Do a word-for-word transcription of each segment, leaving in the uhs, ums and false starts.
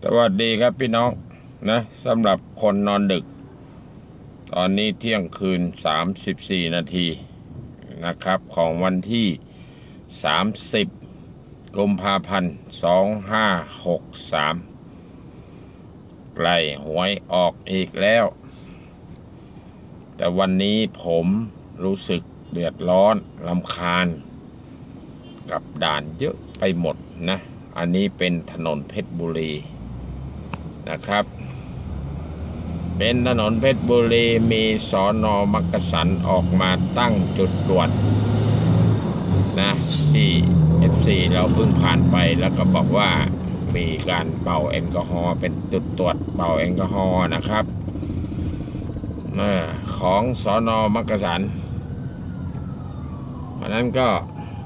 สวัสดีครับพี่น้องนะสำหรับคนนอนดึกตอนนี้เที่ยงคืนสามสิบสี่นาทีนะครับของวันที่สามสิบกุมภาพันธ์สองห้าหกสามใกล้หวยออกอีกแล้วแต่วันนี้ผมรู้สึกเดือดร้อนรำคาญกับด่านเยอะไปหมดนะอันนี้เป็นถนนเพชรบุรีนะครับเป็นถนนเพชรบุรีมีสน.มักกะสันออกมาตั้งจุดตรวจนะที่ เอฟ ซี เราเพิ่งผ่านไปแล้วก็บอกว่ามีการเป่าแอลกอฮอล์เป็นจุดตรวจเป่าแอลกอฮอล์นะครับของสน.มักกะสันเพราะนั้นก็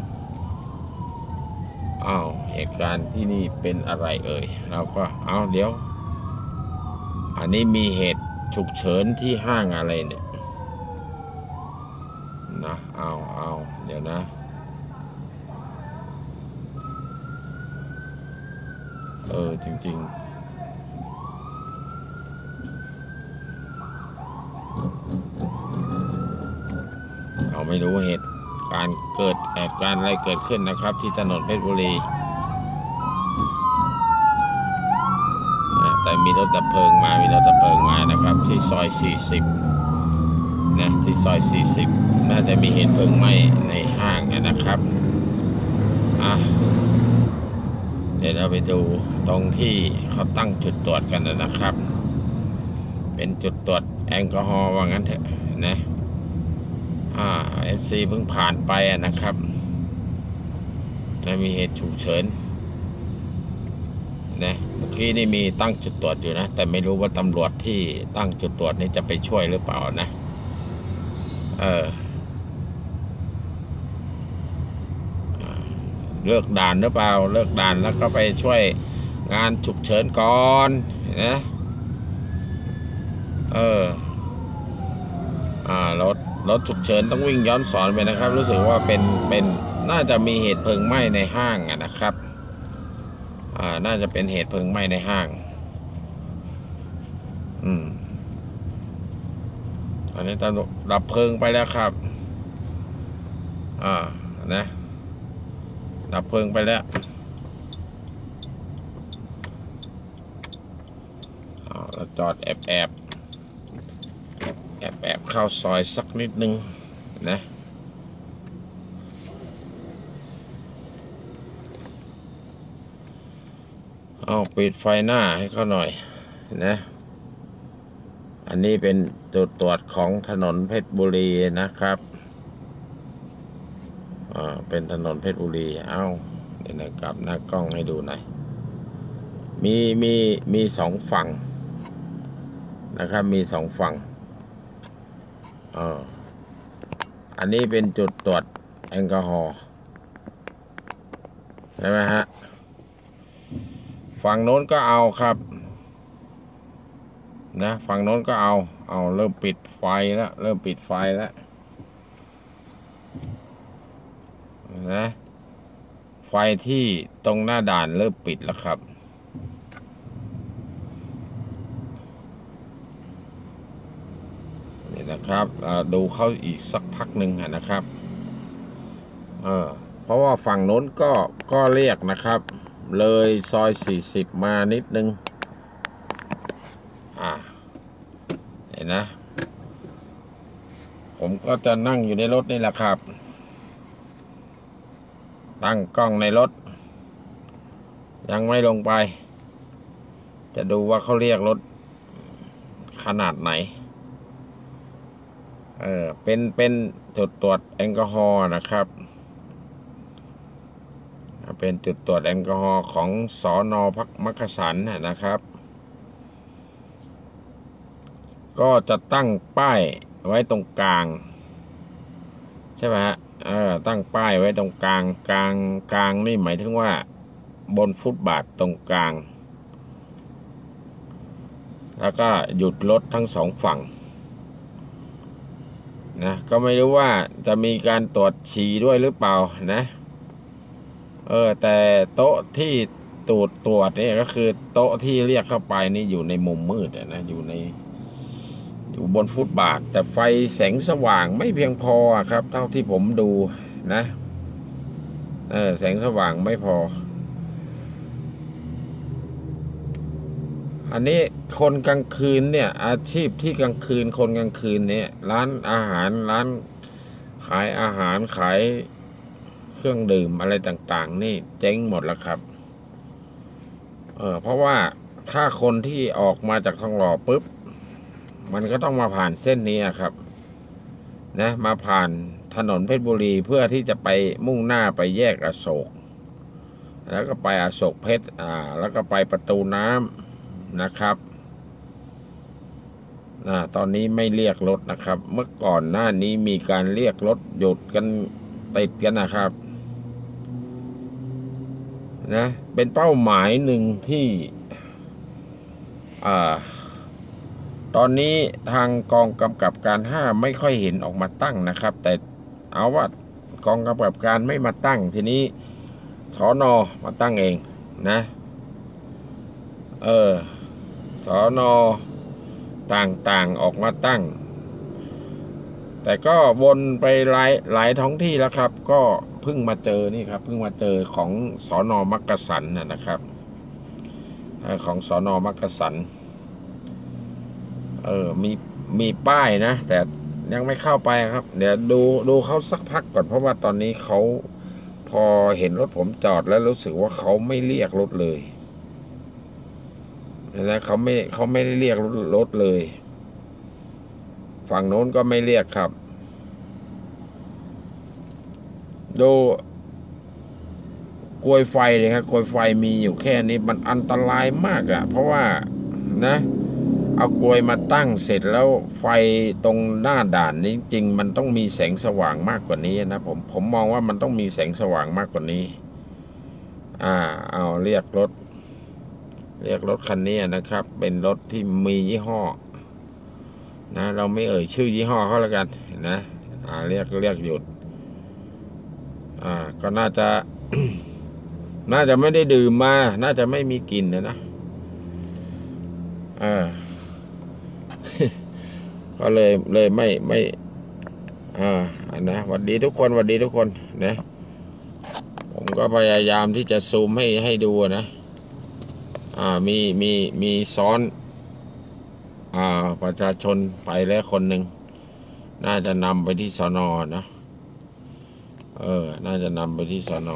อ้าวเหตุการณ์ที่นี่เป็นอะไรเอ่ยเราก็เอาเดี๋ยวอันนี้มีเหตุฉุกเฉินที่ห้างอะไรเนี่ยนะเอาเอาเดี๋ยวนะเออจริงๆเราไม่รู้เหตุการณ์เกิดเหตุการณ์อะไรเกิดขึ้นนะครับที่ถนนเพชรบุรีแต่มีรถดับเพลิงมามีรถดับเพลิงมานะครับที่ซอยสี่สิบนะที่ซอยสี่สิบน่าจะมีเหตุเพลิงไหม้ในห้างนะครับอ่ะเดี๋ยวเราไปดูตรงที่เขาตั้งจุดตรวจกันนะครับเป็นจุดตรวจแอลกอฮอล์ว่างั้นเถอะนะอ่า เอฟ ซี เพิ่งผ่านไปนะครับจะมีเหตุฉุกเฉินนะเมื่อกี้นี่มีตั้งจุดตรวจอยู่นะแต่ไม่รู้ว่าตำรวจที่ตั้งจุดตรวจนี้จะไปช่วยหรือเปล่านะเออเลิกด่านหรือเปล่าเลิกด่านแล้วก็ไปช่วยงานฉุกเฉินก่อนนะเอออ่ารถรถฉุกเฉินต้องวิ่งย้อนสอนไปนะครับรู้สึกว่าเป็นเป็นน่าจะมีเหตุเพลิงไหม้ในห้างนะครับอ่าน่าจะเป็นเหตุเพลิงไหม้ในห้างอืมอันนี้ตำรวจดับเพลิงไปแล้วครับอ่านะดับเพลิงไปแล้วเราจอดแอบแอบแอบแอบเข้าซอยสักนิดนึงนะเอาปิดไฟหน้าให้เขาหน่อยนะอันนี้เป็นจุดตรวจของถนนเพชรบุรีนะครับอ่าเป็นถนนเพชรบุรีเอาเดี๋ยวนะกลับหน้ากล้องให้ดูหน่อยมีมีมีสองฝั่งนะครับมีสองฝั่งอ่าอันนี้เป็นจุดตรวจแอลกอฮอล์ใช่ไหมฮะฝั่งโน้นก็เอาครับนะฝั่งโน้นก็เอาเอาเริ่มปิดไฟแล้วเริ่มปิดไฟแล้วนะไฟที่ตรงหน้าด่านเริ่มปิดแล้วครับนี่นะครับดูเขาอีกสักพักหนึ่งนะครับเออเพราะว่าฝั่งโน้นก็ก็เรียกนะครับเลยซอยสี่สิบมานิดนึงอ่าเห็นนะผมก็จะนั่งอยู่ในรถนี่แหละครับตั้งกล้องในรถยังไม่ลงไปจะดูว่าเขาเรียกรถขนาดไหนเออเป็นเป็นจุดตรวจแอลกอฮอล์นะครับเป็นจุดตรวจแอลกอฮอล์ของสน.มักกะสันนะครับก็จะตั้งป้ายไว้ตรงกลางใช่ไหมฮะเออตั้งป้ายไว้ตรงกลางกลางกลางนี่หมายถึงว่าบนฟุตบาทตรงกลางแล้วก็หยุดรถทั้งสองฝั่งนะก็ไม่รู้ว่าจะมีการตรวจฉี่ด้วยหรือเปล่านะเออแต่โต๊ะที่ตรวจตรวจเนี่ยก็คือโต๊ะที่เรียกเข้าไปนี่อยู่ในมุมมืดนะอยู่ในอยู่บนฟุตบาทแต่ไฟแสงสว่างไม่เพียงพอครับเท่าที่ผมดูนะเออแสงสว่างไม่พออันนี้คนกลางคืนเนี่ยอาชีพที่กลางคืนคนกลางคืนเนี่ยร้านอาหารร้านขายอาหารขายเครื่องดื่มอะไรต่างๆนี่เจ๊งหมดแล้วครับเออเพราะว่าถ้าคนที่ออกมาจากทองหล่อปุ๊บมันก็ต้องมาผ่านเส้นนี้ครับนะมาผ่านถนนเพชรบุรีเพื่อที่จะไปมุ่งหน้าไปแยกอโศกแล้วก็ไปอโศกเพชรอ่าแล้วก็ไปประตูน้ำนะครับนะตอนนี้ไม่เรียกรถนะครับ เมื่อก่อนหน้านี้มีการเรียกรถหยุดกันติดกันนะครับนะเป็นเป้าหมายหนึ่งที่อ่าตอนนี้ทางกองกำกับการห้าไม่ค่อยเห็นออกมาตั้งนะครับแต่เอาว่ากองกำกับการไม่มาตั้งทีนี้สน.มาตั้งเองนะเออสน.ต่างๆออกมาตั้งแต่ก็วนไปหลายหลายท้องที่แล้วครับก็เพิ่งมาเจอนี่ครับเพิ่งมาเจอของสน.มักกะสันนะครับของสน.มักกะสันเออมีมีป้ายนะแต่ยังไม่เข้าไปครับเดี๋ยวดูดูเขาสักพักก่อนเพราะว่าตอนนี้เขาพอเห็นรถผมจอดแล้วรู้สึกว่าเขาไม่เรียกรถเลยนะเขาไม่เขาไม่ได้เรียกรถเลยฝั่งโน้นก็ไม่เรียกครับดูกลวยไฟเลยครับกลวยไฟมีอยู่แค่นี้มันอันตรายมากอ่ะเพราะว่านะเอากลวยมาตั้งเสร็จแล้วไฟตรงหน้าด่านนี้จริงมันต้องมีแสงสว่างมากกว่านี้นะผมผมมองว่ามันต้องมีแสงสว่างมากกว่านี้อ่าเอาเรียกรถเรียกรถคันนี้นะครับเป็นรถที่มียี่ห้อนะเราไม่เอ่ยชื่อยี่ห้อเขาแล้วกันนะอ่าเรียกเรียกหยุดอ่าก็น่าจะ น่าจะไม่ได้ดื่มมาน่าจะไม่มีกลิ่นนะนะอ่า ก็เลยเลยไม่ไม่อ่าอันนะสวัสดีทุกคนสวัสดีทุกคนนะผมก็พยายามที่จะซูมให้ให้ดูนะอ่ามีมีมีซ้อนอ่าประชาชนไปแล้วคนหนึ่งน่าจะนำไปที่สน.นะเออน่าจะนำไปที่สน.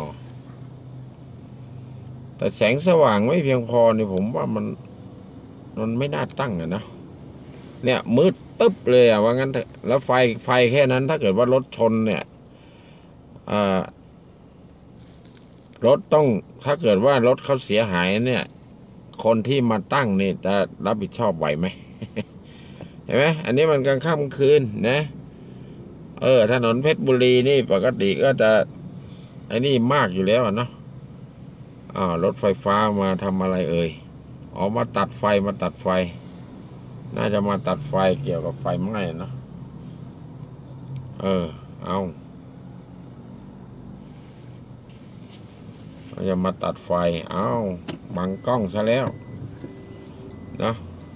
แต่แสงสว่างไม่เพียงพอเนี่ยผมว่ามันมันไม่น่าตั้งอะนะเนี่ยมืดตึ๊บเลยอะว่างั้นแล้วไฟไฟแค่นั้นถ้าเกิดว่ารถชนเนี่ยอ่ารถต้องถ้าเกิดว่ารถเขาเสียหายเนี่ยคนที่มาตั้งนี่จะรับผิดชอบไหวไหม เห็นไหมอันนี้มันกลางค่ำคืนนะเออถนนเพชรบุรีนี่ปกติก็จะไอ้นี่มากอยู่แล้วเนาะอ้าวรถไฟฟ้ามาทำอะไรเอ่ยออกมาตัดไฟมาตัดไฟน่าจะมาตัดไฟเกี่ยวกับไฟไหม้นะเออเอาจะมาตัดไฟเอาบังกล้องซะแล้วนะ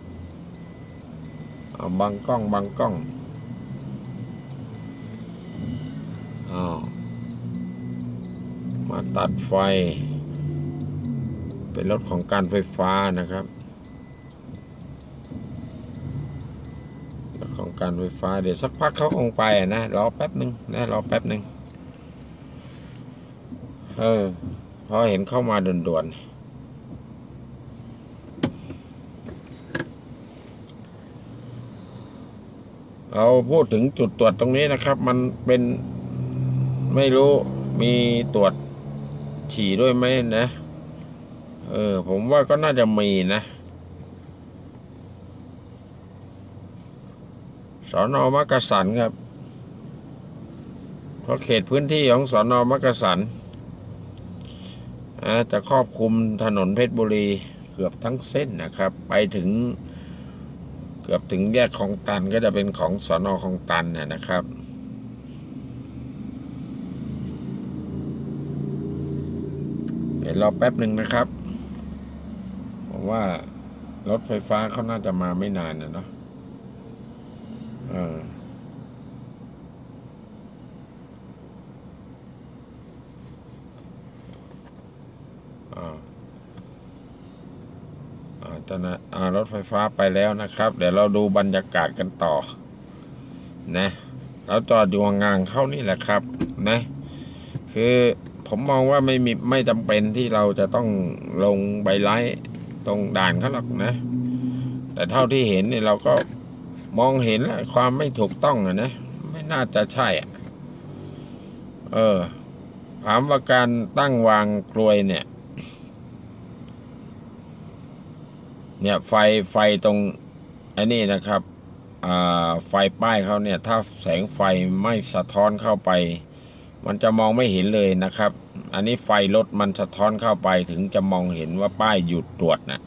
เอาบังกล้องบังกล้องอ้าวมาตัดไฟเป็นรถของการไฟฟ้านะครับรถของการไฟฟ้าเดี๋ยวสักพักเขาคงไปนะรอแป๊บหนึ่งนะรอแป๊บหนึ่งเออพอเห็นเข้ามาด่วนๆเราพูดถึงจุดตรวจตรงนี้นะครับมันเป็นไม่รู้มีตรวจฉี่ด้วยไหมนะเออผมว่าก็น่าจะมีนะสน.มักกะสันครับเพราะเขตพื้นที่ของสน.มักกะสันจะครอบคลุมถนนเพชรบุรีเกือบทั้งเส้นนะครับไปถึงเกือบถึงแยกคลองตันก็จะเป็นของสน.คลองตันนะครับเดี๋ยวรอแป๊บหนึ่งนะครับว่ารถไฟฟ้าเขาน่าจะมาไม่นานนะเนาะเอออ่าอ่าตอนนั้นอ่ารถไฟฟ้าไปแล้วนะครับเดี๋ยวเราดูบรรยากาศกันต่อนะเราจอดอยู่ห่างๆเข้านี่แหละครับนะคือผมมองว่าไม่มีไม่จำเป็นที่เราจะต้องลงใบไล่ตรงด่านเขาหรอกนะแต่เท่าที่เห็นเนี่ยเราก็มองเห็นแล้วความไม่ถูกต้องอะนะไม่น่าจะใช่อ่ะเออถามว่าการตั้งวางกลวยเนี่ยเนี่ยไฟไฟตรงไอ้นี่นะครับอ่าไฟป้ายเขาเนี่ยถ้าแสงไฟไม่สะท้อนเข้าไปมันจะมองไม่เห็นเลยนะครับอันนี้ไฟรถมันสะท้อนเข้าไปถึงจะมองเห็นว่าป้ายหยุดตรวจนะ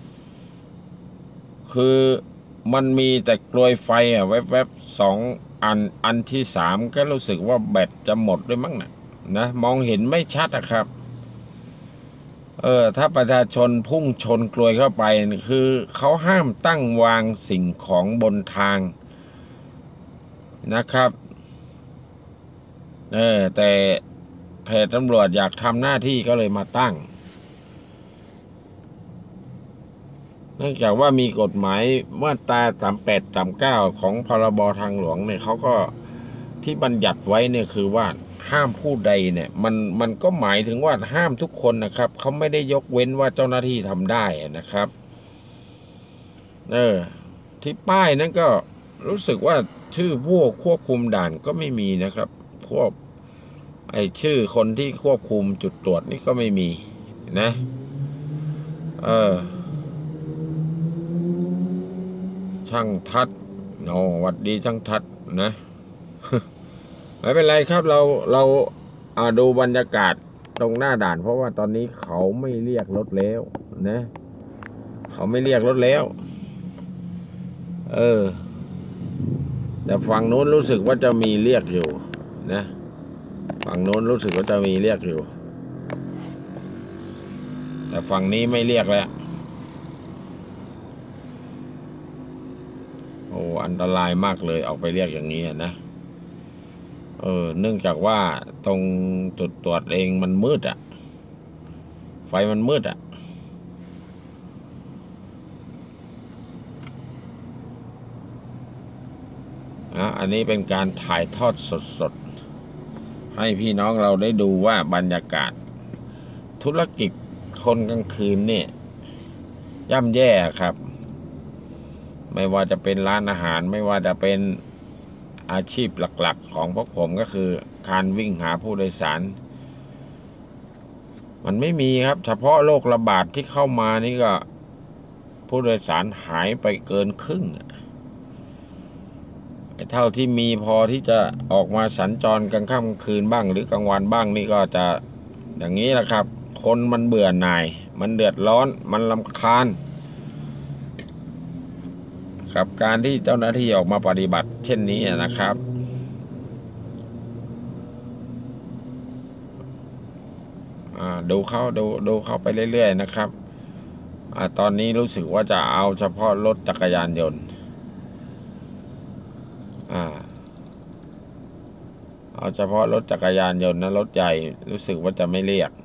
คือมันมีแต่กลวยไฟอ่ะแวบๆสองอันอันที่สามก็รู้สึกว่าแบตจะหมดด้วยมั้งนะนะมองเห็นไม่ชัดนะครับเออถ้าประชาชนพุ่งชนกลวยเข้าไปคือเขาห้ามตั้งวางสิ่งของบนทางนะครับเออแต่เหตุตำรวจอยากทำหน้าที่ก็เลยมาตั้งเนื่องจากว่ามีกฎหมายมาตราสามแปดสามเก้าของพรบทางหลวงเนี่ยเขาก็ที่บัญญัติไว้เนี่ยคือว่าห้ามผู้ใดเนี่ยมันมันก็หมายถึงว่าห้ามทุกคนนะครับเขาไม่ได้ยกเว้นว่าเจ้าหน้าที่ทำได้นะครับเออที่ป้ายนั้นก็รู้สึกว่าชื่อผู้ควบคุมด่านก็ไม่มีนะครับควบไอชื่อคนที่ควบคุมจุดตรวจนี่ก็ไม่มีนะเออช่างทัดโอ้วัดดีช่างทัดนะ ไม่เป็นไรครับเราเราอ่าดูบรรยากาศตรงหน้าด่านเพราะว่าตอนนี้เขาไม่เรียกรถแล้วนะเขาไม่เรียกรถแล้วเออแต่ฝั่งโน้นรู้สึกว่าจะมีเรียกอยู่นะฝั่งโน้นรู้สึกว่าจะมีเรียกอยู่แต่ฝั่งนี้ไม่เรียกแล้วโอ้อันตรายมากเลยออกไปเรียกอย่างนี้นะเออเนื่องจากว่าตรงจุดตรวจเองมันมืดอ่ะไฟมันมืดอ่ะอ่ะอันนี้เป็นการถ่ายทอดสดๆให้พี่น้องเราได้ดูว่าบรรยากาศธุรกิจคนกลางคืนเนี่ยย่ำแย่ครับไม่ว่าจะเป็นร้านอาหารไม่ว่าจะเป็นอาชีพหลักๆของพวกผมก็คือการวิ่งหาผู้โดยสารมันไม่มีครับเฉพาะโรคระบาดที่เข้ามานี่ก็ผู้โดยสารหายไปเกินครึ่งไอ้เท่าที่มีพอที่จะออกมาสัญจรกลางค่ำคืนบ้างหรือกลางวันบ้างนี่ก็จะอย่างนี้แหละครับคนมันเบื่อหน่ายมันเดือดร้อนมันรำคาญกับการที่เจ้าหน้าที่ออกมาปฏิบัติเช่นนี้นะครับดูเขาดูดูเขาไปเรื่อยๆนะครับอตอนนี้รู้สึกว่าจะเอาเฉพาะรถจักรยานยนต์เอาเฉพาะรถจักรยานยนต์นะรถใหญ่รู้สึกว่าจะไม่เรียก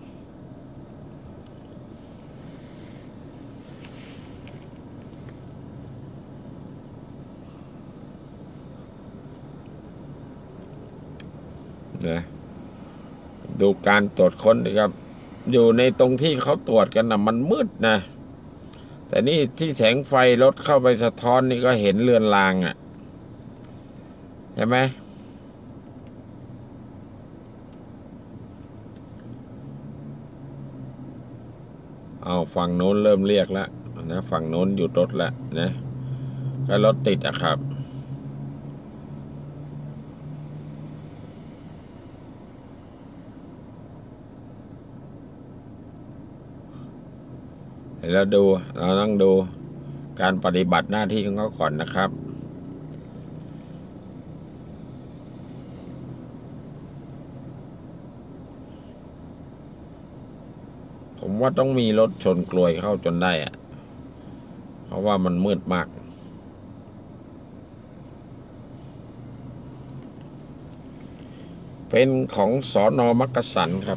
นะดูการตรวจค้นนะครับอยู่ในตรงที่เขาตรวจกันนะมันมืดนะแต่นี่ที่แสงไฟรถเข้าไปสะท้อนนี่ก็เห็นเรือนรางอ่ะใช่ไหมเอาฝั่งโน้นเริ่มเรียกแล้วนะฝั่งโน้นหยุดรถแล้วนะก็รถติดอะครับแล้วดูเราต้องดูการปฏิบัติหน้าที่ของเขาก่อนนะครับผมว่าต้องมีรถชนกลวยเข้าจนได้อะราะว่ามันมืดมากเป็นของสน.มักกะสันครับ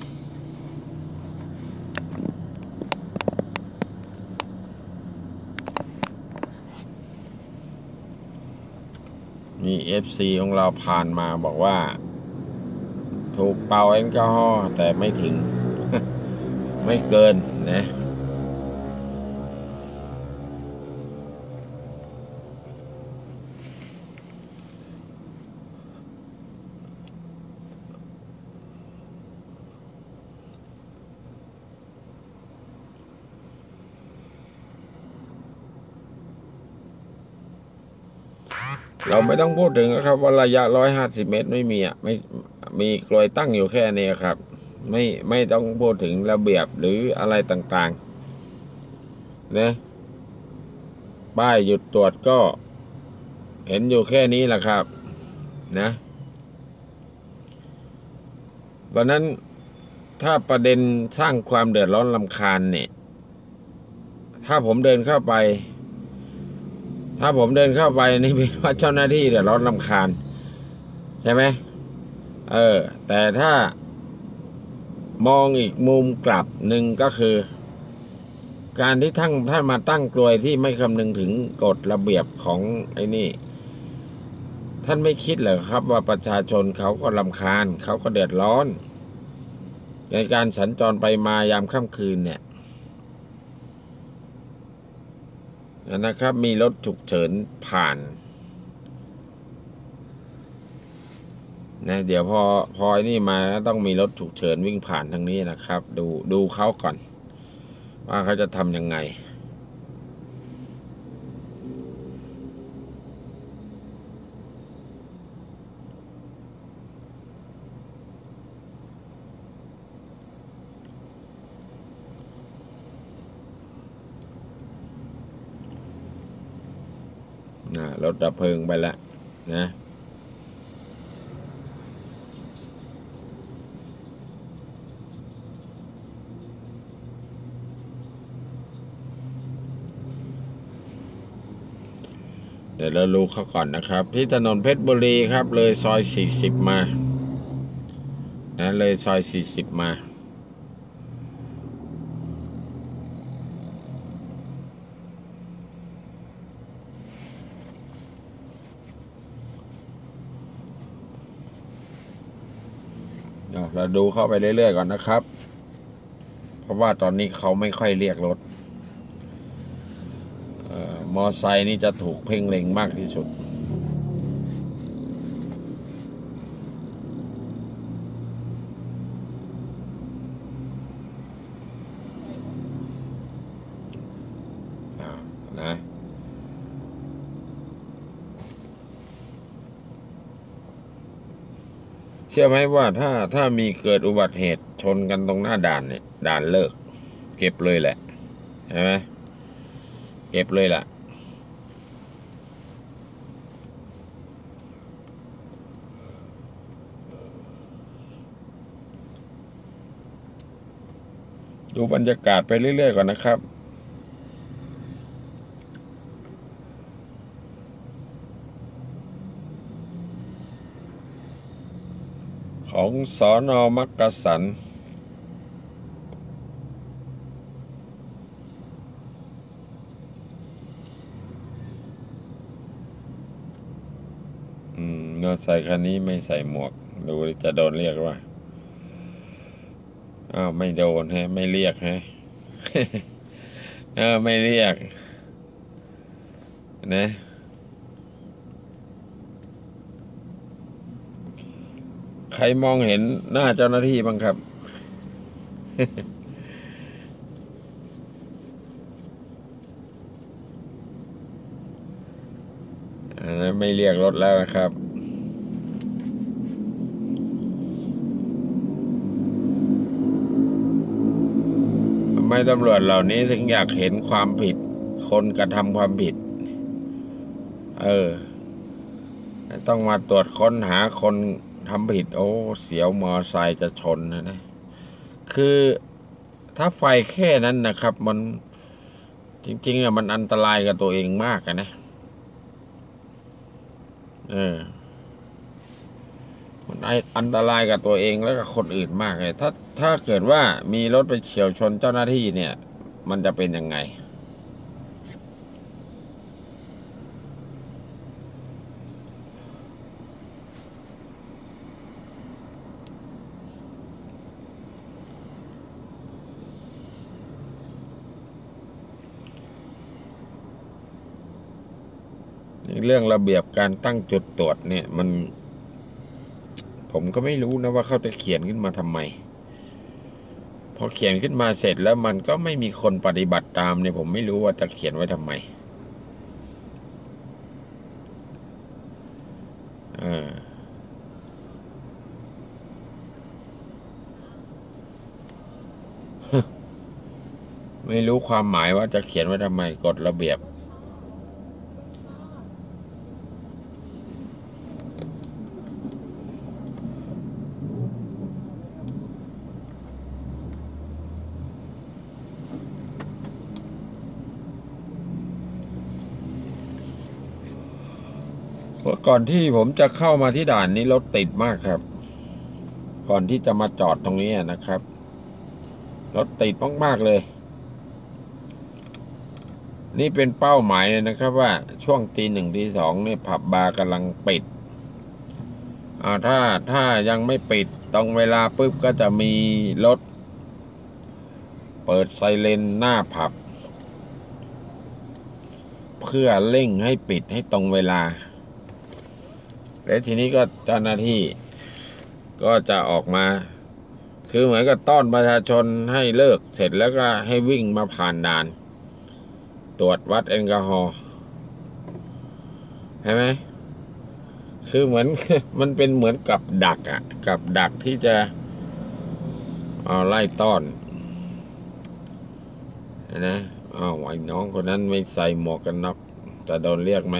มี เอฟ ซี ของเราผ่านมาบอกว่าถูกเป่าแอลกอฮอล์แต่ไม่ถึง ไม่เกินนะเราไม่ต้องพูดถึงนะครับว่าระยะร้อยห้าสิบเมตรไม่มีอ่ะไม่มีกลวยตั้งอยู่แค่นี้ครับไม่ไม่ต้องพูดถึงระเบียบหรืออะไรต่างๆนะป้ายหยุดตรวจก็เห็นอยู่แค่นี้แหละครับนะวันนั้นถ้าประเด็นสร้างความเดือดร้อนรำคาญเนี่ยถ้าผมเดินเข้าไปถ้าผมเดินเข้าไปนี่เป็นว่าเจ้าหน้าที่เดือดร้อนรำคาญใช่ไหมเออแต่ถ้ามองอีกมุมกลับหนึ่งก็คือการที่ท่านท่านมาตั้งกลวยที่ไม่คำนึงถึงกฎระเบียบของไอ้นี่ท่านไม่คิดเหรอครับว่าประชาชนเขาก็รำคาญเขาก็เดือดร้อนในการสัญจรไปมายามค่ำคืนเนี่ยนะครับมีรถฉุกเฉินผ่านนะเดี๋ยวพอพอนี่มาต้องมีรถฉุกเฉินวิ่งผ่านทางนี้นะครับ ดูดูเขาก่อนว่าเขาจะทำยังไงนะรถดับเพลิงไปแล้วนะเดี๋ยวเรารู้เขาก่อนนะครับที่ถนนเพชรบุรีครับเลยซอยสี่สิบมานะเลยซอยสี่สิบมาเราดูเข้าไปเรื่อยๆก่อนนะครับเพราะว่าตอนนี้เขาไม่ค่อยเรียกรถมอไซค์นี่จะถูกเพ่งเล็งมากที่สุดนะเชื่อไหมว่าถ้าถ้ามีเกิดอุบัติเหตุชนกันตรงหน้าด่านเนี่ยด่านเลิกเก็บเลยแหละใช่ไหมเก็บเลยล่ะดูบรรยากาศไปเรื่อยๆก่อนนะครับของสน.มักกะสันอืมมอเตอร์ไซค์คันนี้ไม่ใส่หมวกดูจะโดนเรียกว่าอ้าวไม่โดนฮะไม่เรียกฮะ เออไม่เรียกนะใครมองเห็นหน้าเจ้าหน้าที่บ้างครับ ไม่เรียกรถแล้วนะครับทำไมตำรวจเหล่านี้ถึงอยากเห็นความผิดคนกระทำความผิดเออต้องมาตรวจค้นหาคนทำผิดโอ้เสียวมอไซค์จะชนนะนะคือถ้าไฟแค่นั้นนะครับมันจริงๆอะมันอันตรายกับตัวเองมากอะนะเออมันอันตรายกับตัวเองแล้วกับคนอื่นมากเลยถ้าถ้าเกิดว่ามีรถไปเฉี่ยวชนเจ้าหน้าที่เนี่ย มันจะเป็นยังไงเรื่องระเบียบการตั้งจุดตรวจเนี่ยมันผมก็ไม่รู้นะว่าเขาจะเขียนขึ้นมาทำไมพอเขียนขึ้นมาเสร็จแล้วมันก็ไม่มีคนปฏิบัติตามเนี่ยผมไม่รู้ว่าจะเขียนไว้ทำไมเออไม่รู้ความหมายว่าจะเขียนไว้ทำไมกฎระเบียบเพราะก่อนที่ผมจะเข้ามาที่ด่านนี้รถติดมากครับก่อนที่จะมาจอดตรงนี้นะครับรถติดมากๆเลยนี่เป็นเป้าหมายเลยนะครับว่าช่วงตีหนึ่งตีสองเนี่ยผับบาร์กำลังปิดอ่าถ้าถ้ายังไม่ปิดตรงเวลาปุ๊บก็จะมีรถเปิดไซเรนหน้าผับเพื่อเร่งให้ปิดให้ตรงเวลาและทีนี้ก็เจ้าหน้าที่ก็จะออกมาคือเหมือนกับต้อนประชาชนให้เลิกเสร็จแล้วก็ให้วิ่งมาผ่านด่านตรวจวัดแอลกอฮอล์ใช่ไหมคือเหมือน มันเป็นเหมือนกับดักอ่ะกับดักที่จะเอาไล่ต้อนนะอ้าวไอ้น้องคนนั้นไม่ใส่หมวกกันน็อกจะโดนเรียกไหม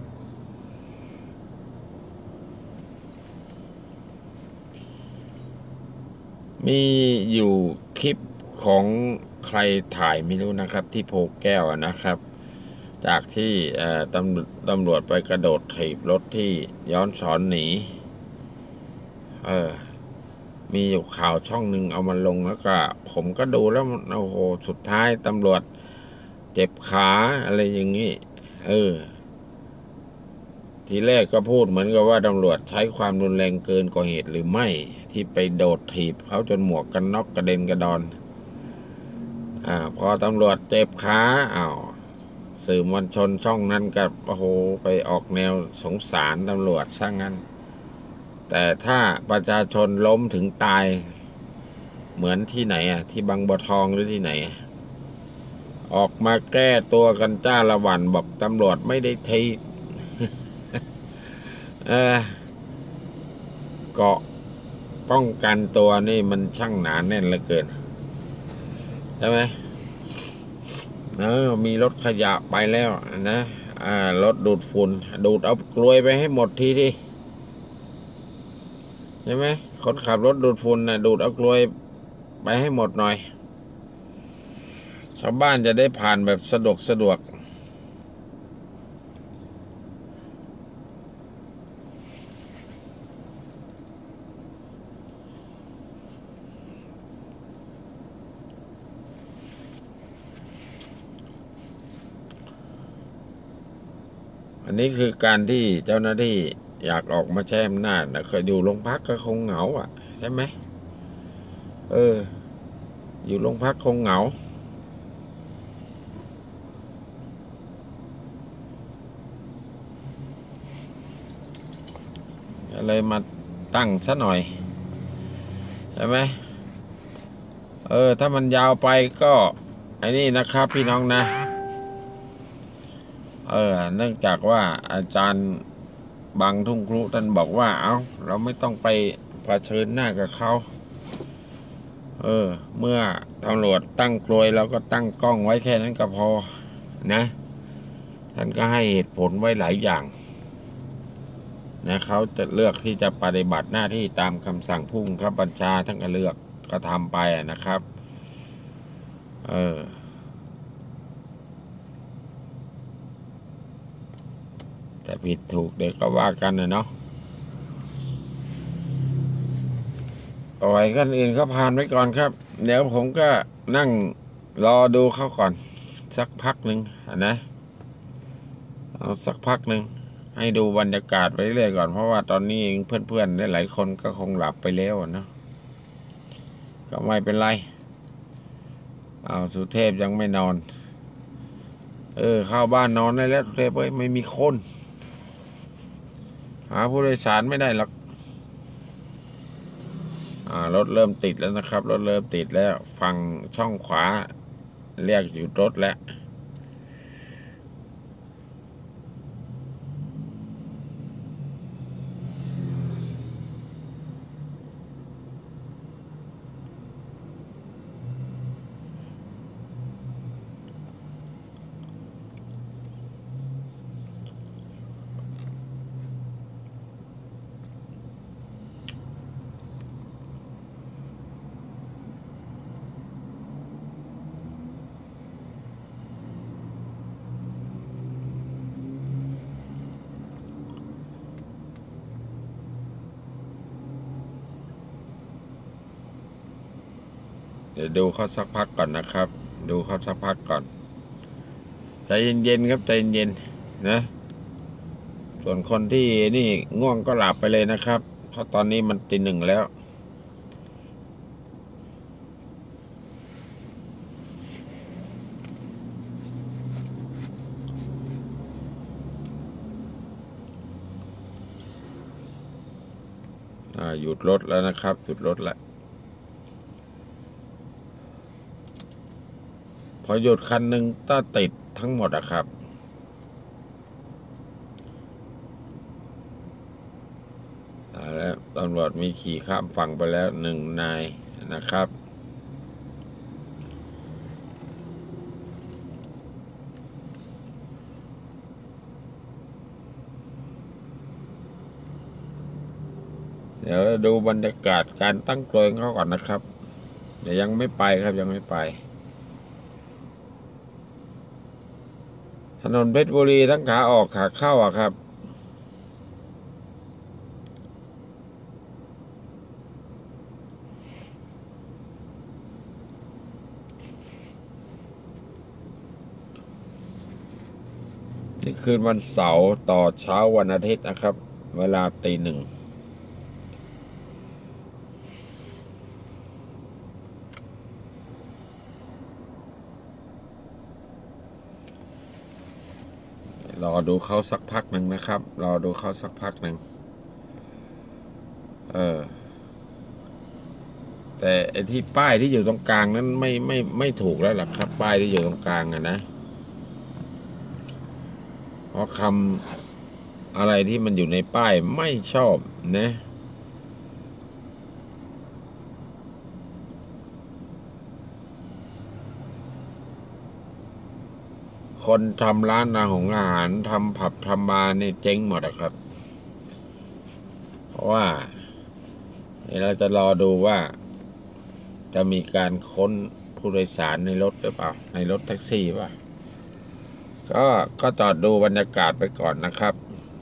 มีอยู่คลิปของใครถ่ายไม่รู้นะครับที่โพแก้วนะครับจากที่ตำตำรวจไปกระโดดถีบรถที่ย้อนสอนหนีเออมีอยู่ข่าวช่องหนึ่งเอามาลงแล้วก็ผมก็ดูแล้วโอ้โหสุดท้ายตำรวจเจ็บขาอะไรอย่างนี้เออทีแรกก็พูดเหมือนกับว่าตำรวจใช้ความรุนแรงเกินกว่าเหตุหรือไม่ที่ไปโดดถีบเขาจนหมวกกันน็อกกระเด็นกระดอนอ่าพอตำรวจเจ็บขาอ้าวสื่อมวลชนช่องนั้นก็โอ้โหไปออกแนวสงสารตำรวจซะงั้นแต่ถ้าประชาชนล้มถึงตายเหมือนที่ไหนอ่ะที่บางบัวทองหรือที่ไหนออกมาแก้ตัวกันจ้าละวันบอกตำรวจไม่ได้ทีเออเกาะป้องกันตัวนี่มันช่างหนาแน่นเหลือเกินใช่ไหมเออมีรถขยะไปแล้วนะอ่ารถดูดฝุ่นดูดเอากลวยไปให้หมดทีที่ใช่ไหมคนขับรถดูดฝุ่นนะดูดเอากลวยไปให้หมดหน่อยชาวบ้านจะได้ผ่านแบบสะดวกสะดวกอันนี้คือการที่เจ้าหน้าที่อยากออกมาแช่อำนาจนะเคยอยู่โรงพักก็คงเหงาอ่ะใช่ไหมเอออยู่โรงพักคงเหงาเลยมาตั้งซะหน่อยใช่ไหมเออถ้ามันยาวไปก็ไอ้นี่นะครับพี่น้องนะเออเนื่องจากว่าอาจารย์บางทุ่งครุท่านบอกว่าเอ้าเราไม่ต้องไปเผชิญหน้ากับเขาเออเมื่อตำรวจตั้งกลวยเราก็ตั้งกล้องไว้แค่นั้นก็พอนะท่านก็ให้เหตุผลไว้หลายอย่างนะเขาจะเลือกที่จะปฏิบัติหน้าที่ตามคำสั่งผู้บังคับบัญชาท่านก็เลือกก็ทำไปนะครับเออแต่ผิดถูกเดี๋ยวก็ว่ากันนะเนาะปล่อยกันอื่นเขาผ่านไว้ก่อนครับ เดี๋ยวผมก็นั่งรอดูเขาก่อนสักพักหนึ่งนะเอาสักพักหนึ่งให้ดูบรรยากาศไปเรื่อยก่อนเพราะว่าตอนนี้เพื่อนๆหลายคนก็คงหลับไปแล้วนะก็ไม่เป็นไรเอาสุเทพยังไม่นอนเออเข้าบ้านนอนได้แล้วสุเทพเอ้ยไม่มีคนหาผู้โดยสารไม่ได้หรอกอ่ารถเริ่มติดแล้วนะครับรถเริ่มติดแล้วฝั่งช่องขวาเรียกหยุดรถแล้วเดี๋ยวดูเขาสักพักก่อนนะครับดูเขาสักพักก่อนใจเย็นๆครับใจเย็นๆนะส่วนคนที่นี่ง่วงก็หลับไปเลยนะครับเพราะตอนนี้มันตีหนึ่งแล้วอ่าหยุดรถแล้วนะครับหยุดรถแล้วพอหยุดคันหนึ่งก็ติดทั้งหมดอะครับแล้วตำรวจมีขี่ข้ามฝั่งไปแล้วหนึ่งนายนะครับเดี๋ยวดูบรรยากาศการตั้งกลวยเขาก่อนนะครับเดี๋ยวยังไม่ไปครับยังไม่ไปถนนเพชรบุรีทั้งขาออกขาเข้าอะครับนี่คืนวันเสาร์ต่อเช้าวันอาทิตย์นะครับเวลาตีหนึ่งรอดูเขาสักพักหนึ่งนะครับรอดูเขาสักพักหนึ่งเออแต่ไอ้ที่ป้ายที่อยู่ตรงกลางนั้นไม่ไม่ไม่ถูกแล้วล่ะครับป้ายที่อยู่ตรงกลางอะนะเพราะคำอะไรที่มันอยู่ในป้ายไม่ชอบนะคนทำร้านอาหารอาหารทำผับทำบาร์นี่เจ๊งหมดอะครับเพราะว่าเราจะรอดูว่าจะมีการค้นผู้โดยสารในรถหรือเปล่าในรถแท็กซี่ป่ะก็ก็จอดดูบรรยากาศไปก่อนนะครับ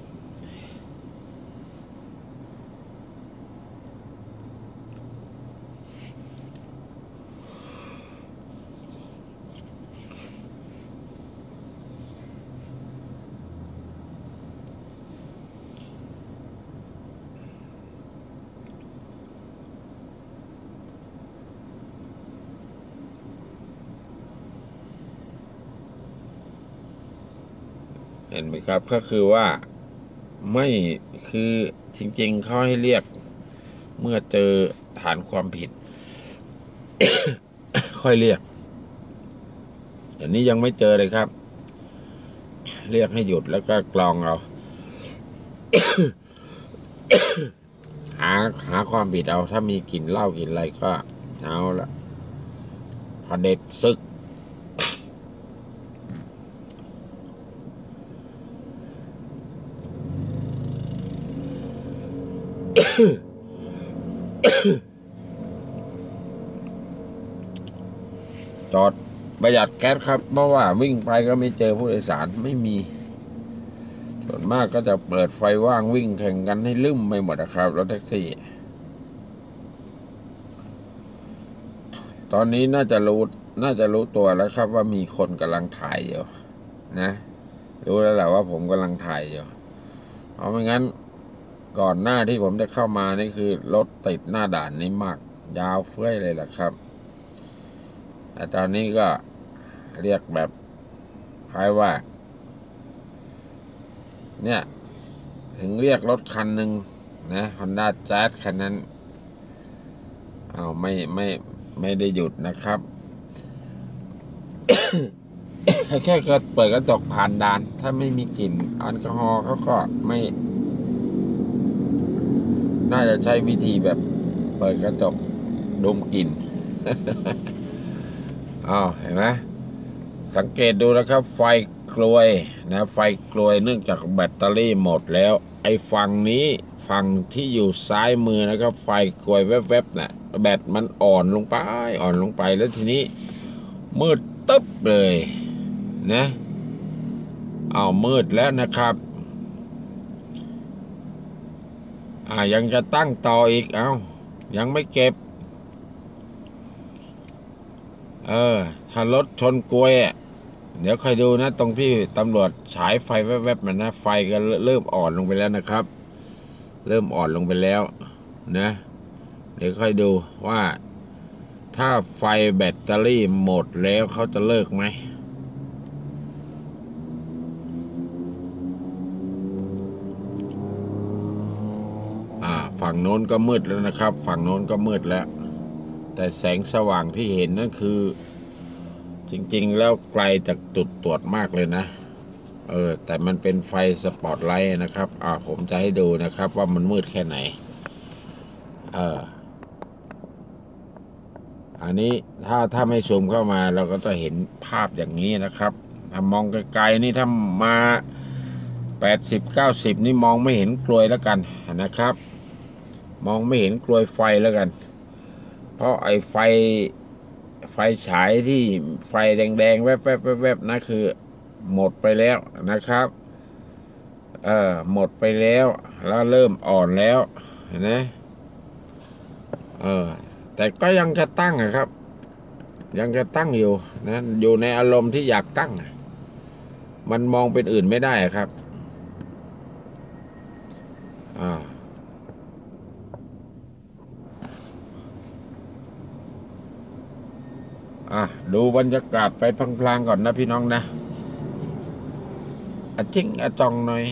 เห็นไหมครับก็คือว่าไม่คือจริงๆเขาให้เรียกเมื่อเจอฐานความผิด ค่อยเรียกอย่างนี้ยังไม่เจอเลยครับเรียกให้หยุดแล้วก็กรองเอา หาหาความผิดเอาถ้ามีกลิ่นเหล้ากลิ่นอะไรก็เอาละพอเด็ดซึกจอดประหยัดแก๊สครับเพราะว่าวิ่งไปก็ไม่เจอผู้โดยสารไม่มีส่วนมากก็จะเปิดไฟว่างวิ่งแข่งกันให้ลืมไปหมดนะครับรถแท็กซี่ตอนนี้น่าจะรู้น่าจะรู้ตัวแล้วครับว่ามีคนกำลังถ่ายอยู่นะรู้แล้วแหละว่าผมกำลังถ่ายอยู่เพราะไม่งั้นก่อนหน้าที่ผมจะเข้ามานี่คือรถติดหน้าด่านนี้มากยาวเฟ้ยเลยแหละครับแต่ตอนนี้ก็เรียกแบบคล้ายว่าเนี่ยถึงเรียกรถคันหนึ่งนะ Honda Jazz คันนั้นอ้าวไม่ไม่ไม่ได้หยุดนะครับ แค่เกิดเปิดกระจกผ่านด่านถ้าไม่มีกลิ่นแอลกอฮอล์เขาก็ไม่น่าจะใช้วิธีแบบเปิดกระจกดมกลิ่น อ้าวเห็นไหมสังเกตดูนะครับไฟกลวยนะไฟกลวยเนื่องจากแบตเตอรี่หมดแล้วไอ้ฝั่งนี้ฝั่งที่อยู่ซ้ายมือนะครับไฟกลวยแวบๆน่ะแบตมันอ่อนลงไปอ่อนลงไปแล้วทีนี้มืดตึ๊บเลยนะอ้าวมืดแล้วนะครับอ่ายังจะตั้งต่ออีกเอ้ายังไม่เก็บเออถ้ารถชนกลวยอ่ะเดี๋ยวคอยดูนะตรงที่ตำรวจฉายไฟแวบๆมันนะไฟก็เริ่มอ่อนลงไปแล้วนะครับเริ่มอ่อนลงไปแล้วนะเดี๋ยวค่อยดูว่าถ้าไฟแบตเตอรี่หมดแล้วเขาจะเลิกไหมอ่าฝั่งโน้นก็มืดแล้วนะครับฝั่งโน้นก็มืดแล้วแต่แสงสว่างที่เห็นนั่นคือจริงๆแล้วไกลจากจุดตรวจมากเลยนะเออแต่มันเป็นไฟสปอตไลท์นะครับอ่าผมจะให้ดูนะครับว่ามันมืดแค่ไหนเอออันนี้ถ้าถ้าไม่ซูมเข้ามาเราก็จะเห็นภาพอย่างนี้นะครับถ้ามองไกลๆนี่ถ้ามาแปดสิบเก้าสิบนี่มองไม่เห็นกลวยแล้วกันนะครับมองไม่เห็นกลวยไฟแล้วกันเพราะไอ้ไฟไฟฉายที่ไฟแดงๆแวบๆๆๆนะคือหมดไปแล้วนะครับเออหมดไปแล้วแล้วเริ่มอ่อนแล้วนะเออแต่ก็ยังจะตั้งครับยังจะตั้งอยู่นะอยู่ในอารมณ์ที่อยากตั้งมันมองเป็นอื่นไม่ได้ครับอ่าอ่ะดูบรรยากาศไปพลางๆก่อนนะพี่น้องนะอะจิ้งอะจองหน่อย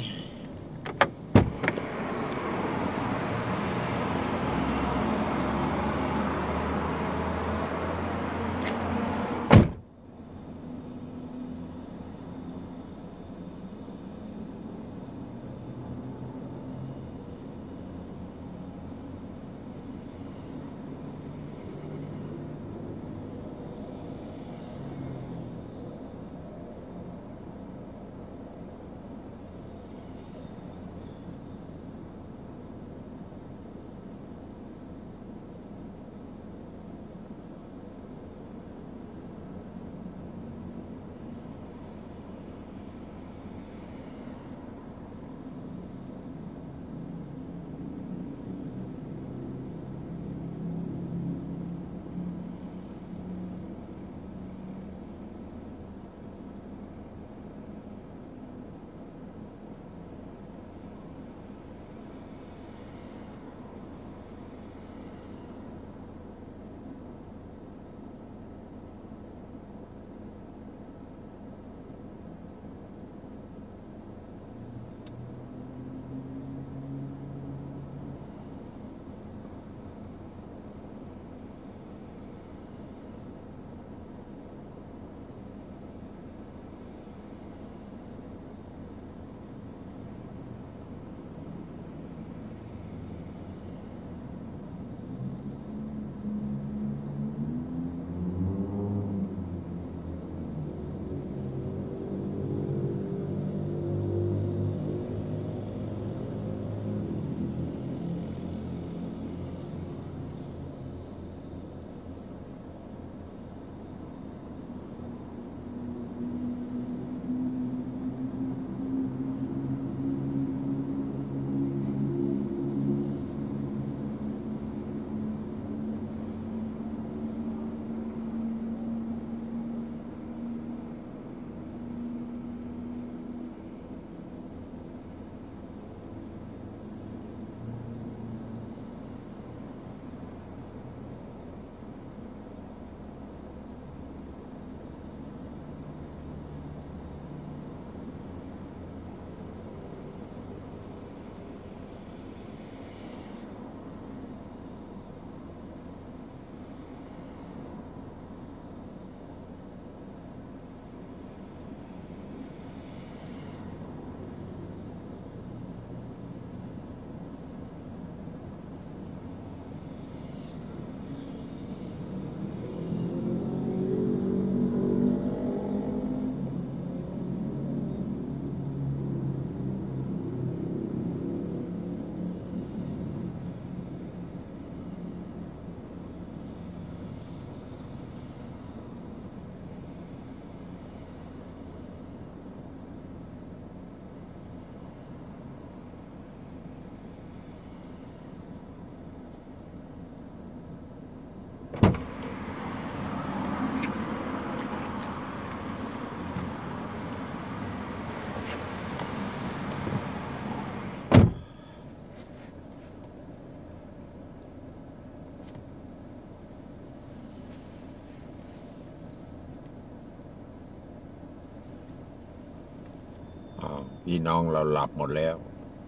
พี่น้องเราหลับหมดแล้ว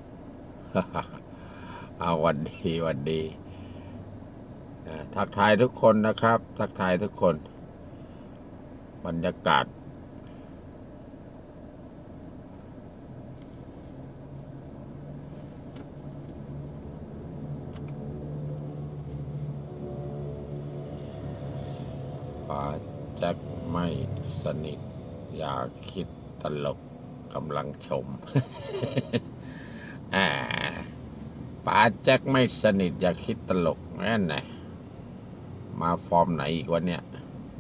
เอาวันดีวันดีทักทายทุกคนนะครับ ทักทายทุกคนบรรยากาศป่าแจ็คไม่สนิทอย่าคิดตลกกำลังชม อ่าป่าแจ็คไม่สนิทอย่าคิดตลกนั่นไงมาฟอร์มไหนอีกวะเนี่ย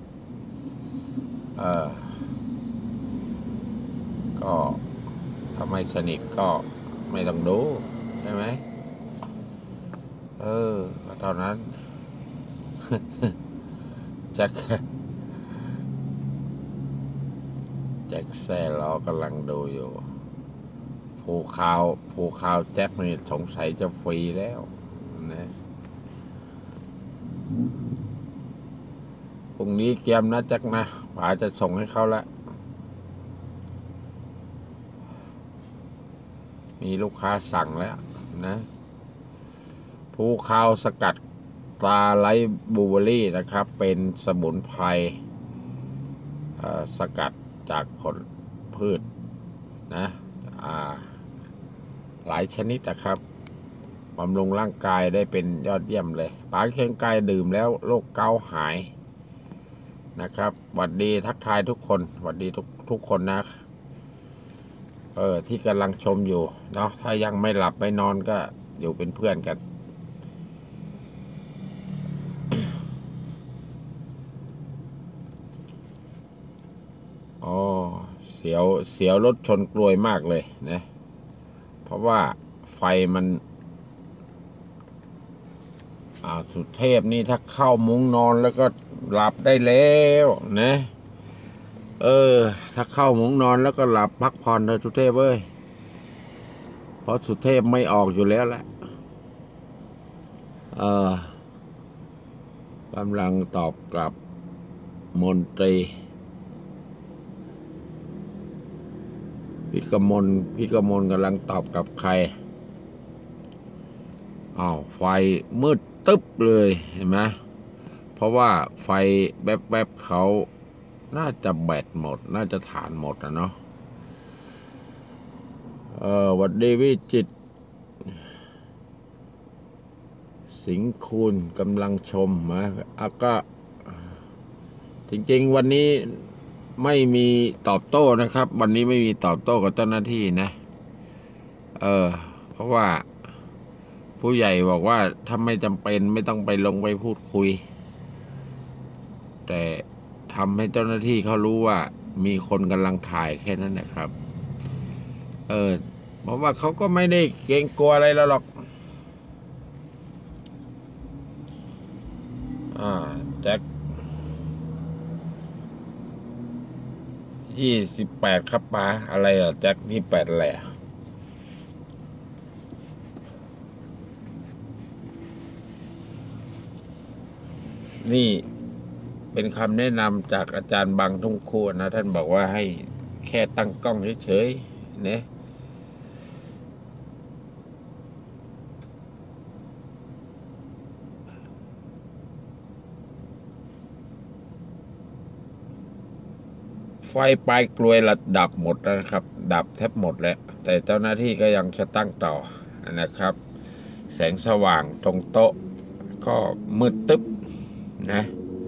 เออก็ถ้าไม่สนิทก็ไม่ต้องดูใช่ไหมเออก็เท่านั้น แจ็คแจ็คแซ่ล้อกำลังดูอยู่ภูคาวภูคาวแจ็คนี่สงสัยจะฟรีแล้วนะพรุ่งนี้เกมนะแจ็คนะป๋าจะส่งให้เขาแล้วมีลูกค้าสั่งแล้วนะภูคาวสกัดตราไลท์บลูเบอรี่นะครับเป็นสมุนไพรสกัดจากผลพืชนะหลายชนิดนะครับบำรุงร่างกายได้เป็นยอดเยี่ยมเลยป๋าเคียงไกลดื่มแล้วโรคเกาต์หายนะครับหวัดดีทักทายทุกคนหวัดดีทุกทุกคนนะเออที่กำลังชมอยู่เนาะถ้ายังไม่หลับไม่นอนก็อยู่เป็นเพื่อนกันอ๋อเสียวเสียวรถชนกลวยมากเลยนะเพราะว่าไฟมันอ่าสุเทพนี่ถ้าเข้ามุ้งนอนแล้วก็หลับได้แล้วนะเออถ้าเข้ามุ้งนอนแล้วก็หลับพักผ่อนเลยสุเทพเว้ยเพราะสุเทพไม่ออกอยู่แล้วแหละเออกำลังตอบกลับมนตรีพี่กมลพี่กมลกำลังตอบกับใครอ้าวไฟมืดตึ๊บเลยเห็นไหมเพราะว่าไฟแวบๆเขาน่าจะแบตหมดน่าจะฐานหมดนะเนาะเออวัดดีวิจิตสิงคูณกำลังชมนะอ่ะก็จริงๆวันนี้ไม่มีตอบโต้นะครับวันนี้ไม่มีตอบโต้กับเจ้าหน้าที่นะเออเพราะว่าผู้ใหญ่บอกว่าถ้าไม่จำเป็นไม่ต้องไปลงไปพูดคุยแต่ทำให้เจ้าหน้าที่เขารู้ว่ามีคนกำลังถ่ายแค่นั้นนะครับเออเพราะว่าเขาก็ไม่ได้เกรงกลัวอะไรแล้วหรอกอ่าแจ็คยี่สิบแปดครับป้าอะไรอ่ะแจ็คยี่แปดอะไรอ่ะนี่เป็นคำแนะนำจากอาจารย์บางทุ่งคู่นะท่านบอกว่าให้แค่ตั้งกล้องเฉยๆเนี่ยไฟปลายกลวยระดับหมดแล้วนะครับดับแทบหมดแล้วแต่เจ้าหน้าที่ก็ยังจะตั้งต่อนะครับแสงสว่างตรงโต๊ะก็มืดตึ๊บนะ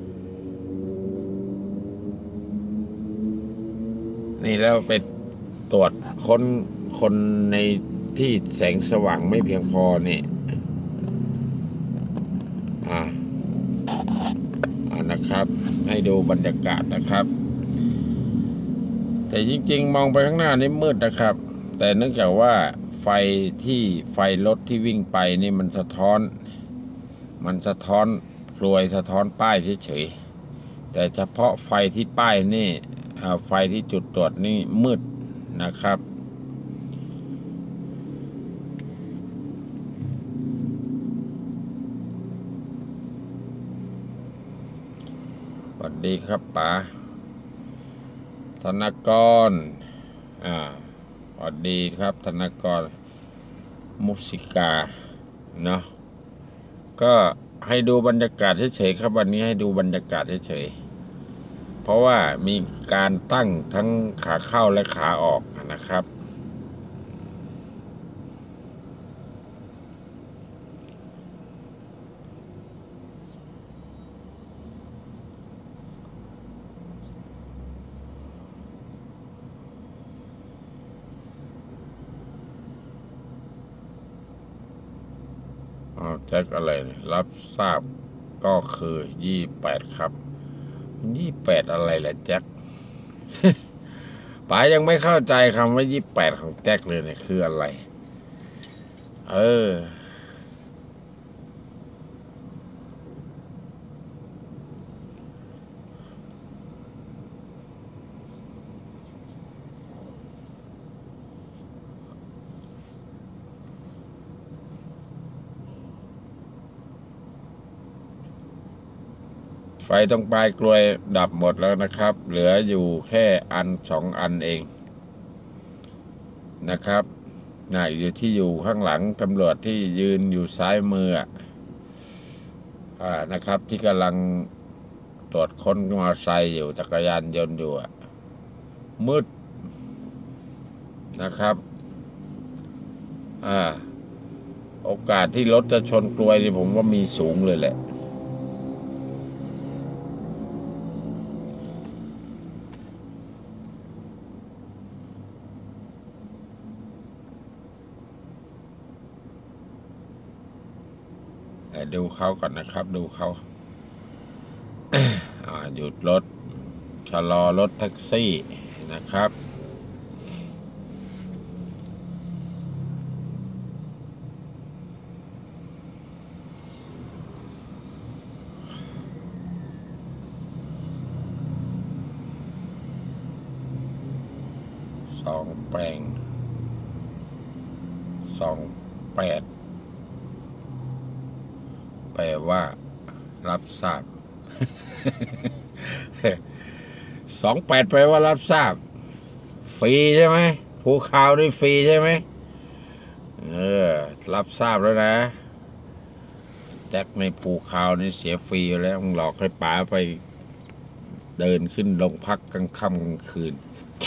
นี่แล้วไปตรวจค้นคนในที่แสงสว่างไม่เพียงพอนี่อ่าอ่านะครับให้ดูบรรยากาศนะครับแต่จริงๆมองไปข้างหน้านี่มืดนะครับแต่เนื่องจากว่าไฟที่ไฟรถที่วิ่งไปนี่มันสะท้อนมันสะท้อนกลวยสะท้อนป้ายเฉยๆแต่เฉพาะไฟที่ป้ายนี่ไฟที่จุดตรวจนี่มืดนะครับสวัสดีครับป๋าธนกรอ่าโอวัสดีครับธนกรมุสิกาเนาะก็ให้ดูบรรยากาศเฉยๆครับวันนี้ให้ดูบรรยากาศเฉยๆเพราะว่ามีการตั้งทั้งขาเข้าและขาออกนะครับแจ็คอะไรรับทราบก็คือยี่แปดครับยี่แปดอะไรแหละแจ็ค ป๋ายังไม่เข้าใจคำว่ายี่แปดของแจ็คเลยเนี่ยคืออะไรเออไฟตรงปลายกลวยดับหมดแล้วนะครับเหลืออยู่แค่อันสองอันเองนะครับน่าอยู่ที่อยู่ข้างหลังตำรวจที่ยืนอยู่ซ้ายมืออ่านะครับที่กำลังตรวจค้นมอเตอร์ไซค์อยู่จักรยานยนต์อยู่มืดนะครับอ่าโอกาสที่รถจะชนกลวยนี่ผมว่ามีสูงเลยแหละดูเขาก่อนนะครับดูเขา หยุดรถชะลอรถแท็กซี่นะครับสองแปลงสองแปดแปลว่ารับทราบ สองแปดแปลว่ารับทราบฟรีใช่ไหมภูข่าวนี่ฟรีใช่ไหมเออรับทราบแล้วนะแจ็คในภูข่าวนี่เสียฟรีแล้วมึงหลอกให้ป๋าไปเดินขึ้นโรงพักกลางค่ำกลางคืน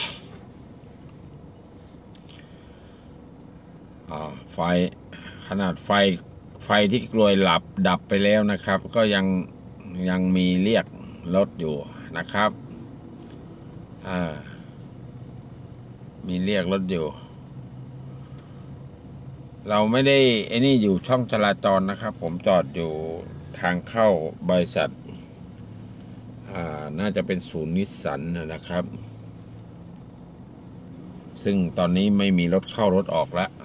อ๋อไฟขนาดไฟไฟที่กลวยหลับดับไปแล้วนะครับก็ยังยังมีเรียกรถอยู่นะครับอ่ามีเรียกรถอยู่เราไม่ได้ไอ้นี่อยู่ช่องจราจรนะครับผมจอดอยู่ทางเข้าบริษัทอ่าน่าจะเป็นศูนย์นิสสันนะครับซึ่งตอนนี้ไม่มีรถเข้ารถออกแล้ว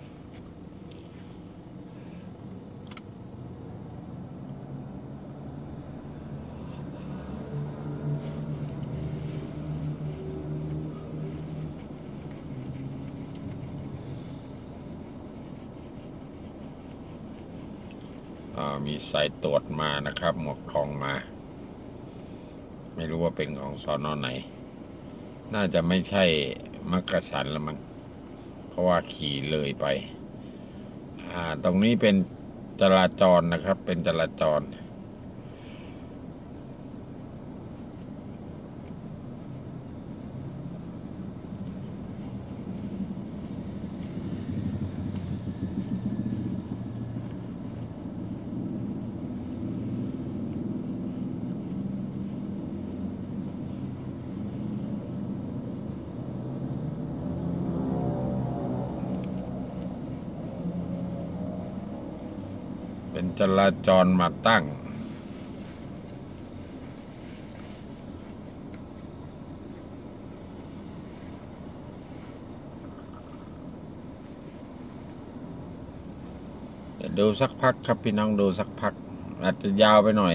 มีสายตรวจมานะครับหมวกทองมาไม่รู้ว่าเป็นของสน.ไหนน่าจะไม่ใช่มักกะสันละมั้งเพราะว่าขี่เลยไปอ่าตรงนี้เป็นจราจรนะครับเป็นจราจรเป็นจราจรมาตั้งเดี๋ยวดูสักพักครับพี่น้องดูสักพักอาจจะยาวไปหน่อย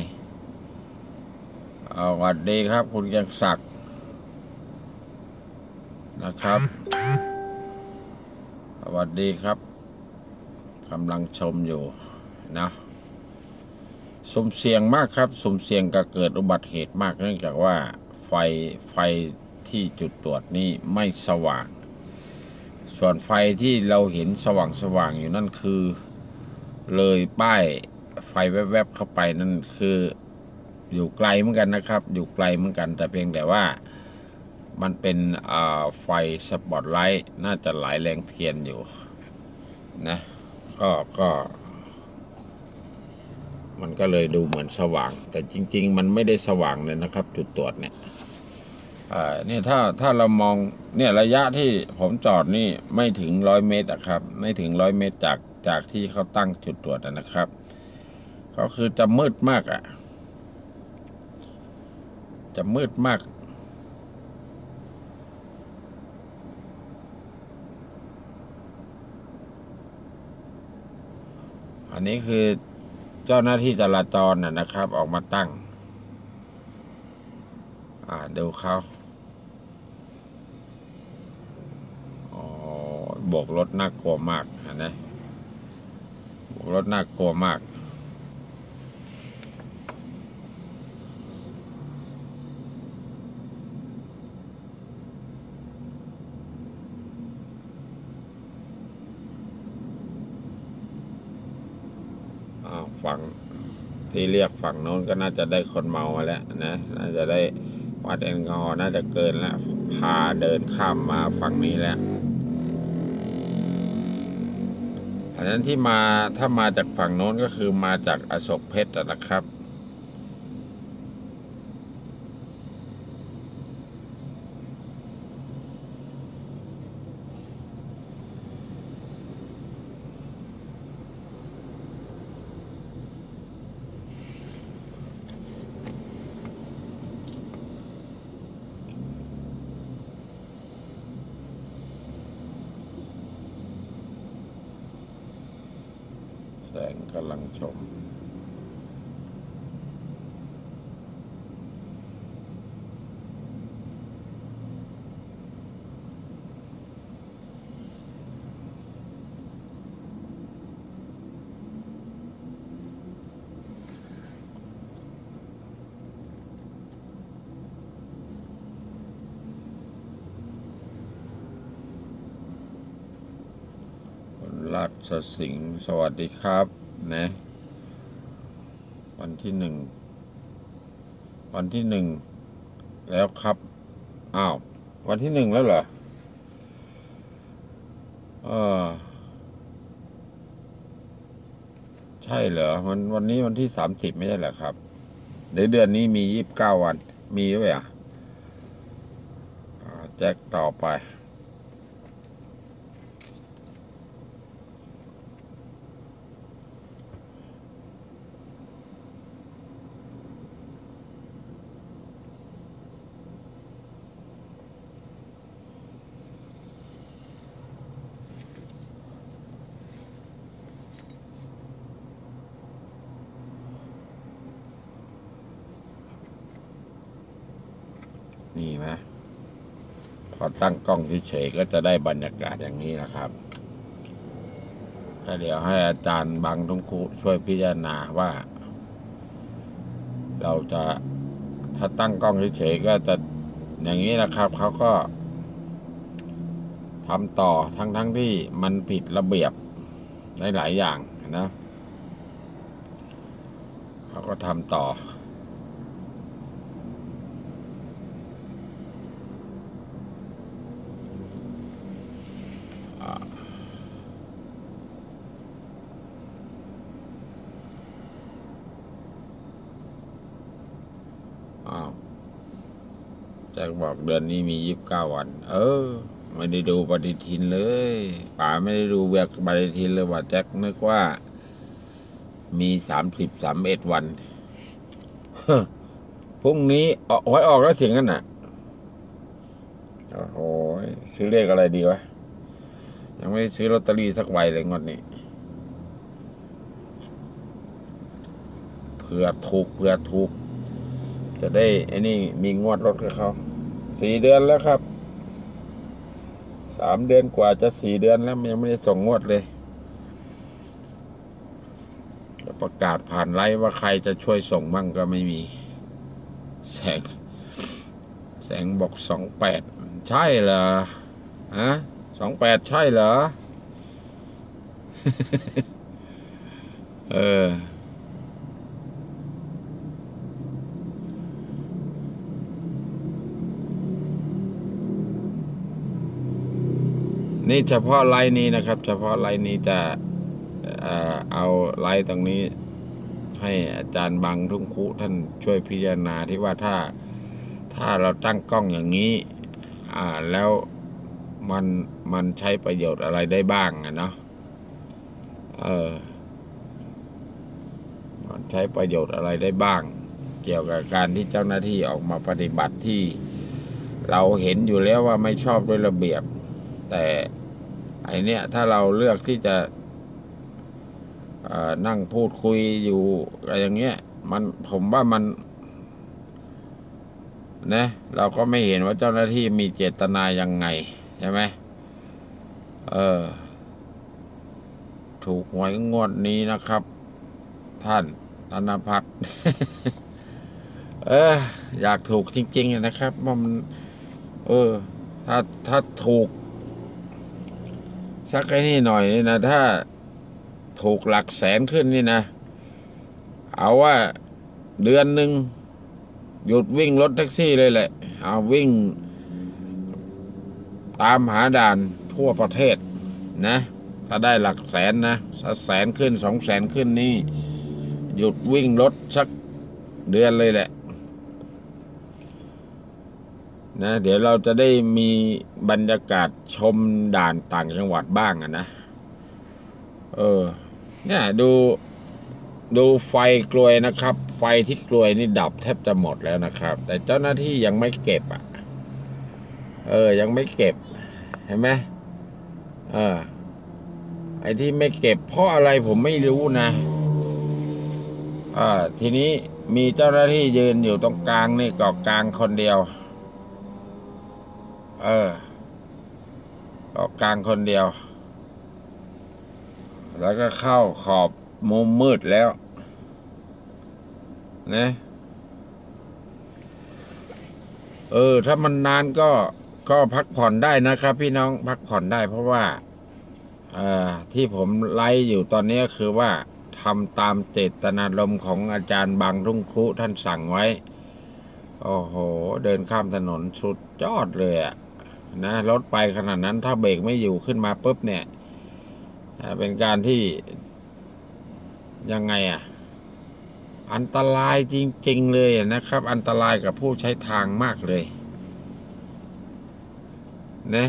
เอาสวัสดีครับคุณยังศักดิ์นะครับสวัสดีครับกำลังชมอยู่นะสุ่มเสี่ยงมากครับสุ่มเสี่ยงกับเกิดอุบัติเหตุมากเนื่องจากว่าไฟไฟที่จุดตรวจนี้ไม่สว่างสส่วนไฟที่เราเห็นสว่างสว่างอยู่นั่นคือเลยป้ายไฟแวบๆเข้าไปนั่นคืออยู่ไกลเหมือนกันนะครับอยู่ไกลเหมือนกันแต่เพียงแต่ว่ามันเป็นไฟสปอตไลท์น่าจะหลายแรงเทียนอยู่นะก็ก็มันก็เลยดูเหมือนสว่างแต่จริงๆมันไม่ได้สว่างเลยนะครับจุดตรวจเนี่ยอ่าเนี่ยถ้าถ้าเรามองเนี่ยระยะที่ผมจอดนี่ไม่ถึงร้อยเมตรอะครับไม่ถึงร้อยเมตรจากจากที่เขาตั้งจุดตรวจนะครับก็คือจะมืดมากอะจะมืดมากอันนี้คือเจ้าหน้าที่จราจรนะครับออกมาตั้งอ่าดูเขาอ๋อโบกรถน่ากลัวมากนะโบกรถน่ากลัวมากฝั่งที่เรียกฝั่งโน้นก็น่าจะได้คนเมามาแล้วนะน่าจะได้วัดแอลกอฮอล์น่าจะเกินแล้วพาเดินข้ามมาฝั่งนี้แล้วอันนั้นที่มาถ้ามาจากฝั่งโน้นก็คือมาจากอโศกเพชรนะครับแสงกำลังชมราชสิงห์สวัสดีครับนะวันที่หนึ่งวันที่หนึ่งแล้วครับอ้าววันที่หนึ่งแล้วเหรอเออใช่เหรอวันวันนี้วันที่สามสิบไม่ใช่เหรอครับเดี๋ยวเดือนนี้มียี่สิบเก้าวันมีด้วยอ่ะแจ็คต่อไปนี่ไหมพอตั้งกล้องเฉยๆก็จะได้บรรยากาศอย่างนี้นะครับก็เดี๋ยวให้อาจารย์บางทุงคุช่วยพิจารณาว่าเราจะถ้าตั้งกล้องเฉยๆก็จะอย่างนี้นะครับเขาก็ทำต่อทั้งๆ ท, ที่มันผิดระเบียบในหลายอย่างนะเขาก็ทำต่ออ้าวแจ็คบอกเดือนนี้มียี่สิบเก้าวันเออไม่ได้ดูปฏิทินเลยป๋าไม่ได้ดูเวียกปฏิทินเลยว่าแจ็คนึกว่ามีสามสิบสามเอ็ดวันพรุ่งนี้ออกหวยออกแล้วเสียงกันน่ะโอ้โหซื้อเลขอะไรดีวะยังไม่ซื้อลอตเตอรี่สักใบเลยงวดนี้เผื่อถูกเผื่อถูกจะได้ไอ้นี่มีงวดรถกับเขาสี่เดือนแล้วครับสามเดือนกว่าจะสี่เดือนแล้วยังไม่ได้ส่งงวดเลยประกาศผ่านไลฟ์ว่าใครจะช่วยส่งบ้างก็ไม่มีแสงแสงบอกสองแปดใช่เหรอฮะสองแปดใช่เหรอ เออนี่เฉพาะไลน์นี้นะครับเฉพาะไลน์นี้จะเอ่อเอาไลน์ตรงนี้ให้อาจารย์บังทุ่งคุท่านช่วยพิจารณาที่ว่าถ้าถ้าเราตั้งกล้องอย่างนี้อ่าแล้วมันมันใช้ประโยชน์อะไรได้บ้างอะเนาะเออมันใช้ประโยชน์อะไรได้บ้างเกี่ยวกับการที่เจ้าหน้าที่ออกมาปฏิบัติที่เราเห็นอยู่แล้วว่าไม่ชอบด้วยระเบียบแต่ไอเนี้ยถ้าเราเลือกที่จะนั่งพูดคุยอยู่อะไรอย่างเงี้ยมันผมว่ามันนะเราก็ไม่เห็นว่าเจ้าหน้าที่มีเจตนายังไงใช่ไหมเออถูกหวยงวดนี้นะครับท่านธนพัฒน์ เอออยากถูกจริงๆนะครับว่ามันเออถ้าถ้าถูกสักไอ้นี่หน่อยนี่นะถ้าถูกหลักแสนขึ้นนี่นะเอาว่าเดือนหนึ่งหยุดวิ่งรถแท็กซี่เลยแหละเอาวิ่งตามหาด่านทั่วประเทศนะถ้าได้หลักแสนนะแสนขึ้นสองแสนขึ้นนี่หยุดวิ่งรถสักเดือนเลยแหละนะเดี๋ยวเราจะได้มีบรรยากาศชมด่านต่างจังหวัดบ้างอะนะเออเนี่ยดูดูไฟกลวยนะครับไฟที่กลวยนี่ดับแทบจะหมดแล้วนะครับแต่เจ้าหน้าที่ยังไม่เก็บอ่ะเออยังไม่เก็บเห็นไหมเออไอ้ที่ไม่เก็บเพราะอะไรผมไม่รู้นะอ่าทีนี้มีเจ้าหน้าที่ยืนอยู่ตรงกลางนี่เกาะกลางคนเดียวเออเกาะกลางคนเดียวแล้วก็เข้าขอบมุมมืดแล้วนะเออถ้ามันนานก็ก็พักผ่อนได้นะครับพี่น้องพักผ่อนได้เพราะว่าเอ่อที่ผมไลฟ์อยู่ตอนนี้คือว่าทำตามเจตนารมณ์ของอาจารย์บางรุ่งคุท่านสั่งไว้โอ้โหเดินข้ามถนนสุดยอดเลยอะนะรถไปขนาดนั้นถ้าเบรกไม่อยู่ขึ้นมาปุ๊บเนี่ยเป็นการที่ยังไงอะอันตรายจริงๆเลยนะครับอันตรายกับผู้ใช้ทางมากเลยนะ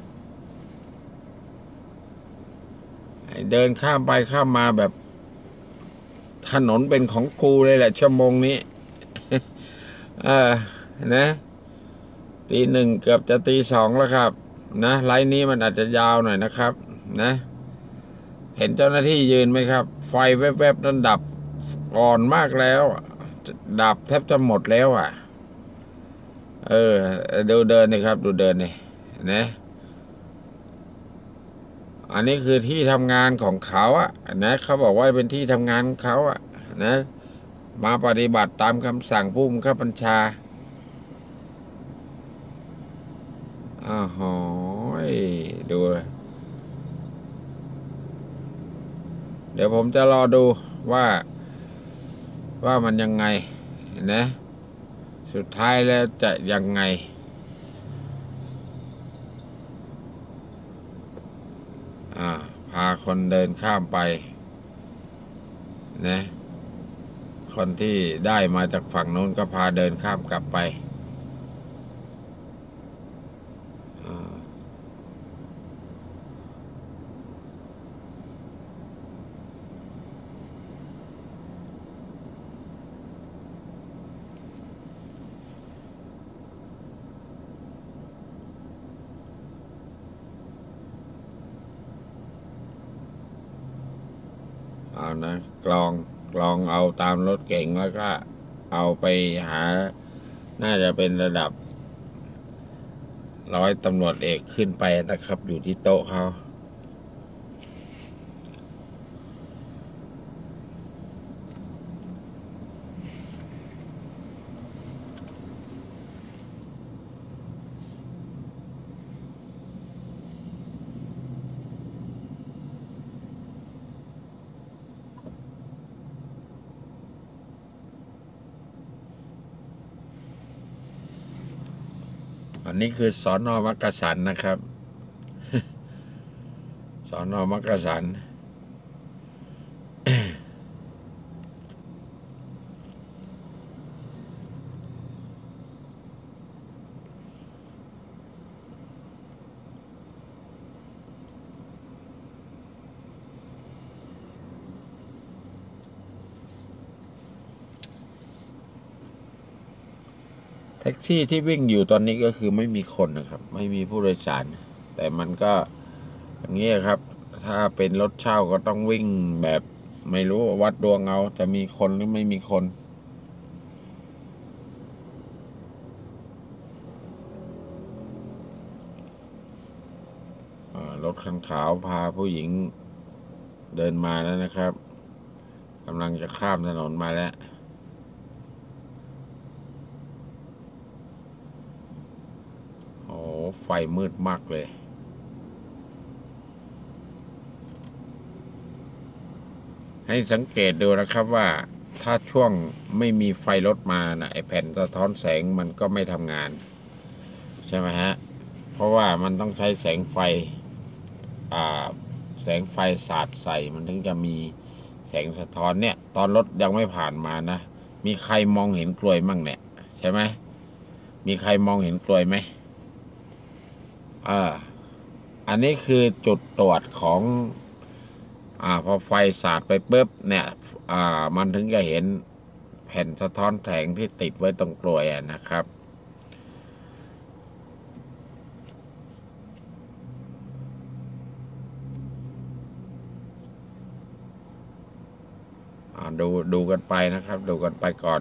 เดินข้ามไปข้ามมาแบบถนนเป็นของกูเลยแหละชั่วโมงนี้ เออนะตีหนึ่งเกือบจะตีสองแล้วครับนะไลน์นี้มันอาจจะยาวหน่อยนะครับนะเห็นเจ้าหน้าที่ยืนไหมครับไฟแวบๆนั้นดับอ่อนมากแล้วดับแทบจะหมดแล้วอ่ะเออดูเดินนี่ครับดูเดินนี่นะอันนี้คือที่ทำงานของเขาอะนะเขาบอกว่าเป็นที่ทำงานของเขาอะนะมาปฏิบัติตามคำสั่งผู้บังคับบัญชาอ้าวโหดูเดี๋ยวผมจะรอดูว่าว่ามันยังไงนะสุดท้ายแล้วจะยังไงอ่าพาคนเดินข้ามไปนะคนที่ได้มาจากฝั่งนู้นก็พาเดินข้ามกลับไปเอานะกลองกลองเอาตามรถเก๋งแล้วก็เอาไปหาน่าจะเป็นระดับร้อยตำรวจเอกขึ้นไปนะครับอยู่ที่โต๊ะเขาอันนี้คือสอนอมักกะสันนะครับ สอนอมักกะสัน แท็กซี่ที่วิ่งอยู่ตอนนี้ก็คือไม่มีคนนะครับ ไม่มีผู้โดยสาร แต่มันก็อย่างนี้ครับ ถ้าเป็นรถเช่าก็ต้องวิ่งแบบไม่รู้วัดดวงเอาจะมีคนหรือไม่มีคนรถคันขาวพาผู้หญิงเดินมาแล้วนะครับกำลังจะข้ามถนนมาแล้วโอ้ไฟมืดมากเลยให้สังเกตดูนะครับว่าถ้าช่วงไม่มีไฟรถมานะไอแผ่นสะท้อนแสงมันก็ไม่ทำงานใช่ไหมฮะเพราะว่ามันต้องใช้แสงไฟอ่าแสงไฟสาดใส่มันถึงจะมีแสงสะท้อนเนี่ยตอนรถยังไม่ผ่านมานะมีใครมองเห็นกลวยมั่งเนี่ยใช่ไหมมีใครมองเห็นกลวยไหมอ่าอันนี้คือจุดตรวจของอ่าพอไฟสาดไปปุ๊บเนี่ยอ่ามันถึงจะเห็นแผ่นสะท้อนแสงที่ติดไว้ตรงกลวยนะครับดูดูกันไปนะครับดูกันไปก่อน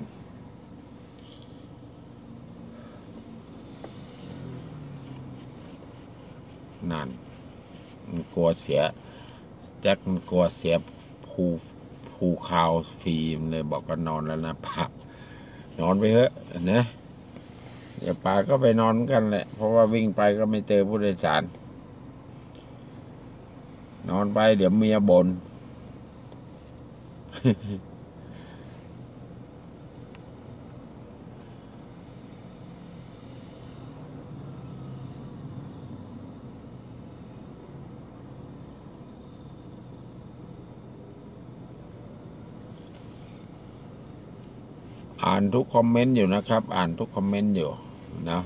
นั่นมันกลัวเสียแจ็คมันกลัวเสียภูภูคาวฟิล์มเลยบอกก็นอนแล้วนะพักนอนไปเถอะนะเดี๋ยวป้าก็ไปนอนกันแหละเพราะว่าวิ่งไปก็ไม่เจอผู้โดยสารนอนไปเดี๋ยวเมียบ่น อ่านทุกคอมเมนต์อยู่นะครับอ่านทุกคอมเมนต์อยู่นะ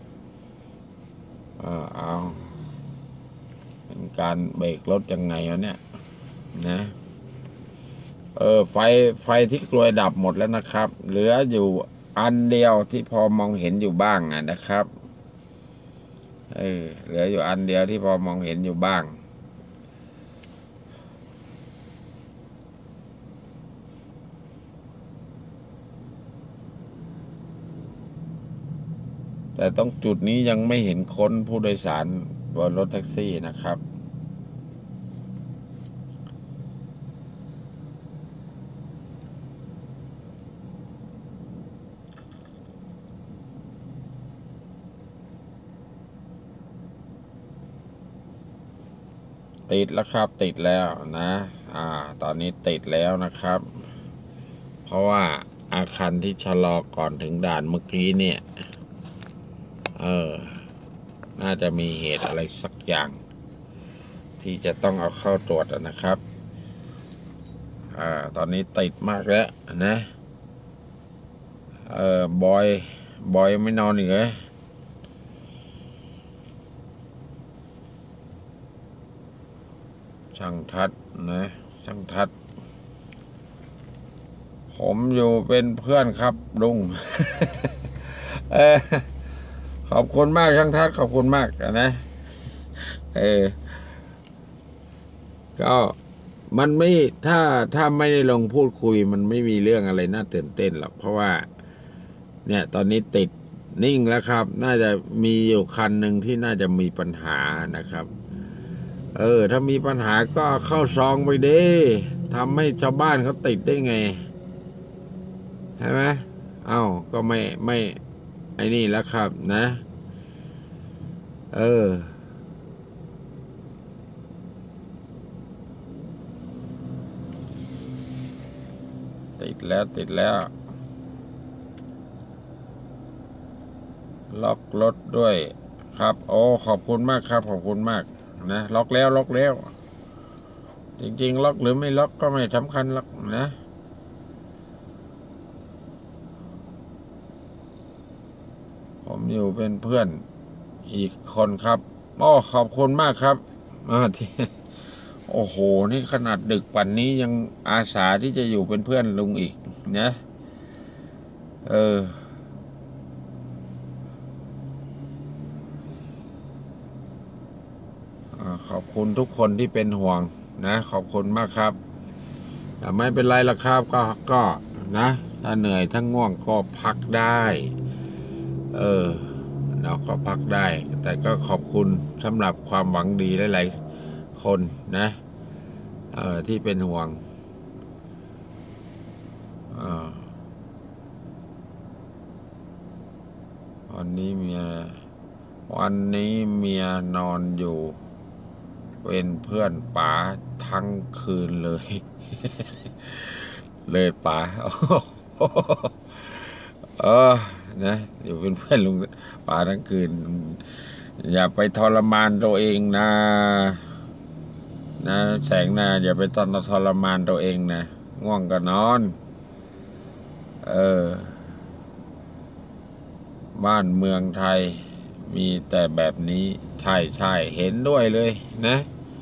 เออเอาเป็นการเบรกรถยังไงวะเนี่ยนะเออไฟไฟที่กลวยดับหมดแล้วนะครับเหลืออยู่อันเดียวที่พอมองเห็นอยู่บ้างอ่ะนะครับเออเหลืออยู่อันเดียวที่พอมองเห็นอยู่บ้างแต่ตรงจุดนี้ยังไม่เห็นคนผู้โดยสารบนรถแท็กซี่นะครับติดแล้วครับติดแล้วนะอ่าตอนนี้ติดแล้วนะครับเพราะว่าอาคารที่ชะลอก่อนถึงด่านเมื่อกี้เนี่ยเออน่าจะมีเหตุอะไรสักอย่างที่จะต้องเอาเข้าตรวจนะครับอ่าตอนนี้ติดมากแล้วนะเออบอยบอยไม่นอนอีกเหรอช่างทัดนะช่างทัดผมอยู่เป็นเพื่อนครับลุง เออขอบคุณมากช่างทัดขอบคุณมากนะเออก็มันไม่ถ้าถ้าไม่ได้ลงพูดคุยมันไม่มีเรื่องอะไรน่าตื่นเต้นหรอกเพราะว่าเนี่ยตอนนี้ติดนิ่งแล้วครับน่าจะมีอยู่คันหนึ่งที่น่าจะมีปัญหานะครับเออถ้ามีปัญหาก็เข้าซองไปดิทำให้ชาวบ้านเขาติดได้ไงใช่ไหมเอ้าก็ไม่ไม่ไอ้นี่แล้วครับนะเออติดแล้วติดแล้วล็อกรถด้วยครับโอ้ขอบคุณมากครับขอบคุณมากนะล็อกแล้วล็อกแล้วจริงๆล็อกหรือไม่ล็อกก็ไม่สำคัญหรอกนะผมอยู่เป็นเพื่อนอีกคนครับโอ้ขอบคุณมากครับมาที่โอ้โหนี่ขนาดดึกป่านนี้ยังอาสาที่จะอยู่เป็นเพื่อนลุงอีกนะเออขอบคุณทุกคนที่เป็นห่วงนะขอบคุณมากครับแต่ไม่เป็นไรละครับก็ก็นะถ้าเหนื่อยถ้าง่วงก็พักได้เออเราก็พักได้แต่ก็ขอบคุณสำหรับความหวังดีหลายๆคนนะเออที่เป็นห่วงเออวันนี้เมียวันนี้เมียนอนอยู่เป็นเพื่อนป๋าทั้งคืนเลย เลยป๋าเออนะอยู่เป็นเพื่อนลุงป๋าทั้งคืนอย่าไปทรมานตัวเองนะนะแสงนะอย่าไปตอนทรมานตัวเองนะง่วงก็นอนเออบ้านเมืองไทยมีแต่แบบนี้ใช่ใช่เห็นด้วยเลยนะ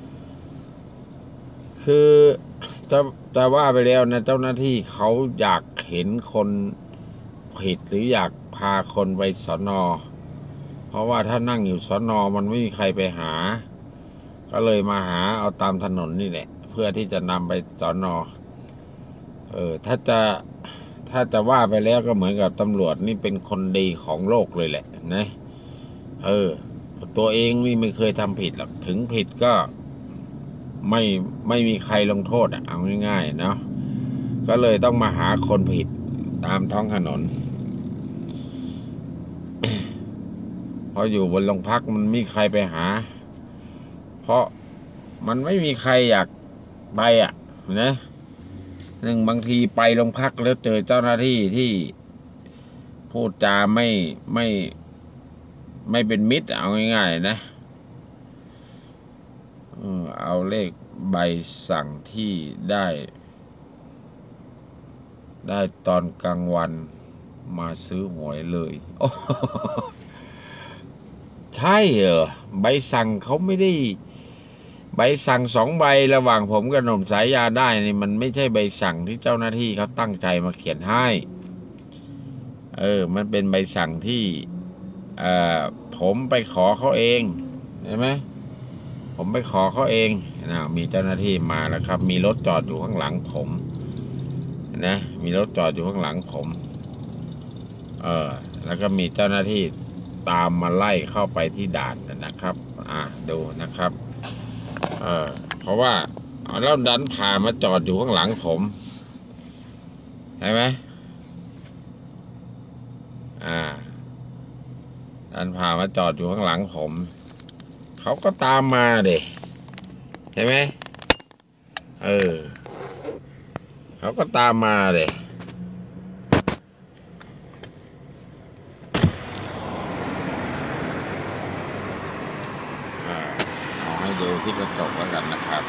คือจะจะว่าไปแล้วนะเจ้าหน้าที่เขาอยากเห็นคนผิดหรืออยากพาคนไปสน.เพราะว่าถ้านั่งอยู่สน.มันไม่มีใครไปหาก็เลยมาหาเอาตามถนนนี่แหละเพื่อที่จะนำไปสน.เออถ้าจะถ้าจะว่าไปแล้วก็เหมือนกับตำรวจนี่เป็นคนดีของโลกเลยแหละนะเออตัวเองนี่ไม่เคยทำผิดหรอกถึงผิดก็ไม่ไม่มีใครลงโทษอ่ะเอาง่ายๆเนาะก็เลยต้องมาหาคนผิดตามท้องถนน พออยู่บนโรงพักมันไม่มีใครไปหาเพราะมันไม่มีใครอยากไปอ่ะนะหนึ่งบางทีไปโรงพักแล้วเจอเจ้าหน้าที่ที่พูดจาไม่ไม่ไม่เป็นมิตรเอาง่ายๆนะเอาเลขใบสั่งที่ได้ได้ตอนกลางวันมาซื้อหวยเลยใช่เหรอใบสั่งเขาไม่ได้ใบสั่งสองใบระหว่างผมกับหนุ่มสายยาได้นี่มันไม่ใช่ใบสั่งที่เจ้าหน้าที่เขาตั้งใจมาเขียนให้เออมันเป็นใบสั่งที่เอ่อผมไปขอเขาเองใช่ไหมผมไปขอเขาเองนะมีเจ้าหน้าที่มาแล้วครับมีรถจอดอยู่ข้างหลังผมนะมีรถจอดอยู่ข้างหลังผมเออแล้วก็มีเจ้าหน้าที่ตามมาไล่เข้าไปที่ด่านนะครับอ่าดูนะครับเออเพราะว่าแล้วดันผ่ามาจอดอยู่ข้างหลังผมใช่ไหมอ่าดันผ่ามาจอดอยู่ข้างหลังผมเขาก็ตามมาเด็ใช่ไหมเออเขาก็ตามมาเด็เอาให้ดูที่กระจกแล้วกันนะครับ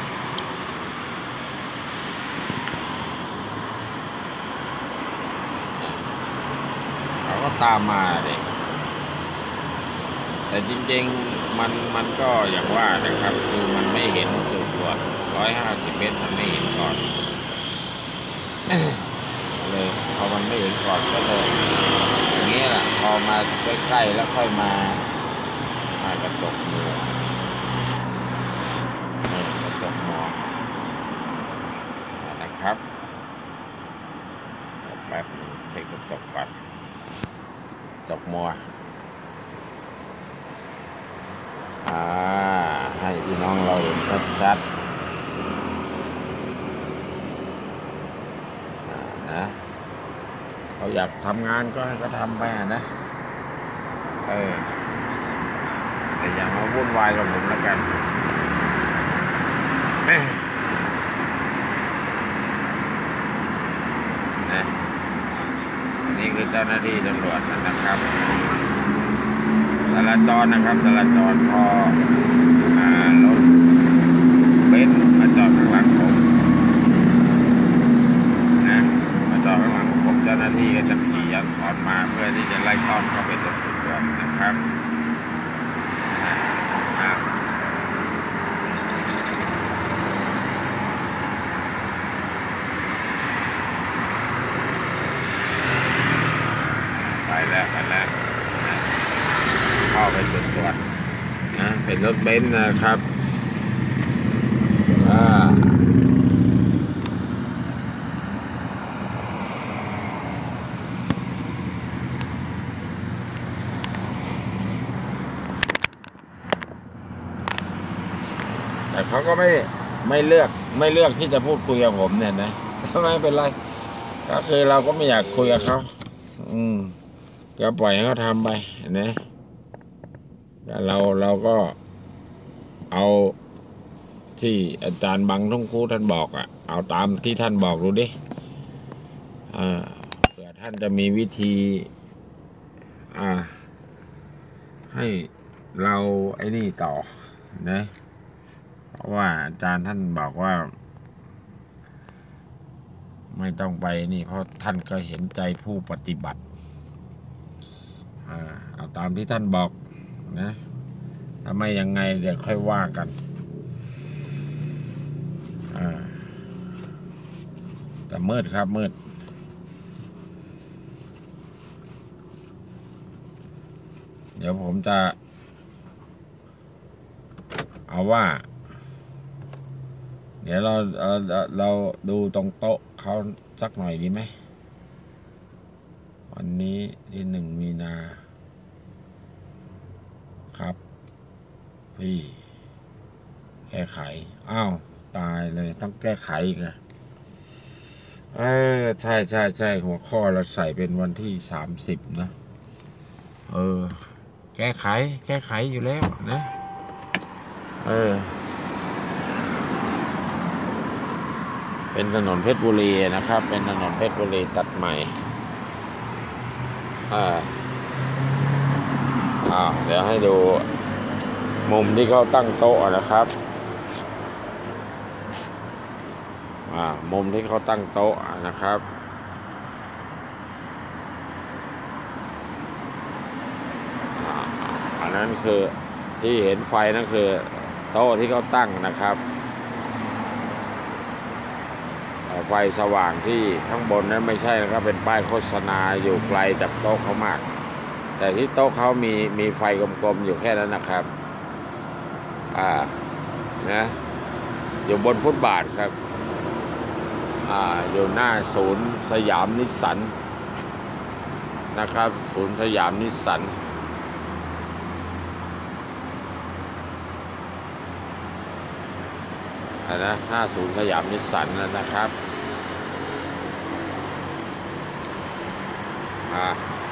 เขาก็ตามมาเด็แต่จริงๆมันมันก็อย่างว่านะครับคือมันไม่เห็นจุดตรวจร้อยห้าสิบเมตรมันไม่เห็นก่อนเลยพอมันไม่เห็นก่อนก็เลยอย่างนี้แหละพอมาใกล้ๆแล้วค่อยมามากระจกมือกระจกมองนะครับแป๊บนึงเช็คกระจกก่อนกระจกมัวอ่าให้พี่น้องเราเห็นชัดๆนะเขาอยากทำงานก็ให้เขาทำไปนะเออแต่อย่ามาวุ่นวายกับผมแล้วกันนะนี่คือเจ้าหน้าที่ตำรวจนะครับจราจรนะครับจราจรพออ่ารถเบนซ์มาจอดข้างหลังผมนะมาจอดข้างหลังผมเจ้าหน้าที่ก็จะขี่ย้อนสอนมาเพื่อที่จะไล่ต้อนเข้าไปตรวจตรวจนะครับไปแล้วไปแล้วเข้าไปตรวจตรวจนะเป็นรถเบนซ์นะครับอ่าแต่เขาก็ไม่ไม่เลือกไม่เลือกที่จะพูดคุยกับผมเนี่ยนะไม่เป็นไรก็คือเราก็ไม่อยากคุยกับเขาอืมก็ปล่อยให้เขาทำไปนะเราเราก็เอาที่อาจารย์บังทุ่งคูท่านบอกอ่ะเอาตามที่ท่านบอกดูดิอ่าเผื่อท่านจะมีวิธีอ่าให้เราไอ้นี่ต่อนะเพราะว่าอาจารย์ท่านบอกว่าไม่ต้องไปนี่เพราะท่านก็เห็นใจผู้ปฏิบัติอ่าเอาตามที่ท่านบอกนะถ้าไม่ยังไงเดี๋ยวค่อยว่ากันอ่าแต่มืดครับมืดเดี๋ยวผมจะเอาว่าเดี๋ยวเราเราเราดูตรงโต๊ะเขาสักหน่อยดีไหมวันนี้ที่หนึ่งมีนาครับพี่แก้ไขอ้าวตายเลยต้องแก้ไขอีกอะเออใช่ใช่ใช่หัวข้อเราใส่เป็นวันที่สามสิบนะเออแก้ไขแก้ไขอยู่แล้วนะเออเป็นถนนเพชรบุรีนะครับเป็นถนนเพชรบุรีตัดใหม่อ่าอ่าเดี๋ยวให้ดูมุมที่เขาตั้งโต๊ะนะครับอ่ามุมที่เขาตั้งโต๊ะนะครับอ่าอันนั้นคือที่เห็นไฟนั่นคือโต๊ะที่เขาตั้งนะครับไฟสว่างที่ข้างบนนั้นไม่ใช่นะครับเป็นป้ายโฆษณาอยู่ไกลจากโต๊ะเขามากแต่ที่โต๊ะเขามีมีไฟกลมๆอยู่แค่นั้นนะครับอ่านะอยู่บนฟุตบาทครับอ่าอยู่หน้าศูนย์สยามนิสสันนะครับศูนย์สยามนิสสันนะหน้าศูนย์สยามนิสสันนะครับอ่า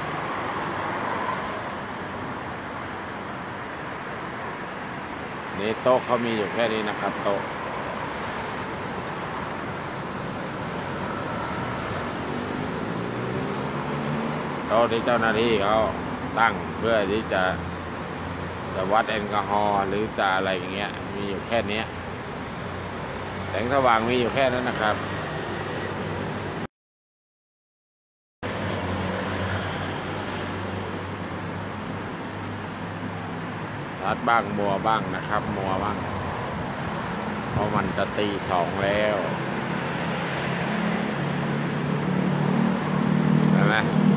นี่โต๊ะเขามีอยู่แค่นี้นะครับโต๊ะโต๊ะที่เจ้าหน้าที่เขาตั้งเพื่อที่จะจะวัดแอลกอฮอล์หรือจะอะไรอย่างเงี้ยมีอยู่แค่นี้แสงสว่างมีอยู่แค่นั้นนะครับชัดบ้างมัวบ้างนะครับมัวบ้างเพราะมันจะตีสองแล้วเห็นไหม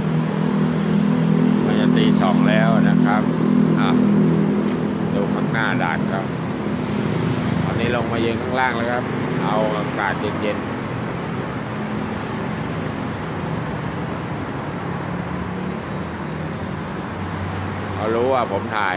มันจะตีสองแล้วนะครับอ่ะดูข้างหน้าด่านครับตอนนี้ลงมายืนข้างล่างแล้วครับเอาอากาศเย็นๆเขารู้ว่าผมถ่าย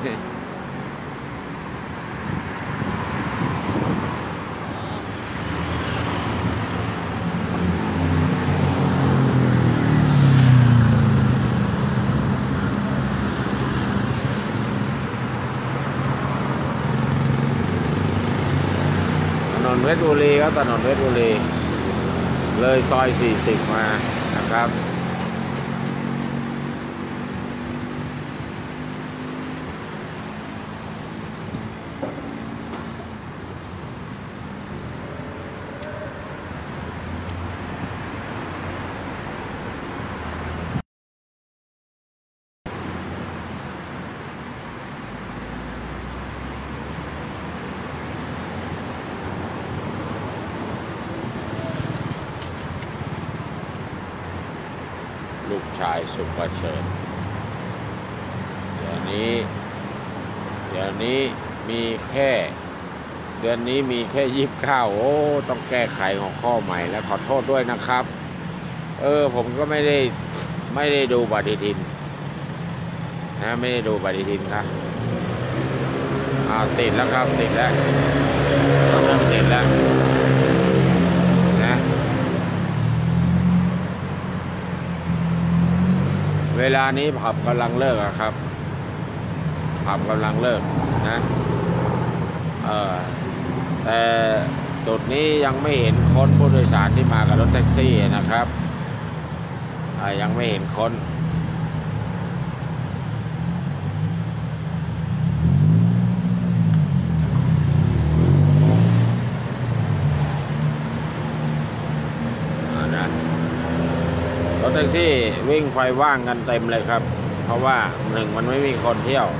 ถนนเพชรบุรีครับถนนเพชรบุรีเลยซอยสี่สิบมานะครับายสุขประเสริฐเดี๋ยวนี้เดี๋ยวนี้มีแค่เดือนนี้มีแค่ยี่สิบเก้าโอ้ต้องแก้ไขของข้อใหม่แล้วขอโทษด้วยนะครับเออผมก็ไม่ได้ไม่ได้ดูปฏิทินนะไม่ได้ดูปฏิทินครับอ้าวติดแล้วครับติดแล้วต้องเริ่มติดแล้วนะเวลานี้ผับกำลังเลิกครับผับกำลังเลิกนะเออแต่จุดนี้ยังไม่เห็นคนผู้โดยสารที่มากับรถแท็กซี่นะครับยังไม่เห็นคนนะรถแท็กซี่วิ่งไฟว่างกันเต็มเลยครับเพราะว่าหนึ่งมันไม่มีคนเที่ยว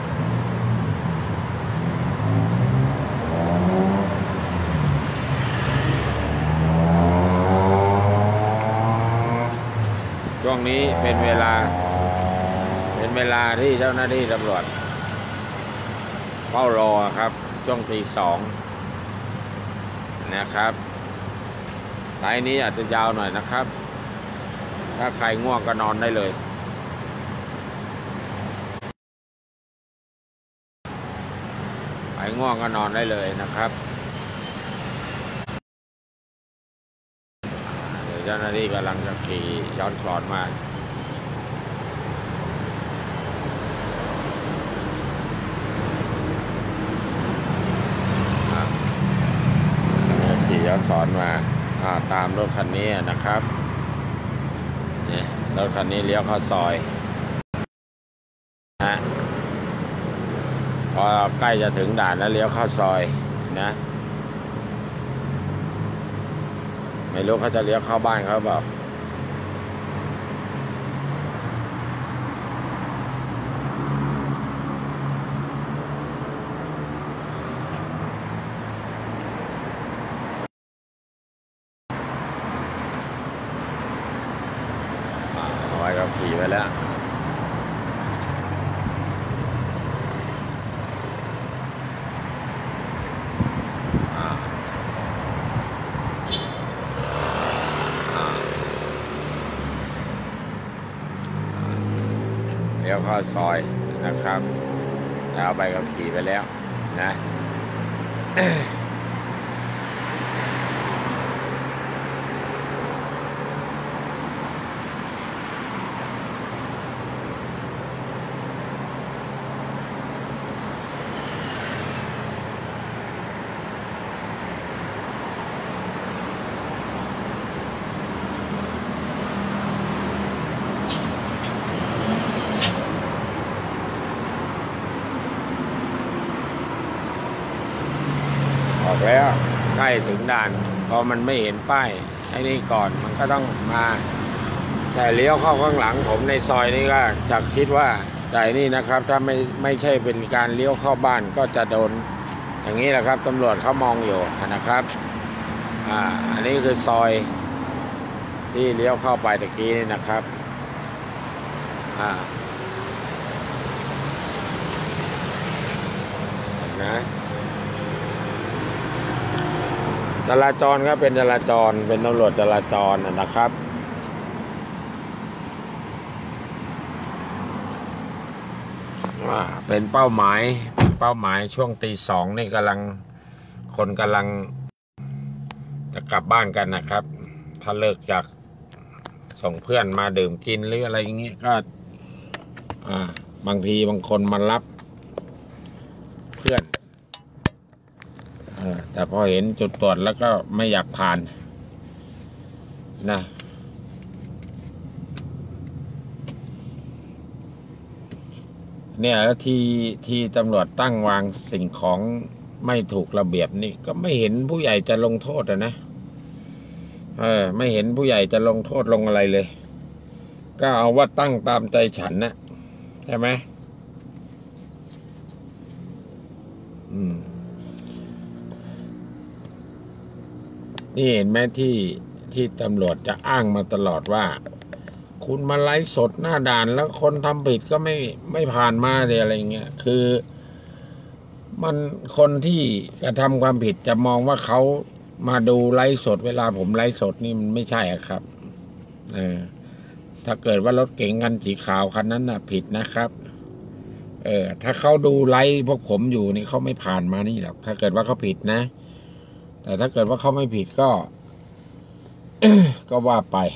ช่วงนี้เป็นเวลาเป็นเวลาที่เจ้าหน้าที่ตำรวจเฝ้ารอครับช่วงตีสองนะครับไลน์นี้อาจจะยาวหน่อยนะครับถ้าใครง่วงก็นอนได้เลยใครง่วงก็นอนได้เลยนะครับเดี๋ยวเจ้าหน้าที่กำลังจะขี่ย้อนสอนมาขี่ย้อนสอนมาตามรถคันนี้นะครับนี่รถคันนี้เลี้ยวเข้าซอยนะพอใกล้จะถึงด่านแล้วเลี้ยวเข้าซอยนะไม่รู้เขาจะเลี้ยวเข้าบ้านเขาเปล่าเอาไว้ก็ขี่ไปแล้วเลี้ยวเข้าซอยนะครับแล้วไปกับขี่ไปแล้วนะออกแล้วใกล้ถึงด่านพอมันไม่เห็นป้ายไอ้นี่ก่อนมันก็ต้องมาแต่เลี้ยวเข้าข้างหลังผมในซอยนี้ก็จะคิดว่าใจนี่นะครับถ้าไม่ไม่ใช่เป็นการเลี้ยวเข้าบ้านก็จะโดนอย่างนี้แหละครับตำรวจเขามองอยู่นะครับอ่าอันนี้คือซอยที่เลี้ยวเข้าไปตะกี้นี่นะครับอ่านะจราจรครับเป็นจราจรเป็นตำรวจจราจรนะครับว่าเป็นเป้าหมายเป้าหมายช่วงตีสองนี่กำลังคนกำลังจะกลับบ้านกันนะครับถ้าเลิกจากส่งเพื่อนมาดื่มกินหรืออะไรอย่างเงี้ยก็อ่าบางทีบางคนมารับเพื่อนแต่พอเห็นจุดตรวจแล้วก็ไม่อยากผ่านนะเนี่ยแล้วที่ที่ตำรวจตั้งวางสิ่งของไม่ถูกระเบียบนี่ก็ไม่เห็นผู้ใหญ่จะลงโทษนะเออไม่เห็นผู้ใหญ่จะลงโทษลงอะไรเลยก็เอาว่าตั้งตามใจฉันนะใช่ไหมอืมนี่เห็นไหมที่ที่ตำรวจจะอ้างมาตลอดว่าคุณมาไลฟ์สดหน้าด่านแล้วคนทำผิดก็ไม่ไม่ผ่านมาเลยอะไรเงี้ยคือมันคนที่กระทำความผิดจะมองว่าเขามาดูไลฟ์สดเวลาผมไลฟ์สดนี่มันไม่ใช่อะครับเออถ้าเกิดว่ารถเก๋งคันสีขาวคันนั้นน่ะผิดนะครับเออถ้าเขาดูไลฟ์พวกผมอยู่นี่เขาไม่ผ่านมานี่หรอกถ้าเกิดว่าเขาผิดนะแต่ถ้าเกิดว่าเขาไม่ผิดก็ ก็ว่าไป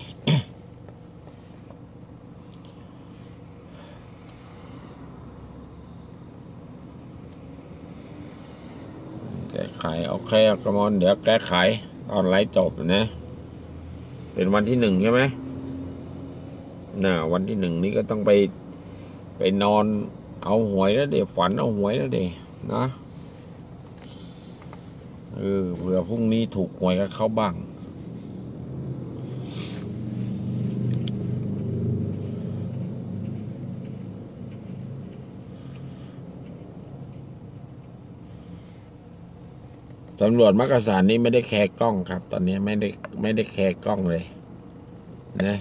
แก้ไขโอเคกระมอนเดี๋ยวแก้ไขตอนไลฟ์จบนะเป็นวันที่หนึ่งใช่ไหมน่ะวันที่หนึ่งนี้ก็ต้องไปไปนอนเอาหวยแล้วเดี๋ยวฝันเอาหวยแล้วเดี๋ยวนะเออเผื่อพรุ่งนี้ถูกหวยกับเขาบ้างตำรวจมักกะสันนี่ไม่ได้แคร์กล้องครับตอนนี้ไม่ได้ไม่ได้แคร์กล้องเลยนะ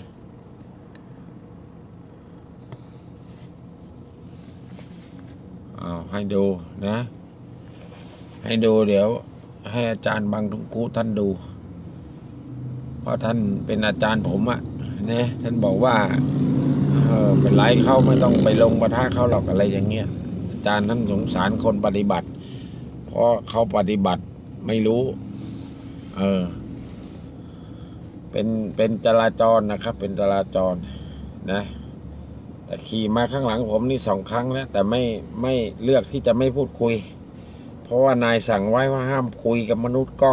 เอาให้ดูนะให้ดูเดี๋ยวให้อาจารย์บางทุงกูท่านดูเพราะท่านเป็นอาจารย์ผมอะนะท่านบอกว่าเออเป็นไรเขาไม่ต้องไปลงประทะเขาหรอกอะไรอย่างเงี้ยอาจารย์ท่านสงสารคนปฏิบัติเพราะเขาปฏิบัติไม่รู้เออเป็นเป็นจราจรนะครับเป็นจราจรนะแต่ขี่มาข้างหลังผมนี่สองครั้งแล้วแต่ไม่ไม่เลือกที่จะไม่พูดคุยเพราะว่านายสั่งไว้ว่าห้ามคุยกับมนุษย์กล้อง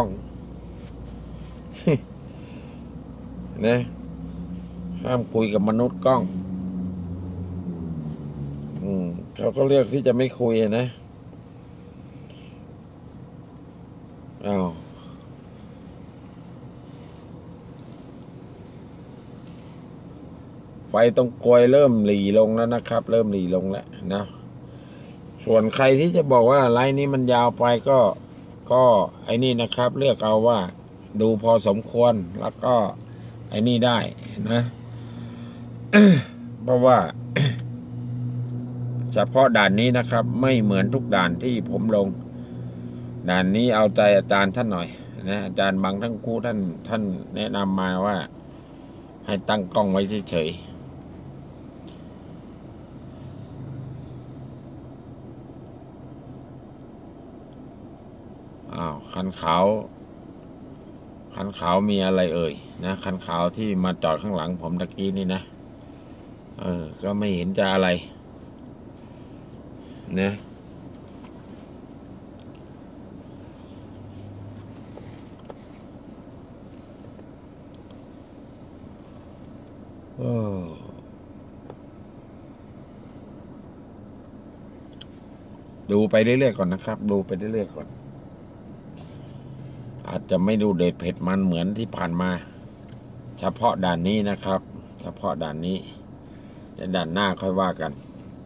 นะห้ามคุยกับมนุษย์กล้องอืมเขาก็เลือกที่จะไม่คุยนะอ้าวไฟตรงกลวยเริ่มหลีลงแล้วนะครับเริ่มหลีลงแล้วนะส่วนใครที่จะบอกว่าไลน์นี้มันยาวไปก็ก็ไอ้นี่นะครับเลือกเอาว่าดูพอสมควรแล้วก็ไอ้นี่ได้นะ เพราะว่า เฉพาะด่านนี้นะครับไม่เหมือนทุกด่านที่ผมลงด่านนี้เอาใจอาจารย์ท่านหน่อยนะอาจารย์บางทั้งคู่ท่านท่านแนะนำมาว่าให้ตั้งกล้องไว้เฉยๆอ้าวคันขาวคันขาวมีอะไรเอ่ยนะคันขาวที่มาจอดข้างหลังผมตะกี้นี่นะเออก็ไม่เห็นจะอะไรนะเออดูไปเรื่อยๆก่อนนะครับดูไปเรื่อยๆก่อนอาจจะไม่ดูเด็ดเผ็ดมันเหมือนที่ผ่านมาเฉพาะด่านนี้นะครับเฉพาะด่านนี้แต่ด่านหน้าค่อยว่ากัน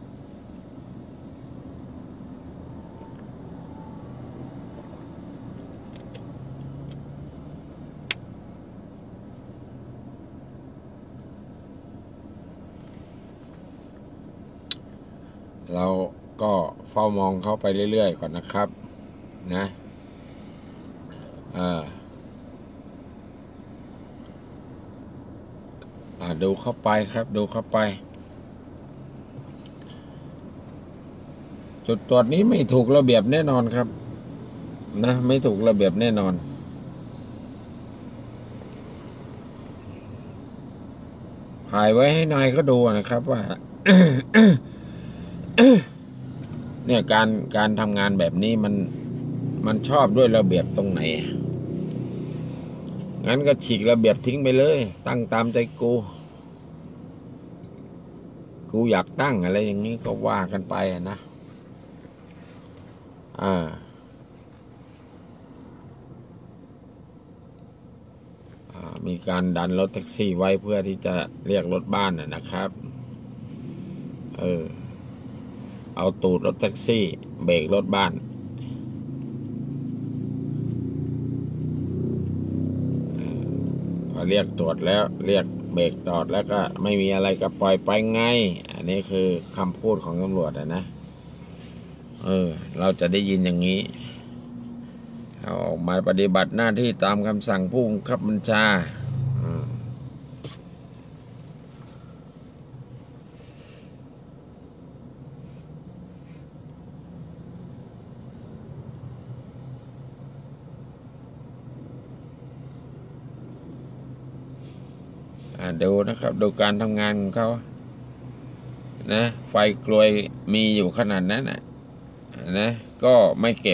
เราก็เฝ้ามองเข้าไปเรื่อยๆก่อนนะครับนะเอออ่าดูเข้าไปครับดูเข้าไปจุดตรวจนี้ไม่ถูกระเบียบแน่นอนครับนะไม่ถูกระเบียบแน่นอนถ่ายไว้ให้นายเขาดูนะครับว่า เนี่ยการการทำงานแบบนี้มันมันชอบด้วยระเบียบตรงไหนงั้นก็ฉีกระเบียบทิ้งไปเลยตั้งตามใจกูกูอยากตั้งอะไรอย่างนี้ก็ว่ากันไปนะอ่ามีการดันรถแท็กซี่ไว้เพื่อที่จะเรียกรถบ้านนะครับเออเอาตูดรถแท็กซี่เบรกรถบ้านพก็เรียกตรวจแล้วเรียกเบรกจอดแล้วก็ไม่มีอะไรก็ปล่อยไปไงอันนี้คือคำพูดของตำรวจนะ เออเราจะได้ยินอย่างนี้เอาออกมาปฏิบัติหน้าที่ตามคำสั่งผู้บังคับบัญชาดูนะครับดูการทำงานของเขานะไฟกลวยมีอยู่ขนาดนั้นนะนะก็ไม่เก็บ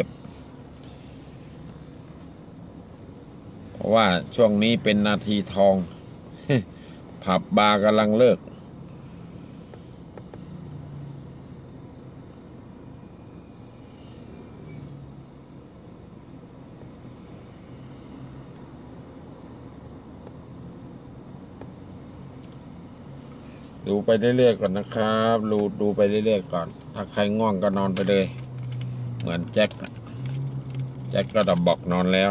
เพราะว่าช่วงนี้เป็นนาทีทอง ผับบาร์กำลังเลิกดูไปเรื่อยๆก่อนนะครับดูดูไปเรื่อยๆก่อนถ้าใครง่วงก็นอนไปเลยเหมือนแจ็คแจ็คก็ดับบอกนอนแล้ว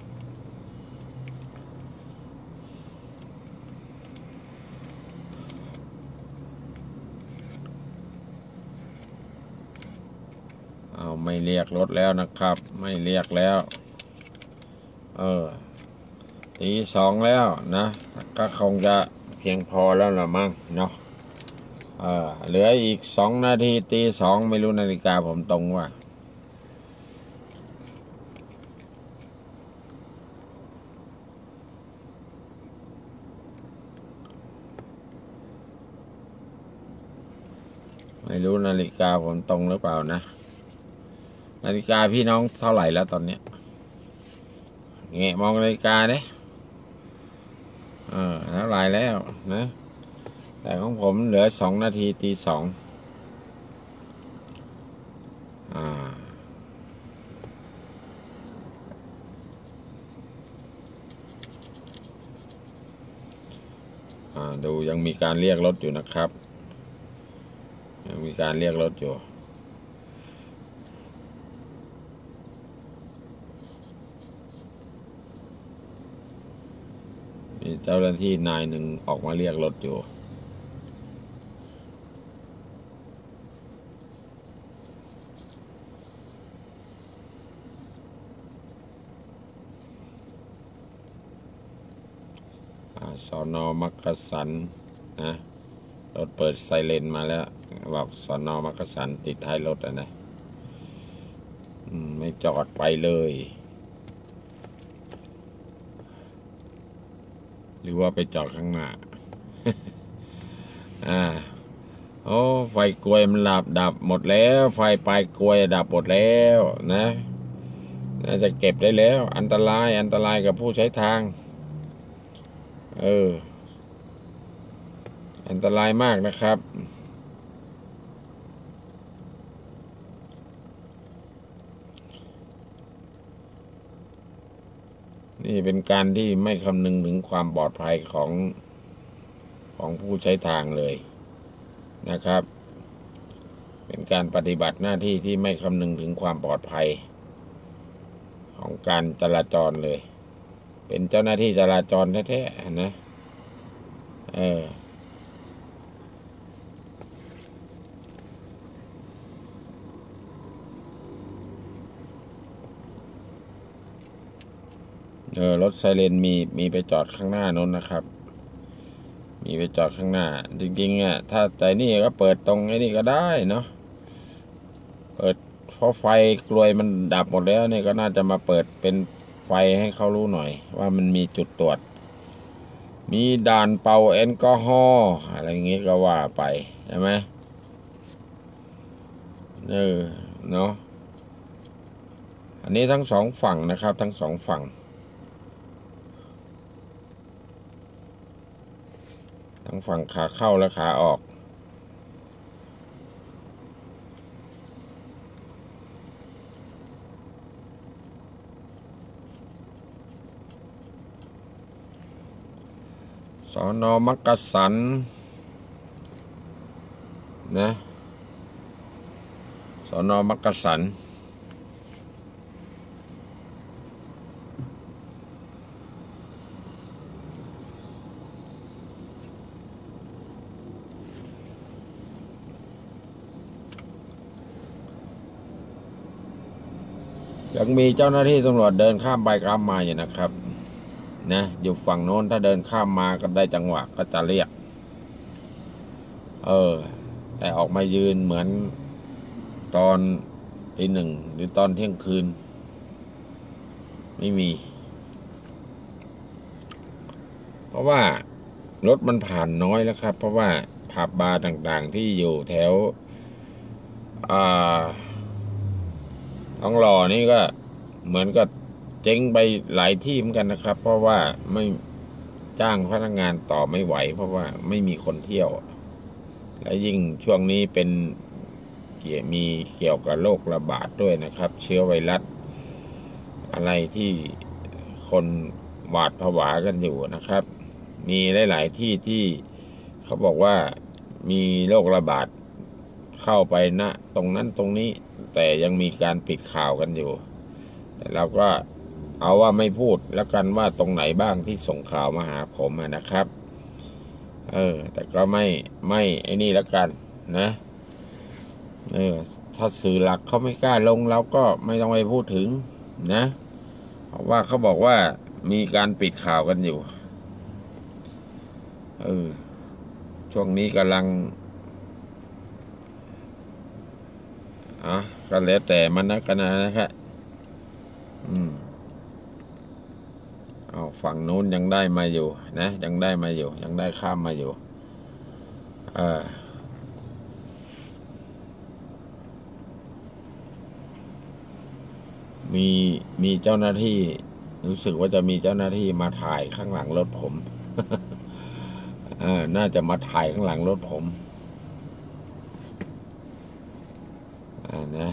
เอาไม่เรียกรถแล้วนะครับไม่เรียกแล้วเออตีสองแล้วนะก็คงจะเพียงพอแล้วละมั้งเนาะเออเหลืออีกสองนาทีตีสองไม่รู้นาฬิกาผมตรงว่าไม่รู้นาฬิกาผมตรงหรือเปล่านะนาฬิกาพี่น้องเท่าไหร่แล้วตอนนี้เงี้ยมองนาฬิกาเนี่ยเออเท่าไหร่แล้วนะแต่ของผมเหลือสองนาทีตีสองอ่าอ่าดูยังมีการเรียกรถอยู่นะครับยังมีการเรียกรถอยู่มีเจ้าหน้าที่นายหนึ่งออกมาเรียกรถอยู่สน.มักกะสันนะรถเปิดไซเรนมาแล้วบอกสน.มักกะสันติดท้ายรถอ่ะนะไม่จอดไปเลยหรือว่าไปจอดข้างหน้า อ่าโอ้ไฟกลวยมันดับดับหมดแล้วไฟปลายกลวยดับหมดแล้วนะน่าจะเก็บได้แล้วอันตรายอันตรายกับผู้ใช้ทางเอออันตรายมากนะครับนี่เป็นการที่ไม่คำนึงถึงความปลอดภัยของของผู้ใช้ทางเลยนะครับเป็นการปฏิบัติหน้าที่ที่ไม่คำนึงถึงความปลอดภัยของการจราจรเลยเป็นเจ้าหน้าที่จราจรแท้ๆนะเออเออรถไซเรนมีมีไปจอดข้างหน้านู้นนะครับมีไปจอดข้างหน้าจริงๆอ่ะถ้าใจนี่ก็เปิดตรงไอ้นี่ก็ได้เนาะเปิดเพราะไฟกลวยมันดับหมดแล้วนี่ก็น่าจะมาเปิดเป็นไฟให้เขารู้หน่อยว่ามันมีจุดตรวจมีด่านเป่าแอลกอฮอล์อะไรอย่างงี้ก็ว่าไปใช่ไหมเออเนาะอันนี้ทั้งสองฝั่งนะครับทั้งสองฝั่งทั้งฝั่งขาเข้าและขาออกสน.มักกะสันนะสน.มักกะสันยังมีเจ้าหน้าที่ตำรวจเดินข้ามไปข้ามมาอยู่นะครับนะอยู่ฝั่งโน้นถ้าเดินข้ามมาก็ได้จังหวะก็จะเรียกเออแต่ออกมายืนเหมือนตอนตีหนึ่งหรือตอนเที่ยงคืนไม่มีเพราะว่ารถมันผ่านน้อยแล้วครับเพราะว่าผับบาร์ต่างๆที่อยู่แถวอ่าท้องหล่อนี่ก็เหมือนกับเจ๊งไปหลายที่เหมือนกันนะครับเพราะว่าไม่จ้างพนักงานต่อไม่ไหวเพราะว่าไม่มีคนเที่ยวและยิ่งช่วงนี้เป็นเกี่ยวมีเกี่ยวกับโรคระบาดด้วยนะครับเชื้อไวรัสอะไรที่คนหวาดผวากันอยู่นะครับมีหลายๆที่ที่เขาบอกว่ามีโรคระบาดเข้าไปณตรงนั้นตรงนี้แต่ยังมีการปิดข่าวกันอยู่แต่เราก็เอาว่าไม่พูดแล้วกันว่าตรงไหนบ้างที่ส่งข่าวมาหาผมนะครับเออแต่ก็ไม่ไม่ไอ้นี่แล้วกันนะเออถ้าสื่อหลักเขาไม่กล้าลงเราก็ไม่ต้องไปพูดถึงนะเพราะว่าเขาบอกว่ามีการปิดข่าวกันอยู่เออช่วงนี้กำลังอ่ะก็แล้วแต่มันนะกันนะครับอืมเอาฝั่งนู้นยังได้มาอยู่นะยังได้มาอยู่ยังได้ข้ามมาอยู่เออมีมีเจ้าหน้าที่รู้สึกว่าจะมีเจ้าหน้าที่มาถ่ายข้างหลังรถผม เออน่าจะมาถ่ายข้างหลังรถผมอ่านะ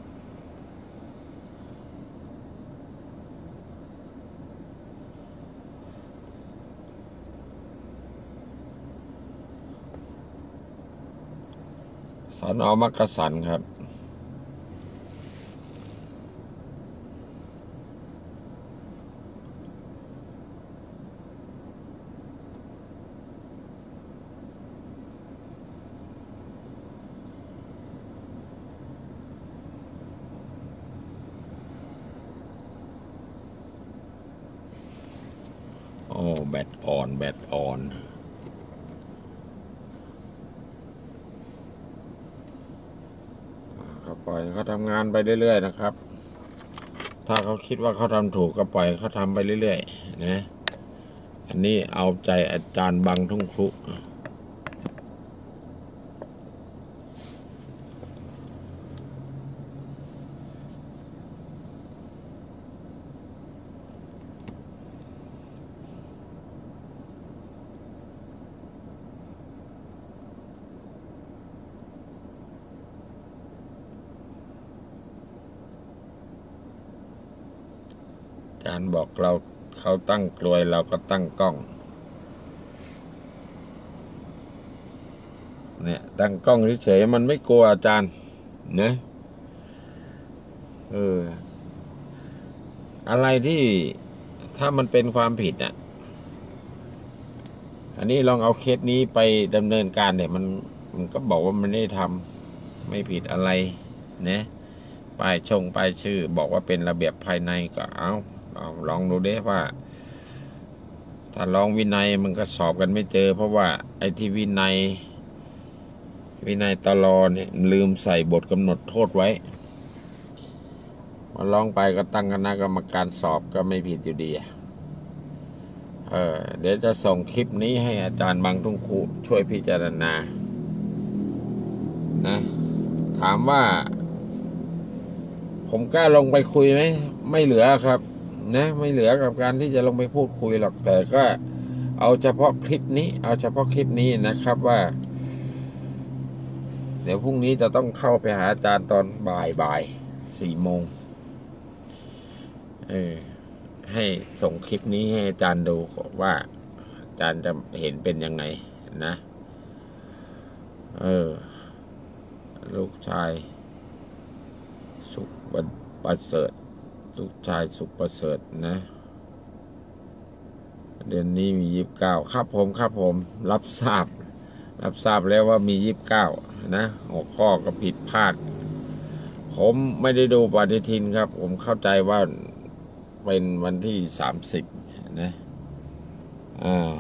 สน.มักกะสันครับโอ้แบตอ่อนแบตอ่อนเขาปล่อยเขาทำงานไปเรื่อยๆนะครับถ้าเขาคิดว่าเขาทำถูกก็ปล่อยเขาทำไปเรื่อยๆนะอันนี้เอาใจอาจารย์บังทุ่งครุอาจารย์บอกเราเขาตั้งกลวยเราก็ตั้งกล้องเนี่ยตั้งกล้องเฉยๆมันไม่กลัวอาจารย์นะเอออะไรที่ถ้ามันเป็นความผิดอ่ะอันนี้ลองเอาเคสนี้ไปดำเนินการเนี่ยมันมันก็บอกว่ามันไม่ได้ทำไม่ผิดอะไรนะป้ายชงป้ายชื่อบอกว่าเป็นระเบียบภายในก็เอาเอาลองดูดิว่าถ้าลองวินัยมันก็สอบกันไม่เจอเพราะว่าไอ้ที่วินัยวินัยตลอเนี่ยลืมใส่บทกำหนดโทษไว้มาลองไปก็ตั้งคณะกรรมการสอบก็ไม่ผิดอยู่ดีเออเดี๋ยวจะส่งคลิปนี้ให้อาจารย์บางทุ่งครูช่วยพิจารณานะถามว่าผมกล้าลงไปคุยไหมไม่เหลือครับนะไม่เหลือกับการที่จะลงไปพูดคุยหรอกแต่ก็เอาเฉพาะคลิปนี้เอาเฉพาะคลิปนี้นะครับว่าเดี๋ยวพรุ่งนี้จะต้องเข้าไปหาอาจารย์ตอนบ่ายบ่ายสี่โมงเออให้ส่งคลิปนี้ให้อาจารย์ดูว่าอาจารย์จะเห็นเป็นยังไงนะเออลูกชายสุขประเสริฐลูกชายสุขประเสริฐนะเดือนนี้มียี่สิบเก้าครับผมครับผมรับทราบรับทราบแล้วว่ามียี่สิบเก้านะหัวข้อก็ผิดพลาดผมไม่ได้ดูปฏิทินครับผมเข้าใจว่าเป็นวันที่สามสิบนะอ่า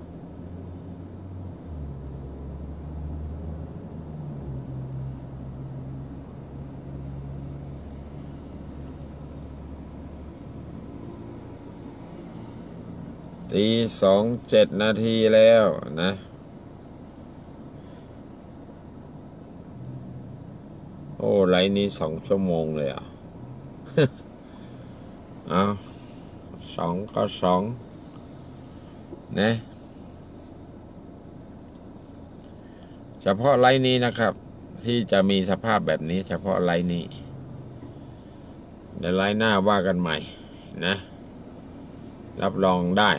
ตีสองเจ็ดนาทีแล้วนะโอ้ไลน์นี้สองชั่วโมงเลยอ่ะ เอาสองก็สองนะเฉพาะไลน์นี้นะครับที่จะมีสภาพแบบนี้เฉพาะไลน์นี้เดี๋ยวไลน์หน้าว่ากันใหม่นะรับรองได้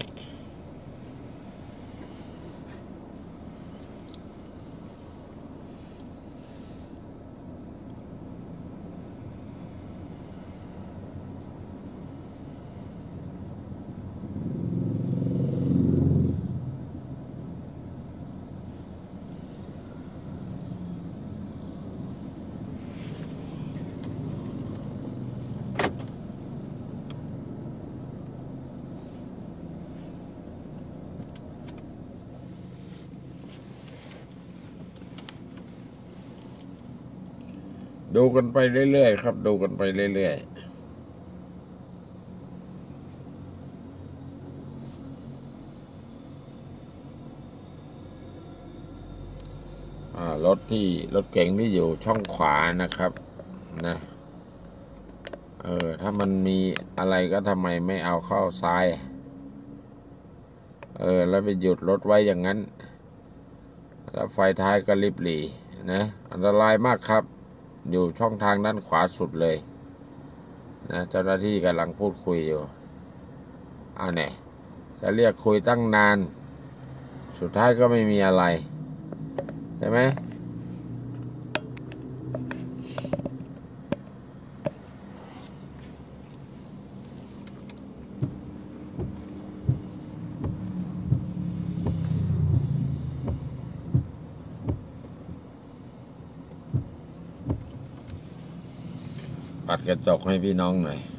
ดูกันไปเรื่อยๆครับดูกันไปเรื่อยๆรถที่รถเก๋งที่อยู่ช่องขวานะครับนะเออถ้ามันมีอะไรก็ทำไมไม่เอาเข้าซ้ายเออแล้วไปหยุดรถไว้อย่างนั้นแล้วไฟท้ายก็ริบหรี่นะอันตรายมากครับอยู่ช่องทางด้านขวาสุดเลยนะเจ้าหน้าที่กำลังพูดคุยอยู่อ่าเนี่ยจะเรียกคุยตั้งนานสุดท้ายก็ไม่มีอะไรใช่ไหมปัดกระจกให้พี่น้องหน่อย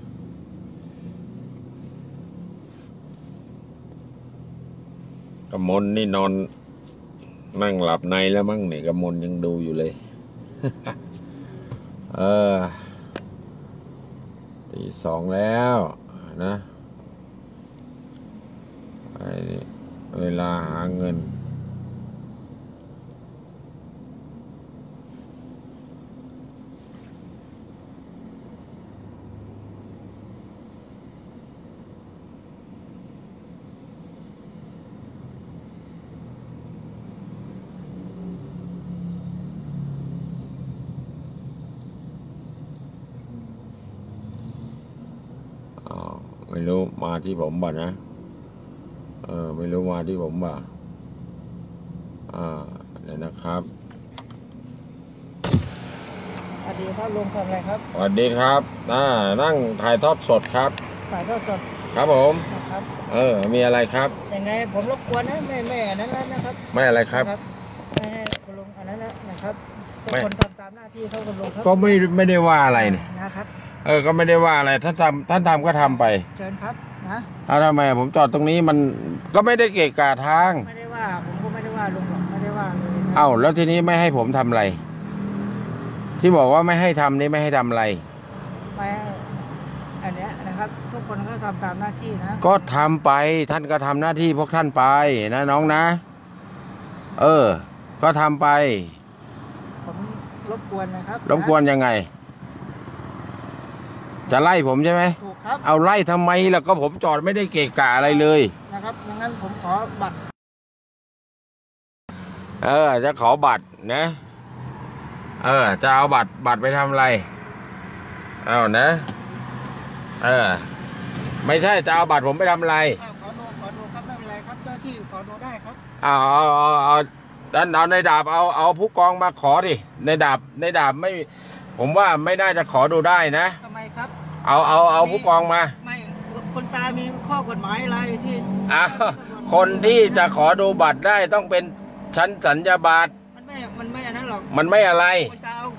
กำมลนี่นอนนั่งหลับในแล้วมั้งเนี่ยกำมลยังดูอยู่เลย เออตีสองแล้วนะไอ้เวลาหาเงินไม่รู้มาที่ผมบ่ะนะเออไม่รู้มาที่ผมบ่ะอ่าเดี๋ยวนะครับสวัสดีครับลุงทำอะไรครับสวัสดีครับอ่านั่งถ่ายทอดสดครับถ่ายทอดสดครับผมครับเออมีอะไรครับยังไงผมรบกวนนะไม่ไม่อันนั้นนะครับไม่อะไรครับไม่ให้คุณลุงอันนั้นนะครับทุกคนทำตามหน้าที่เขาคุณลุงครับก็ไม่ไม่ได้ว่าอะไรนี่นะครับเออก็ไม่ได้ว่าอะไรท่านทำท่านทำก็ทำไปเชิญครับนะเอาทำไมผมจอดตรงนี้มันก็ไม่ได้เกะกะทางไม่ได้ว่าผมก็ไม่ได้ว่าลุงหรอกไม่ได้ว่าเลยเอ้าแล้วทีนี้ไม่ให้ผมทำอะไรที่บอกว่าไม่ให้ทำนี่ไม่ให้ทำอะไรไม่อันเนี้ยนะครับทุกคนก็ทำตามหน้าที่นะก็ทำไปท่านก็ทำหน้าที่พวกท่านไปนะน้องนะเออก็ทำไปผมรบกวนนะครับรบกวนยังไงจะไล่ผมใช่ไหมถูกครับเอาไล่ทำไมล่ะก็ผมจอดไม่ได้เกะกะอะไรเลยนะครับงั้นผมขอบัตรเออจะขอบัตรนะเออจะเอาบัตรบัตรไปทำอะไรเอานะเออไม่ใช่จะเอาบัตรผมไปทำอะไรขอดูขอดูครับไม่เป็นไรครับเจ้าที่ขอดูได้ครับเอาเอาเอาเอาดันเอาในดาบเอาเอาผู้กองมาขอดิในดาบในดาบไม่ผมว่าไม่น่าจะขอดูได้นะทำไมครับเอาเอาเอาผู้กองมาไม่คนตามีข้อกฎหมายอะไรที่อ้าวคนที่จะขอดูบัตรได้ต้องเป็นชั้นสัญญาบัตรมันไม่มันไม่อันนั้นหรอกมันไม่อะไรคนตาเอา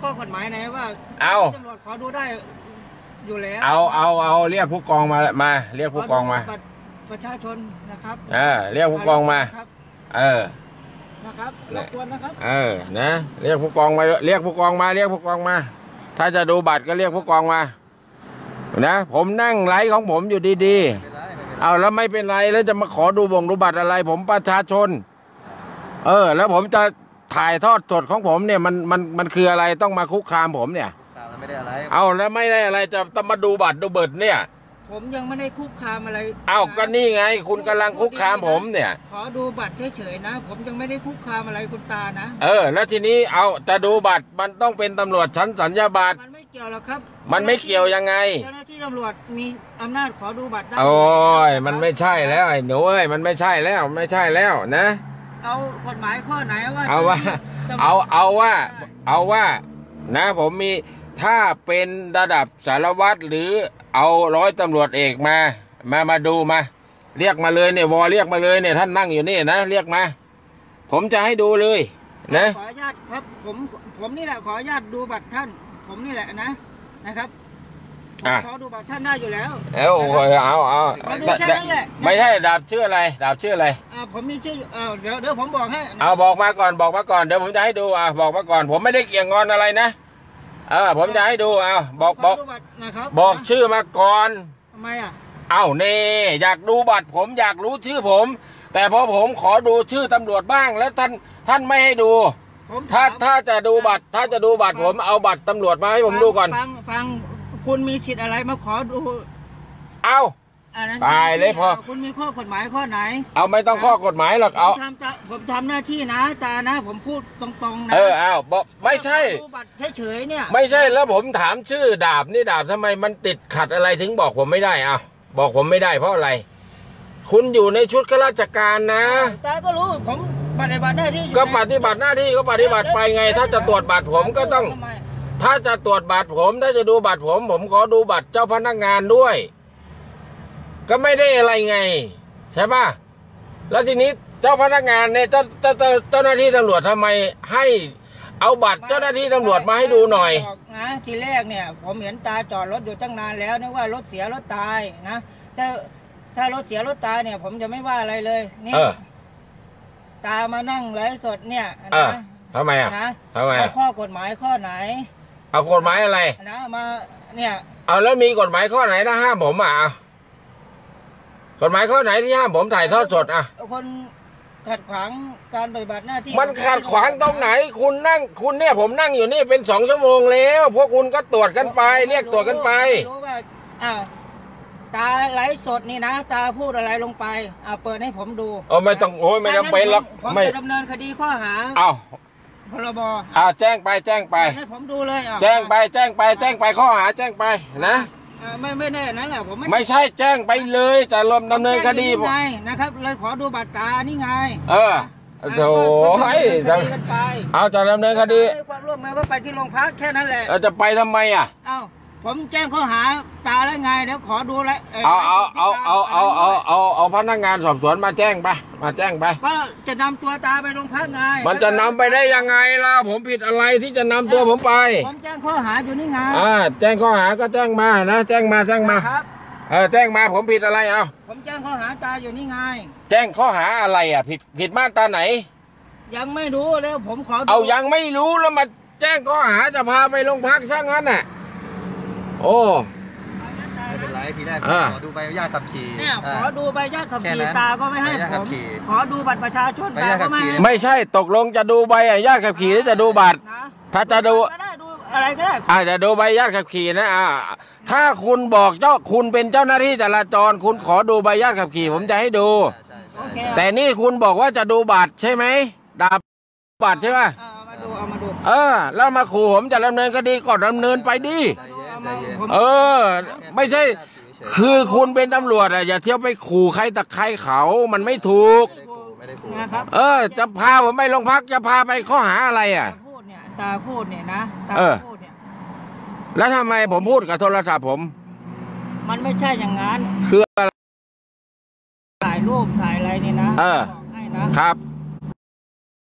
ข้อกฎหมายไหนว่าเอาตำรวจขอดูได้อยู่แล้วเอาเอาเอาเรียกผู้กองมามาเรียกผู้กองมาบัตรประชาชนนะครับเออเรียกผู้กองมาครับเออนะครับรบกวนนะครับเออนะเรียกผู้กองมาเรียกผู้กองมาเรียกผู้กองมา ถ้าจะดูบัตรก็เรียกผู้กองมานะผมนั่งไลฟ์ของผมอยู่ดีๆเอาแล้วไม่เป็นไรแล้วจะมาขอดูบ่งดูบัตรอะไร ผมประชาชน เออ แล้วผมจะถ่ายทอดสดของผมเนี่ยมันมันมันคืออะไรต้องมาคุกคามผมเนี่ยไม่ได้อะไรเอาแล้วไม่ได้อะไรจะต้องมาดูบัตรดูเบิดเนี่ยผมยังไม่ได้คุกคามอะไรเอาก็นี่ไง คุณกำลังคุกคามผมเนี่ยขอดูบัตรเฉยๆนะ ผมยังไม่ได้คุกคามอะไรคุณตานะเออ แล้วทีนี้เอาจะดูบัตรมันต้องเป็นตำรวจชั้นสัญญาบัตรมันไม่เกี่ยวหรอกครับมันไม่เกี่ยวยังไงเจ้าหน้าที่ตำรวจมีอำนาจขอดูบัตรได้โอ้ยมันไม่ใช่แล้วไอ้หนูเอ้ยมันไม่ใช่แล้วไม่ใช่แล้วนะเอากฎหมายข้อไหนว่าเอาว่าตำรวจเอาเอาว่าเอาว่านะผมมีถ้าเป็นระดับสารวัตรหรือเอาร้อยตำรวจเอกมามามาดูมา เรียกมาเลยเนี่ยวอเรียกมาเลยเนี่ยท่านนั่งอยู่นี่นะเรียกมา ผมจะให้ดูเลยนะขออนุญาตครับผมผมนี่แหละขออนุญาตดูบัตรท่าน ผมนี่แหละนะนะครับผมอ่ะขอดูบัตรท่านได้อยู่แล้วเอาเอาเอาขอดูแค่นั้นแหละไม่ใช่ดาบชื่ออะไรดาบชื่ออะไรอ่าผมมีชื่อเออเดี๋ยวเดี๋ยวผมบอกให้นะเอาบอกมาก่อนบอกมาก่อนเดี๋ยวผมจะให้ดูอ่ะบอกมาก่อน ผมไม่ได้เกี่ยงงอนอะไรนะเออผมจะให้ดูเอาบอกบอกขดูบัตรนะครับบอกชื่อมาก่อนทำไมอ่ะเอาเน่อยากดูบัตรผมอยากรู้ชื่อผม แต่พอผมขอดูชื่อตำรวจบ้างแล้วท่านท่านไม่ให้ดูผมถ้าถมถ้าจะดูบัตร ถ้าจะดูบัตรผมเอาบัตรตำรวจมาให้ผมดูก่อนฟังฟังคุณมีสิทธิ์อะไรมาขอดูเอาอันนั้นตายเลยพอคุณมีข้อกฎหมายข้อไหนเอาไม่ต้องข้อกฎหมายหรอกผเอามทำตาผมทำหน้าที่นะตานะ ผมพูดตรงๆนะเออเอาบอกไม่ใช่ดูบัตรเฉยๆเนี่ยไม่ใช่แล้วผมถามชื่อดาบนี่ดาบทำไมมันติดขัดอะไรถึงบอกผมไม่ได้เอาบอกผมไม่ได้เพราะอะไร คุณอยู่ในชุดข้าราชการนะตาก็รู้ผมปฏิบัติหน้าที่อยู่ก็นะปฏิบัติหน้าที่ก็ปฏิบัติไปไง ถ้าจะตรวจบัตรผมก็ต้องทำไมถ้าจะตรวจบัตรผมถ้าจะดูบัตรผม ผมขอดูบัตรเจ้าพนักงานด้วย ก็ไม่ได้อะไรไงใช่ป่ะแล้วทีนี้เจ้าพนักงานเนี่ยเจ้าเจ้าเจ้าเจ้าหน้าที่ตำรวจทำไมให้เอาบัตรเจ้าหน้าที่ตำรวจมาให้ดูหน่อยไม่บอกนะทีแรกเนี่ย ผมเห็นตาจอดรถอยู่ตั้งนานแล้วนึกว่ารถเสียรถตายนะถ้าถ้ารถเสียรถตายเนี่ย ผมจะไม่ว่าอะไรเลยนี่เออตามานั่งไลฟ์สดเนี่ยเออนะทำไมอ่ะนะทำไมเอาอ่ะข้อกฎหมายข้อไหนเอากฎหมายอะไรนะมาเนี่ยเอาแล้วมีกฎหมายข้อไหนนะห้ามผมอ่ะเอากฎหมายข้อไหนที่ห้ามผมถ่ายทอดสดอ่ะคนขัดขวางการปฏิบัติหน้าที่มันขัดขวางตรงไหน คุณนั่งคุณเนี่ยผมนั่งอยู่นี่เป็นสองชั่วโมงแล้วพวกคุณก็ตรวจกันไป เรียกตรวจกันไปรู้ว่าอ้าวตาไลฟ์สดนี่นะ ตาพูดอะไรลงไปอ่าเปิดให้ผมดูเออไม่ต้องโอ้ยไม่จำเป็นหรอกผมไม่จะดำเนินคดีข้อหาเอาพรบเอาแจ้งไปแจ้งไปให้ผมดูเลยอ่ะแจ้งไปแจ้งไปแจ้งไปข้อหาแจ้งไปนะอ่าไม่ไม่แน่นั่นแหละผมไม่ไม่ใช่แจ้งไปเลยจะรวมดำเนินคดีผมแจ้งอยู่นี่ไงนะครับ เลยขอดูบัตรตานี่ไงเออโถ่ก็เฮ้ยดำเนินคดีกันไปเอาจะดำเนินคดีให้ความร่วมมือว่าไปที่โรงพักแค่นั้นแหละเราจะไปทำไมอ่ะเอ้าผมแจ้งข้อหาตาแล้วไงเดี๋ยวขอดูแลเอาเอาเอาเอาเอาเอาเอาเอาพนักงานสอบสวนมาแจ้งไปมาแจ้งไปก็จะนำตัวตาไปโรงพักไงมันจะนำไปได้ยังไงล่ะผมผิดอะไรที่จะนำตัวผมไปผมแจ้งข้อหาอยู่นี่ไงอ่าแจ้งข้อหาก็แจ้งมานะแจ้งมาแจ้งมาครับเออแจ้งมาผมผิดอะไรเอาผมแจ้งข้อหาตาอยู่นี่ไงแจ้งข้อหาอะไรอ่ะผิดผิดมาตราไหนยังไม่รู้แล้วผมขอดูเอายังไม่รู้แล้วมาแจ้งข้อหาจะพาไปโรงพักซะงั้นน่ะโอ้ไม่เป็นไรทีแรกอ่าขอดูใบอนุญาตขับขี่เนี่ยขอดูใบญาติขับแค่ขี่นั้นตาก็ไม่ให้ใบญาติผขับมขี่ขอดูบัตรประชาชนใบตาญาติขัก็บไม่ขี่ให้ไม่ใช่ตกลงจะดูใบอนุญาตขับขี่หรือจะดูบัตรนะถ้าจะดูก็ได้ดูอะไรก็ได้อาจจะดูใบอนุญาตขับขี่นะอ่าถ้าคุณบอกเจ้าคุณเป็นเจ้าหน้าที่จราจร คุณขอดูใบอนุญาตขับขี่ผมจะให้ดูใช่โอใช่เคแต่นี่คุณบอกว่าจะดูบัตรใช่ไหมดาบบัตรใช่ไหมเอามาดูเอามาดูเออ แล้วมาขู่ผมจะดำเนินคดีก็ดำเนินไปดิใจเย็นใจเย็นเออ ไม่ใช่ คือคุณเป็นตำรวจอะอย่าเที่ยวไปขู่ใครตะใครเขามันไม่ถูกไม่ได้พูดนะครับเออ จะพาผมไปโรงพักจะพาไปข้อหาอะไรอ่ะตาพูดเนี่ยตาพูดเนี่ยนะตาเออพูดเนี่ยแล้วทำไมผมพูดกับโทรศัพท์ผมมันไม่ใช่อย่างนั้นคืออะไรถ่ายรูปถ่ายอะไรนี่นะเออบอกให้นะครับ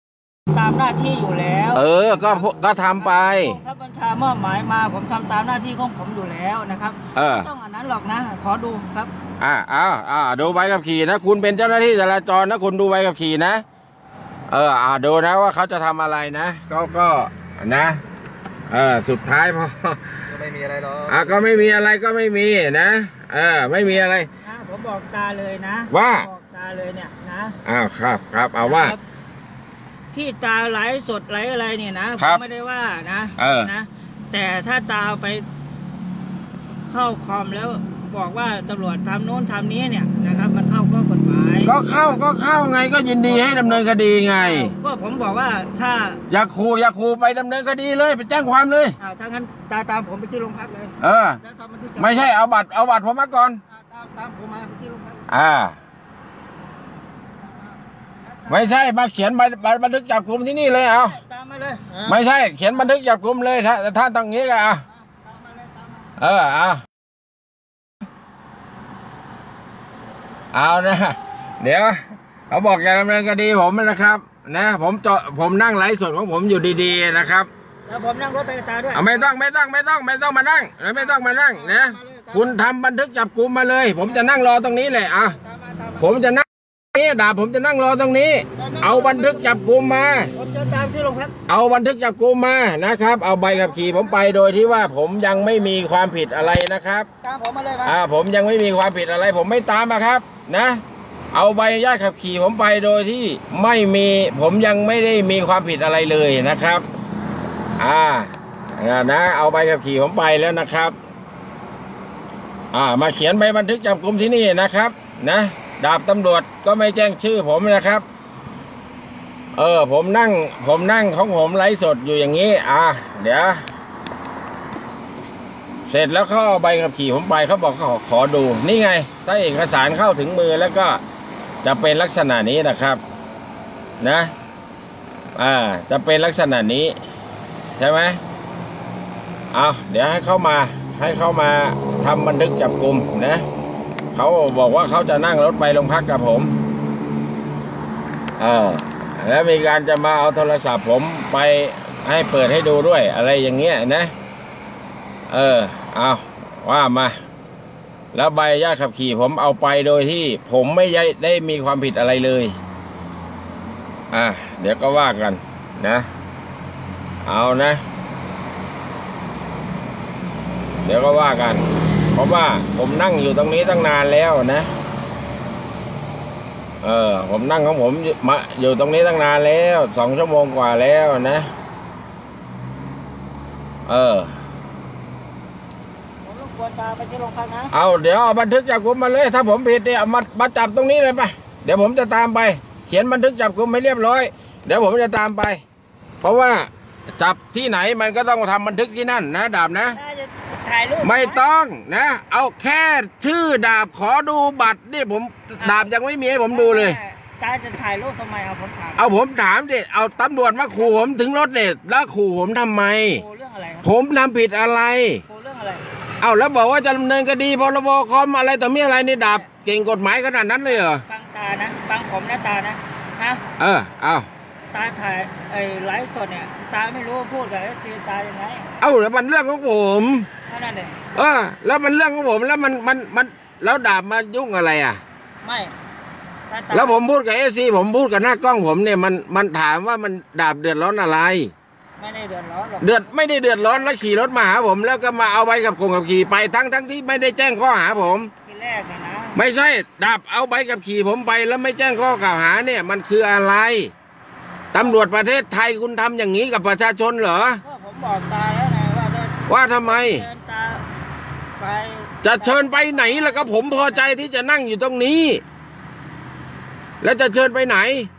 ตามหน้าที่อยู่แล้วเออก็ก็ทำไปถ้าบัญชามอบหมายมาผมทำตามหน้าที่ของผมอยู่แล้วนะครับไม่ต้องอันนั้นหรอกนะขอดูครับอ่าอ้าวอ่าดูใบขับขี่นะคุณเป็นเจ้าหน้าที่จราจรนะคุณดูใบขับขี่นะเอออ่าดูนะว่าเขาจะทำอะไรนะเขาก็นะเออสุดท้ายพอก็ไม่มีอะไรหรอกอ่าก็ไม่มีอะไรก็ไม่มีนะเออไม่มีอะไรนะผมบอกตาเลยนะว่าบอกตาเลยเนี่ยนะอ้าวครับครับเอาว่าที่ตาไลฟ์สดไลฟ์อะไรเนี่ยนะผมไม่ได้ว่านะนะแต่ถ้าตาไปเข้าคอมแล้วบอกว่าตำรวจทำโน้นทำนี้เนี่ยนะครับมันเข้าข้อกฎหมายก็เข้าก็เข้าไงก็ยินดีให้ดำเนินคดีไงก็ผมบอกว่าถ้าอย่าขู่อย่าขู่ไปดำเนินคดีเลยไปแจ้งความเลยอ้าวถ้างั้นตาตามผมไปที่โรงพักเลยเออไม่ใช่เอาบัตรเอาบัตรผมมาก่อนตามตามผมมาที่โรงพักอ่าไม่ใช่มาเขียนบันทึกจับกุมที่นี่เลยเอาตามมาเลยไม่ใช่เขียนบันทึกจับกุมเลยถ้าท่านต้องงี้กันอ่ะเออเอาเอานะเดี๋ยวเขาบอกจะดำเนินคดีผมนะครับนะผมจอผมนั่งไลฟ์สดของผมอยู่ดีๆนะครับแล้วผมนั่งรถไปกับตาด้วยไม่ต้องไม่ต้องไม่ต้องไม่ต้องมานั่งไม่ต้องมานั่งนะคุณทำบันทึกจับกุมมาเลยผมจะนั่งรอตรงนี้เลยอ่ะผมจะนั่งนี่ดาบผมจะนั่งรอตรงนี้เอาบันทึกจับกุมมาผมจะตามที่โรงพักเอาบันทึกจับกุมมานะครับเอาใบขับขี่ผมไปโดยที่ว่าผมยังไม่มีความผิดอะไรนะครับตามผมมาเลยอ่าผมยังไม่มีความผิดอะไรผมไม่ตามมาครับนะเอาใบอนุญาตขับขี่ผมไปโดยที่ไม่มีผมยังไม่ได้มีความผิดอะไรเลยนะครับอ่านะเอาใบขับขี่ผมไปแล้วนะครับอ่ามาเขียนใบบันทึกจับกุมที่นี่นะครับนะดาบตำรวจก็ไม่แจ้งชื่อผมนะครับเออผมนั่งผมนั่งของผมไลฟ์สดอยู่อย่างนี้อ่ะเดี๋ยวเสร็จแล้วเขาเอาใบขับขี่ผมไปเขาบอกเขาขอดูนี่ไงถ้าเอกสารเข้าถึงมือแล้วก็จะเป็นลักษณะนี้นะครับนะอ่าจะเป็นลักษณะนี้ใช่ไหมเอาเดี๋ยวให้เข้ามาให้เข้ามาทำบันทึกจับกุมนะเขาบอกว่าเขาจะนั่งรถไปโรงพักกับผมเออแล้วมีการจะมาเอาโทรศัพท์ผมไปให้เปิดให้ดูด้วยอะไรอย่างเงี้ยนะเออเอาว่ามาแล้วใบอนุญาตขับขี่ผมเอาไปโดยที่ผมไม่ได้มีความผิดอะไรเลยอ่ะเดี๋ยวก็ว่ากันนะเอานะเดี๋ยวก็ว่ากันเพราะว่าผมนั่งอยู่ตรงนี้ตั้งนานแล้วนะเออผมนั่งของผมมาอยู่ตรงนี้ตั้งนานแล้วสองชั่วโมงกว่าแล้วนะเออผมรบกวนตาไปที่โรงพักนะเอาเดี๋ยวเอาบันทึกจับกุมมาเลยถ้าผมผิดเนี่ยเอามามาจับตรงนี้เลยไปเดี๋ยวผมจะตามไปเขียนบันทึกจับกุมให้เรียบร้อยเดี๋ยวผมจะตามไปเพราะว่าจับที่ไหนมันก็ต้องทำบันทึกที่นั่นนะดาบนะไม่ต้องนะเอาแค่ชื่อดาบขอดูบัตรนี่ผมดาบยังไม่มีให้ผมดูเลยตาจะถ่ายรูปทำไมเอาผมถามเอาผมถามดิเอาตำรวจมาขู่ผมถึงรถเนี่ยแล้วขู่ผมทำไมขู่เรื่องอะไรผมทำผิดอะไรขู่เรื่องอะไรเอาแล้วบอกว่าจะดำเนินคดีพรบคอมอะไรต่อมีอะไรนี่ดาบเก่งกฎหมายขนาดนั้นเลยเหรอฟังตานะฟังผมนะตานะนะเออเอาตาถ่ายไอ้ไลฟ์สดเนี่ยตาไม่รู้พูดกับไอ้ซีตายังไงเอ้าแล้วมันเรื่องของผมนั่นเองเออแล้วมันเรื่องของผมแล้วมันมันมันแล้วดาบมายุ่งอะไรอ่ะไม่แล้วผมพูดกับเอซีผมพูดกับหน้ากล้องผมเนี่ยมันมันถามว่ามันดาบเดือดร้อนอะไรไม่ได้เดือดร้อนหรอกเดือดไม่ได้เดือดร้อนแล้วขี่รถมาหาผมแล้วก็มาเอาใบขับขี่ขับขี่ไปทั้งทั้งที่ไม่ได้แจ้งข้อหาผมทีแรกนะไม่ใช่ดาบเอาใบขับขี่ผมไปแล้วไม่แจ้งข้อกล่าวหาเนี่ยมันคืออะไรตำรวจประเทศไทยคุณทำอย่างนี้กับประชาชนเหรอผมบอกตาแล้วไงว่าว่าทำไมตาไปจะเชิญไปไหนล่ะครับผมพอใจที่จะนั่งอยู่ตรงนี้แล้วจะเชิญไปไหน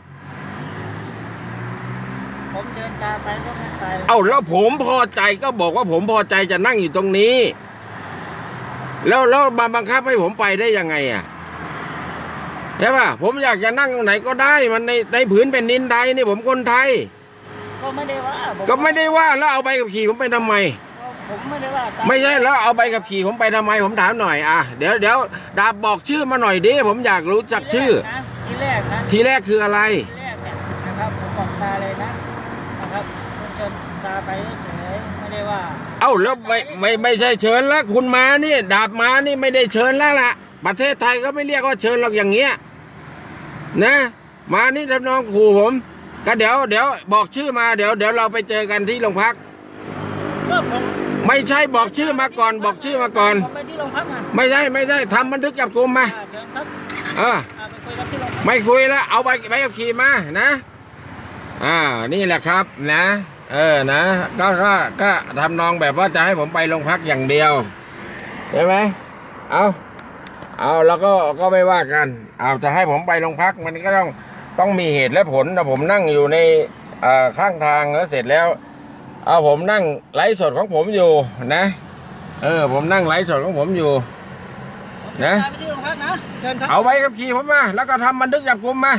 ผมเชิญตาไปก็ไม่ไปเอาแล้วผมพอใจก็บอกว่าผมพอใจจะนั่งอยู่ตรงนี้แล้วแล้วมาบังคับให้ผมไปได้ยังไงอ่ะใช่ป่ะผมอยากจะนั่งตรงไหนก็ได้มันในในผืนแผ่นดินไทยนี่ผมคนไทยก็ไม่ได้ว่าก็ไม่ได้ว่าแล้วเอาใบขับขี่ผมไปทำไมผมไม่ได้ว่าไม่ใช่แล้วเอาใบขับขี่ผมไปทำไมผมถามหน่อยอ่ะเดี๋ยวเดี๋ยวดาบบอกชื่อมาหน่อยดิผมอยากรู้จักชื่อทีแรกนะทีแรกคืออะไรทีแรกเนี่ยนะครับผมบอกตาเลยนะไปเฉยไม่ได้ว่าเอ้าแล้วไม่ไม่ไม่ใช่เชิญแล้วคุณมานี่ดาบมานี่ไม่ได้เชิญแล้วล่ะประเทศไทยก็ไม่เรียกว่าเชิญหรอกอย่างเงี้ยนะมานี่ทำนองขู่ผมก็เดี๋ยวเดี๋ยวบอกชื่อมาเดี๋ยวเดี๋ยวเราไปเจอกันที่โรงพักไม่ใช่บอกชื่อมาก่อนบอกชื่อมาก่อนไม่ใช่ไม่ใช่ทำบันทึกจับกุมมาเออไม่คุยแล้วเอาใบใบขับขี่มานะอ่านี่แหละครับนะเออนะก็ก็ก็ทำนองแบบว่าจะให้ผมไปโรงพักอย่างเดียวใช่ไหมเอาเอาแล้วก็ก็ไม่ว่ากันเอาจะให้ผมไปโรงพักมันก็ต้องต้องมีเหตุและผลนะผมนั่งอยู่ในข้างทางแล้วเสร็จแล้วเอาผมนั่งไลฟ์สดของผมอยู่นะเออผมนั่งไลฟ์สดของผมอยู่นะเอาใบขับขี่ผมมาแล้วก็ทำบันทึกจับกุมมา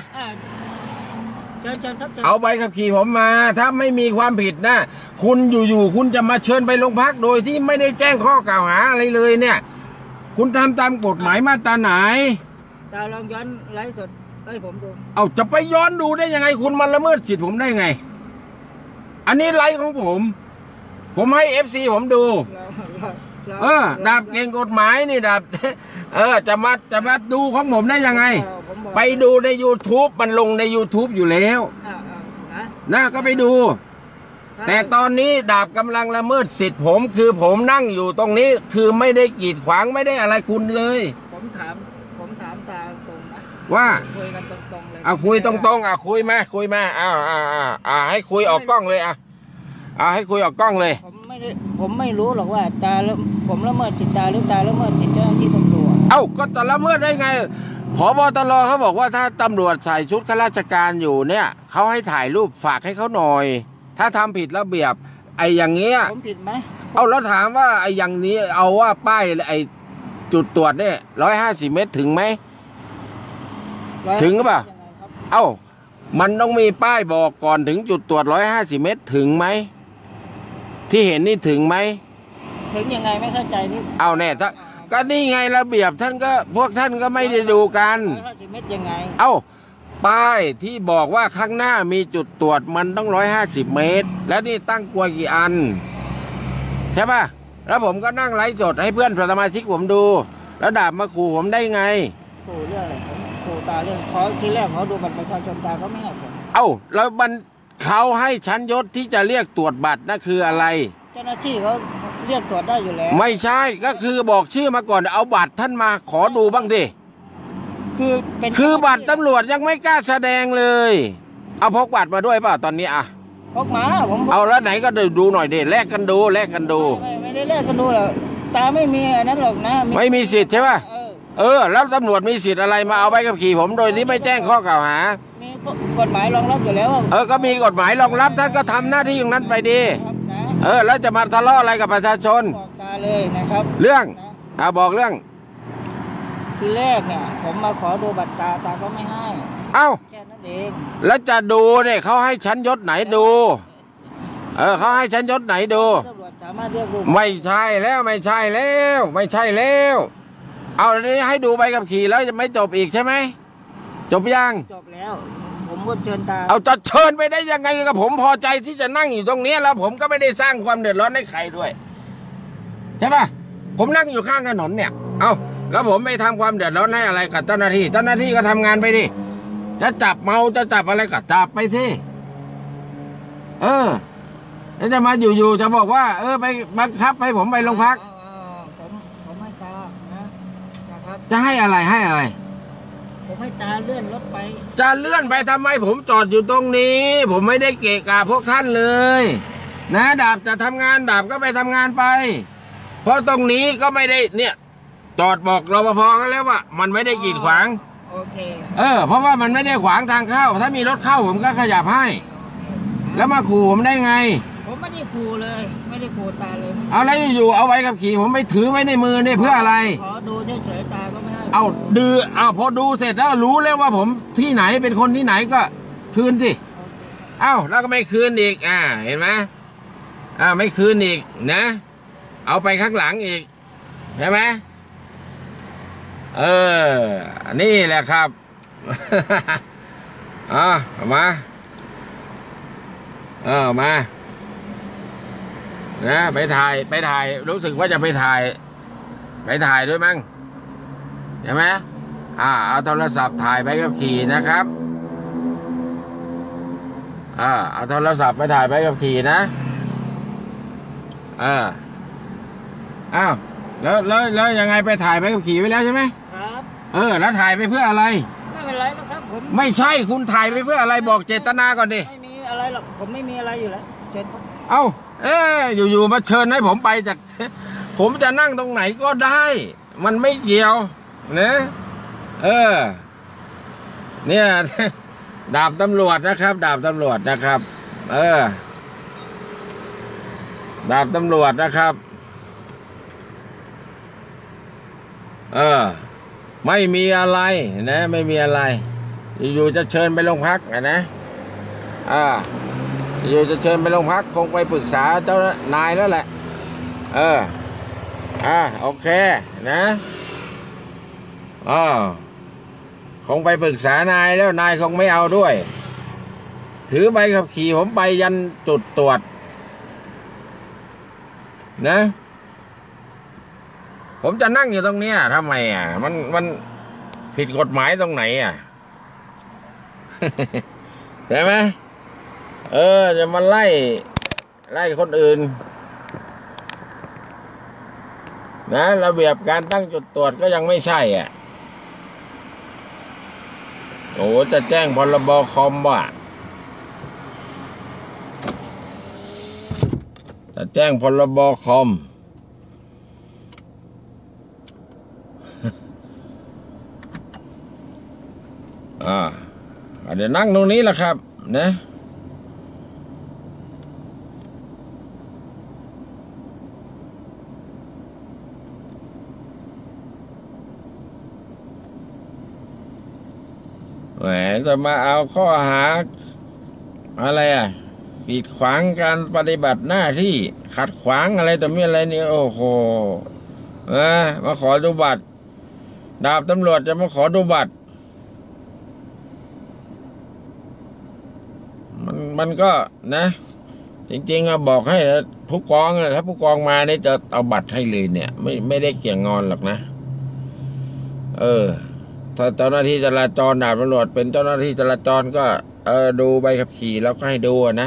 เอาใบขับขี่ผมมาถ้าไม่มีความผิดนะคุณอยู่ๆคุณจะมาเชิญไปโรงพักโดยที่ไม่ได้แจ้งข้อกล่าวหาอะไรเลยเนี่ยคุณทำตามกฎหมายมาตราไหนตาลองย้อนไลฟ์สดให้ผมดูเอาจะไปย้อนดูได้ยังไงคุณมาละเมิดสิทธิ์ผมได้ไงอันนี้ไลฟ์ของผมผมให้เอฟซีผมดูเออดาบเก่งกฎหมายนี่ดาบเออจะมาจะมาดูของผมได้ยังไงไปดูใน ยูทูบ มันลงใน ยูทูบ อยู่แล้วนะก็ไปดูแต่ตอนนี้ดาบกำลังละเมิดสิทธิ์ผมคือผมนั่งอยู่ตรงนี้คือไม่ได้กีดขวางไม่ได้อะไรคุณเลยผมถามผมถามตาตรงนะว่าคุยกันตรงๆเลยเอาคุยตรงๆอ่ะคุยมาคุยมาอ้าวอ่าอ่าให้คุยออกกล้องเลยอ่ะอ่าให้คุยออกกล้องเลยผมไม่ได้ผมไม่รู้หรอกว่าตาแล้วผมละเมิดสิทธิ์ตาหรือตาละเมิดสิทธิ์เจ้าหน้าที่ตำรวจเอ้าก็จะละเมิดได้ไงผบตรเขาบอกว่าถ้าตำรวจใส่ชุดข้าราชการอยู่เนี่ยเขาให้ถ่ายรูปฝากให้เขาหน่อยถ้าทำผิดระเบียบไอ้อย่างเงี้ยผมผิดไหมเอาแล้วถามว่าไอ้อย่างนี้เอาว่าป้ายไอ้จุดตรวจเนี่ยร้อยห้าสิบเมตรถึงไหมถึงหรือเปล่าเอ้ามันต้องมีป้ายบอกก่อนถึงจุดตรวจร้อยห้าสิบเมตรถึงไหมที่เห็นนี่ถึงไหมถึงยังไงไม่เข้าใจนี่เอาแน่ถ้าก็นี่ไงระเบียบท่านก็พวกท่านก็ไม่ได้ดูกันร้อยห้าสิบเมตรยังไงเอ้าป้ายที่บอกว่าข้างหน้ามีจุดตรวจมันต้องร้อยห้าสิบเมตรแล้วนี่ตั้งกลวยกี่อันใช่ป่ะแล้วผมก็นั่งไลฟ์สดให้เพื่อนสมาชิกผมดูแล้วดาบมาขู่ผมได้ไงขู่เรื่องอะไรขู่ตาเรื่องขอทีแรกเขาดูบัตรประชาชนตาเขาไม่ให้ผมเอ้าแล้วมันเขาให้ชั้นยศที่จะเรียกตรวจบัตรนั่นคืออะไรเจ้าหน้าที่เขาเรียกตรวจได้อยู่แล้วไม่ใช่ก็คือบอกชื่อมาก่อนเอาบัตรท่านมาขอดูบ้างดิคือเป็นคือบัตรตำรวจยังไม่กล้าแสดงเลยเอาพกบัตรมาด้วยป่ะตอนนี้อ่ะพกมาผมเอาแล้วไหนก็ดูหน่อยดิแลกกันดูแลกกันดูไม่ไม่ได้แลกกันดูหรอกตาไม่มีอันนั้นหรอกนะไม่มีสิทธิ์ใช่ป่ะเออแล้วตำรวจมีสิทธิ์อะไรมาเอาใบขับขี่ผมโดยที่ไม่แจ้งข้อกล่าวหามีกฎหมายรองรับอยู่แล้วเออก็มีกฎหมายรองรับท่านก็ทำหน้าที่อย่างนั้นไปดีเออแล้วจะมาทะเลาะอะไรกับประชาชนบอกตาเลยนะครับเรื่องอ่าบอกเรื่องทีแรกเนี่ยผมมาขอดูบัตรตาตาก็ไม่ให้เอ้าแค่นั้นเองแล้วจะดูเนี่ยเขาให้ชั้นยศไหนดูเออเขาให้ชั้นยศไหนดูตำรวจสามารถเรียกดูไม่ใช่แล้วไม่ใช่แล้วไม่ใช่แล้วเอาอันนี้ให้ดูใบขับขี่แล้วจะไม่จบอีกใช่ไหมจบยังจบแล้วผมก็เชิญตาเอาจะเชิญไปได้ยังไงกับผมพอใจที่จะนั่งอยู่ตรงนี้แล้วผมก็ไม่ได้สร้างความเดือดร้อนให้ใครด้วยใช่ป่ะผมนั่งอยู่ข้างถนนเนี่ยเอาแล้วผมไม่ทำความเดือดร้อนให้อะไรกับเจ้าหน้าที่เจ้าหน้าที่ก็ทำงานไปดิจะจับเมาจะจับอะไรก็จับไปสิเออแล้วจะมาอยู่ๆจะบอกว่าเออไปบังคับให้ผมไปโรงพักผมผมให้ตานะนะครับจะให้อะไรให้อะไรผมให้ตาเลื่อนรถไปจะเลื่อนไปทำไมผมจอดอยู่ตรงนี้ผมไม่ได้เกะกะพวกท่านเลยนะดาบจะทำงานดาบก็ไปทำงานไปเพราะตรงนี้ก็ไม่ได้เนี่ยจอดบอกรปภเขาแล้วว่ามันไม่ได้กีดขวางโอเคเออเพราะว่ามันไม่ได้ขวางทางเข้าถ้ามีรถเข้าผมก็ขยับให้แล้วมาขู่ผมได้ไงผมไม่ได้ขู่เลยไม่ได้ขู่ตาเลยเอาอะไรอยู่เอาไว้กับขี่ผมไปถือไว้ในมือเนี่ยเพื่ออะไรขอดูเฉยๆตาก็ไม่ให้เอาดูเอาพอดูเสร็จแล้วรู้แล้วว่าผมที่ไหนเป็นคนที่ไหนก็คืนสิเอ้าแล้วก็ไม่คืนอีกอ่าเห็นไหมอ่าไม่คืนอีกนะเอาไปข้างหลังอีกใช่ไหมเออนี่แหละครับอ่ามาเออมานะไปถ่ายไปถ่ายรู้สึกว่าจะไปถ่ายไปถ่ายด้วยมั้งใช่ไหมอ่าเอาโทรศัพท์ถ่ายใบขับขี่นะครับอ่าเอาโทรศัพท์ไปถ่ายใบขับขี่นะอ่าอ้าวแล้วแล้วแล้วยังไงไปถ่ายใบขับขี่ไว้แล้วใช่ไหมครับเออแล้วถ่ายไปเพื่ออะไรไม่เป็นไรหรอกครับผมไม่ใช่คุณถ่ายไปเพื่ออะไรบอกเจตนาก่อนดิไม่มีอะไรหรอกผมไม่มีอะไรอยู่แล้วเชิญเอ้าเอ๊ะอยู่ๆมาเชิญให้ผมไปจากผมจะนั่งตรงไหนก็ได้มันไม่เกี่ยวนะเออเนี่ยดาบตำรวจนะครับดาบตำรวจนะครับเออดาบตำรวจนะครับเออไม่มีอะไรนะไม่มีอะไรอยู่ๆจะเชิญไปโรงพักนะอ่าอยู่จะเชิญไปโรงพักคงไปปรึกษาเจ้านายแล้วแหละเอออ่าโอเคนะอ๋อคงไปปรึกษานายแล้วนายคงไม่เอาด้วยถือใบขับขี่ผมไปยันจุดตรวจนะผมจะนั่งอยู่ตรงนี้ทำไมอ่ะมันมันผิดกฎหมายตรงไหนอ่ะ ใช่ไหมเออจะมาไล่ไล่คนอื่นนะระเบียบการตั้งจุดตรวจก็ยังไม่ใช่อ่ะโอ้จะแจ้งพรบคอมว่าจะแจ้งพรบคอมอ่าเดี๋ยวนั่งตรงนี้แหละครับนะแหมจะมาเอาข้อหาอะไรอ่ะกีดขวางการปฏิบัติหน้าที่ขัดขวางอะไรต่อมีอะไรนี่โอ้โหนะมาขอดูบัตรดาบตำรวจจะมาขอดูบัตรมันมันก็นะจริงๆอะบอกให้ผู้กองถ้าผู้กองมาเนี่ยจะเอาบัตรให้เลยเนี่ยไม่ไม่ได้เกี่ยงงอนหรอกนะเออถ้าเจ้าหน้าที่จราจรดาบตำรวจเป็นเจ้าหน้าที่จราจรก็เออดูใบขับขี่แล้วก็ให้ดูนะ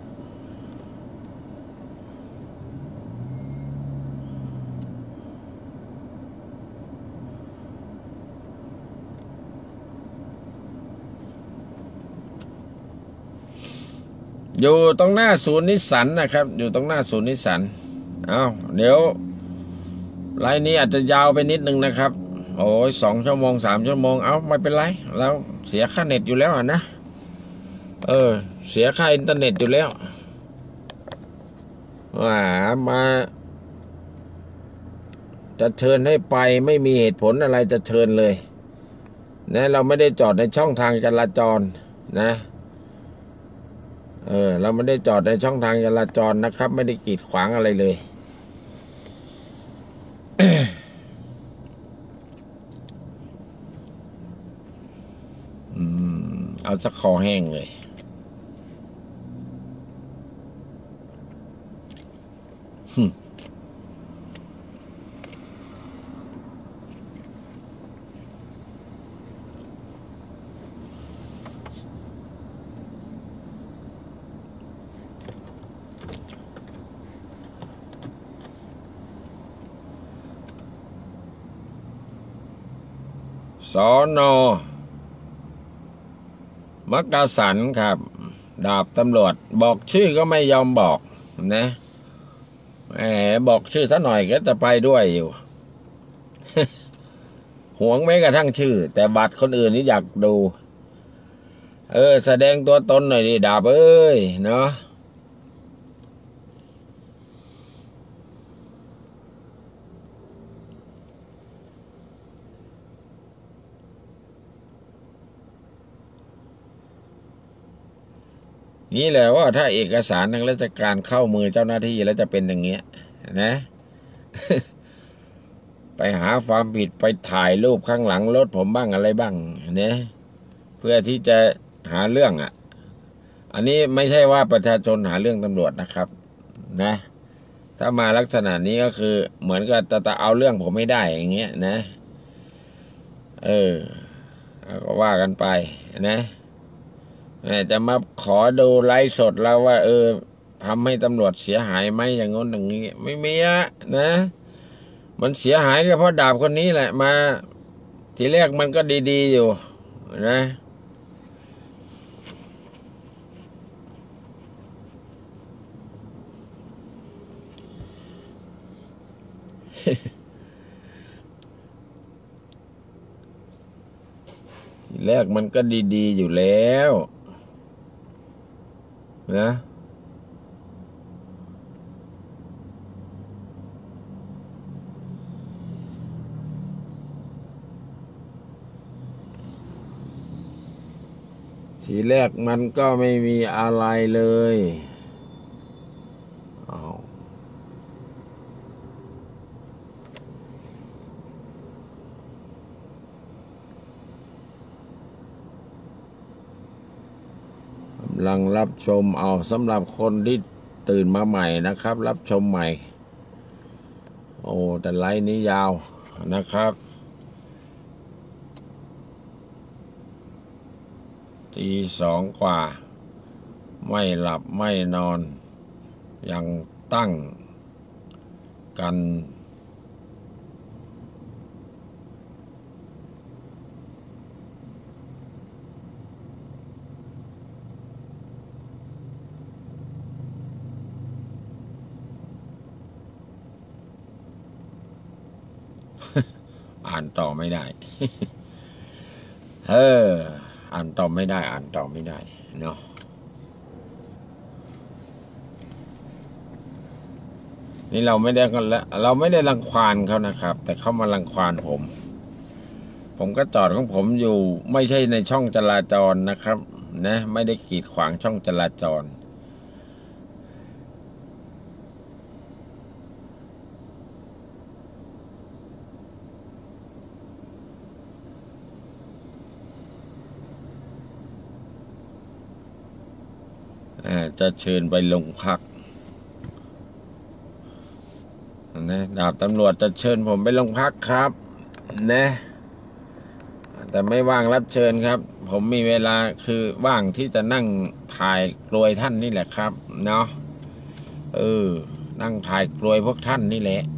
อยู่ตรงหน้าศูนย์นิสสันนะครับอยู่ตรงหน้าศูนย์นิสสันเอาเดี๋ยวไลน์นี้อาจจะยาวไปนิดนึงนะครับโอ้ยสองชั่วโมงสามชั่วโมงเอาไม่เป็นไรแล้วเสียค่าเน็ตอยู่แล้วนะเออเสียค่าอินเทอร์เน็ตอยู่แล้วว่ามาจะเชิญให้ไปไม่มีเหตุผลอะไรจะเชิญเลยนะเราไม่ได้จอดในช่องทางจราจรนะเออเราไม่ได้จอดในช่องทางจราจรนะครับไม่ได้กีดขวางอะไรเลย อืมเอาสักคอแห้งเลยสน.มักกะสันครับดาบตำรวจบอกชื่อก็ไม่ยอมบอกนะแหมบอกชื่อซะหน่อยก็จะไปด้วยอยู่ หวงแม้กระทั่งชื่อแต่บัตรคนอื่นนี่อยากดูเออแสดงตัวตนหน่อยดิดาบเอ้ยเนาะนี่แหละว่าถ้าเอกสารทางราชการเข้ามือเจ้าหน้าที่แล้วจะเป็นอย่างเงี้ยนะ ไปหาความผิดไปถ่ายรูปข้างหลังรถผมบ้างอะไรบ้างเนี่ยเพื่อที่จะหาเรื่องอ่ะอันนี้ไม่ใช่ว่าประชาชนหาเรื่องตำรวจนะครับนะถ้ามาลักษณะนี้ก็คือเหมือนกับจะเอาเรื่องผมไม่ได้อย่างเงี้ยนะเออก็ว่ากันไปนะจะมาขอดูไลฟ์สดแล้วว่าเออทำให้ตำรวจเสียหายไหมอย่างง้นอย่างนี้ไม่มีอะนะมันเสียหายก็เพราะดาบคนนี้แหละมาทีแรกมันก็ดีๆอยู่นะ ทีแรกมันก็ดีๆอยู่แล้วนะทีแรกมันก็ไม่มีอะไรเลยเอากำลังรับชมเอาสำหรับคนที่ตื่นมาใหม่นะครับรับชมใหม่โอ้แต่ไลฟ์นี้ยาวนะครับตีสองกว่าไม่หลับไม่นอนยังตั้งกันอ่านต่อไม่ได้ เอออ่านต่อไม่ได้อ่านต่อไม่ได้เนาะนี่เราไม่ได้เราไม่ได้รังควานเขานะครับแต่เขามารังควานผมผมก็จอดของผมอยู่ไม่ใช่ในช่องจราจรนะครับนะไม่ได้กีดขวางช่องจราจรจะเชิญไปโรงพักนะดาบตำรวจจะเชิญผมไปโรงพักครับนะแต่ไม่ว่างรับเชิญครับผมมีเวลาคือว่างที่จะนั่งถ่ายกลวยท่านนี่แหละครับเนาะเออนั่งถ่ายกลวยพวกท่านนี่แหละ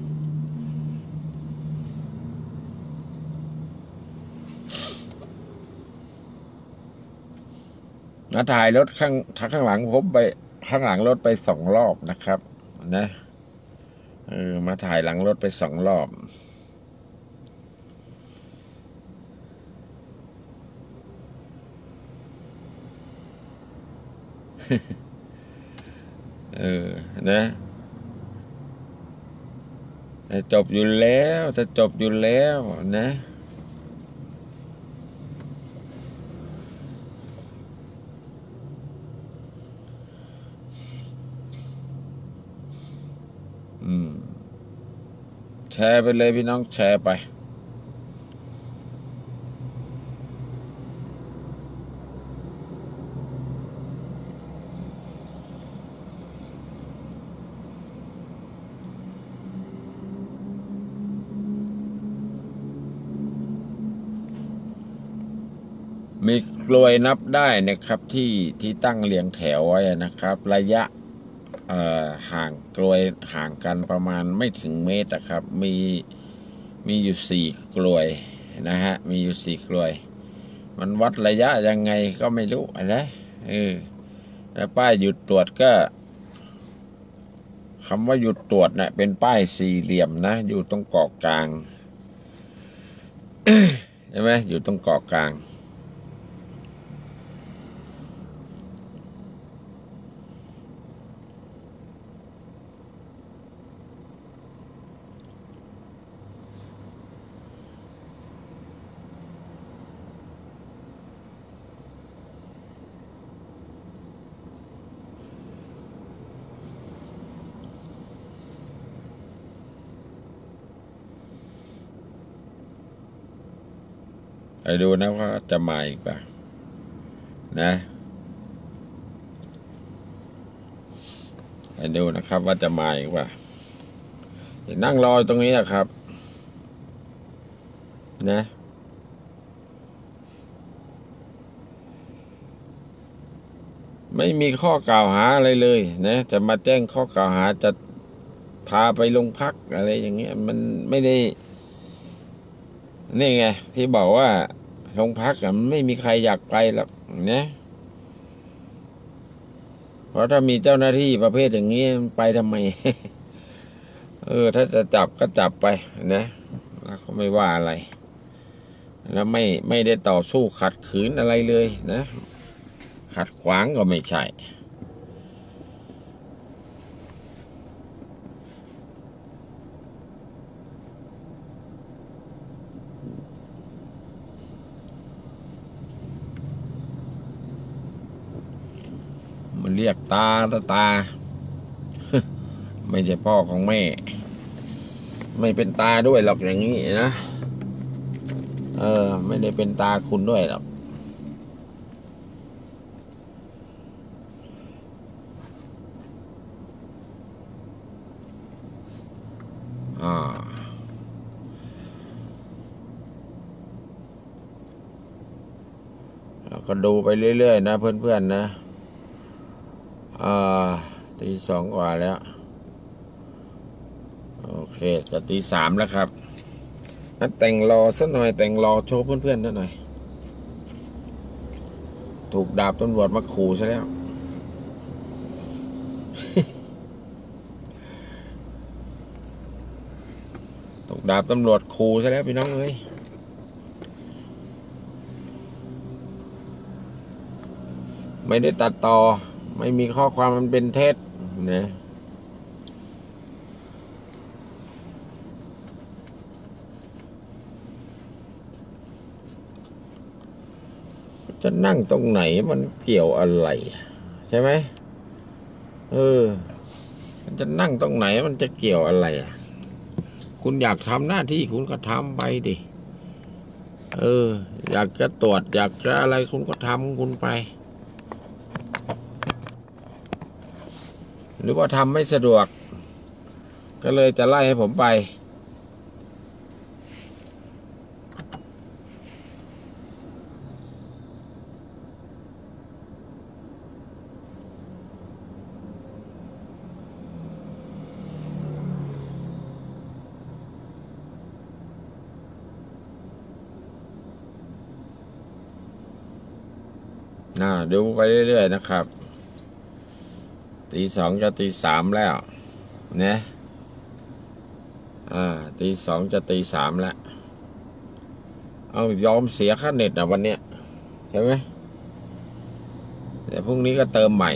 มาถ่ายรถข้างข้างหลังผมไปข้างหลังรถไปสองรอบนะครับนะเออมาถ่ายหลังรถไปสองรอบเออนะจะจบอยู่แล้วจะจบอยู่แล้วนะอืมแชร์ไปเลยพี่น้องแชร์ไปมีกลวยนับได้นะครับที่ที่ตั้งเรียงแถวไว้นะครับระยะห่างกลวยห่างกันประมาณไม่ถึงเมตรนะครับมีมีอยู่สี่กลวยนะฮะมีอยู่สี่กลวยมันวัดระยะยังไงก็ไม่รู้นะเออแล้วป้ายหยุดตรวจก็คำว่าหยุดตรวจเนะ่ยเป็นป้ายสี่เหลี่ยมนะอยู่ตรงเกาะกลาง ใช่ไหมอยู่ตรงเกาะกลางไปดูนะว่าจะมาอีกป่ะนะไปดูนะครับว่าจะมาอีกว่านั่งรอตรงนี้นะครับนะไม่มีข้อกล่าวหาอะไรเลยนะจะมาแจ้งข้อกล่าวหาจะพาไปโรงพักอะไรอย่างเงี้ยมันไม่ได้นี่ไงที่บอกว่าโรงพักมันไม่มีใครอยากไปหรอกนะเพราะถ้ามีเจ้าหน้าที่ประเภทอย่างนี้ไปทำไม เออถ้าจะจับก็จับไปนะแล้วเขาไม่ว่าอะไรแล้วไม่ไม่ได้ต่อสู้ขัดขืนอะไรเลยนะขัดขวางก็ไม่ใช่มันเรียกตาตาตา ไม่ใช่พ่อของแม่ไม่เป็นตาด้วยหรอกอย่างนี้นะเออไม่ได้เป็นตาคุณด้วยหรอกอ่าเราก็ดูไปเรื่อยๆนะเพื่อนๆนะอ่าตีสองกว่าแล้วโอเคจะตีสามแล้วครับนัดแต่งรอสักหน่อยแต่งรอโชว์เพื่อนๆสักหน่อยถูกดาบตำรวจมาขู่ซะแล้ว ถูกดาบตำรวจขู่ซะแล้วพี่น้องเอ้ยไม่ได้ตัดต่อไม่มีข้อความมันเป็นเท็จนะจะนั่งตรงไหนมันเกี่ยวอะไรใช่ไหมเออมันจะนั่งตรงไหนมันจะเกี่ยวอะไรอ่ะคุณอยากทำหน้าที่คุณก็ทำไปดิเอออยากจะตรวจอยากจะอะไรคุณก็ทำคุณไปหรือว่าทำไม่สะดวกก็เลยจะไล่ให้ผมไปน่าดูไปเรื่อยๆนะครับตีสองจะตีสามแล้วนะอ่าตีสองจะตีสามแล้วเอายอมเสียค่าเน็ตนะวันเนี้ยใช่ไหมเดี๋ยวพรุ่งนี้ก็เติมใหม่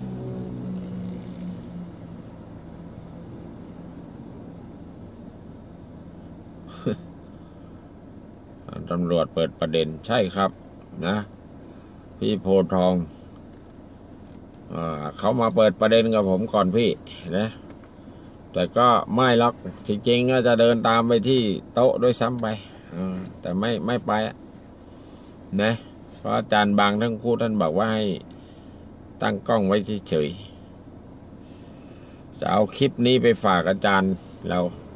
ตำรวจเปิดประเด็นใช่ครับนะพี่โพทองเขามาเปิดประเด็นกับผมก่อนพี่นะแต่ก็ไม่ล็อกจริงๆก็จะเดินตามไปที่โต๊ะด้วยซ้ำไปแต่ไม่ไม่ไปนะเพราะอาจารย์บางทั้งคู่ท่านบอกว่าให้ตั้งกล้องไว้เฉยๆจะเอาคลิปนี้ไปฝากอาจารย์เรา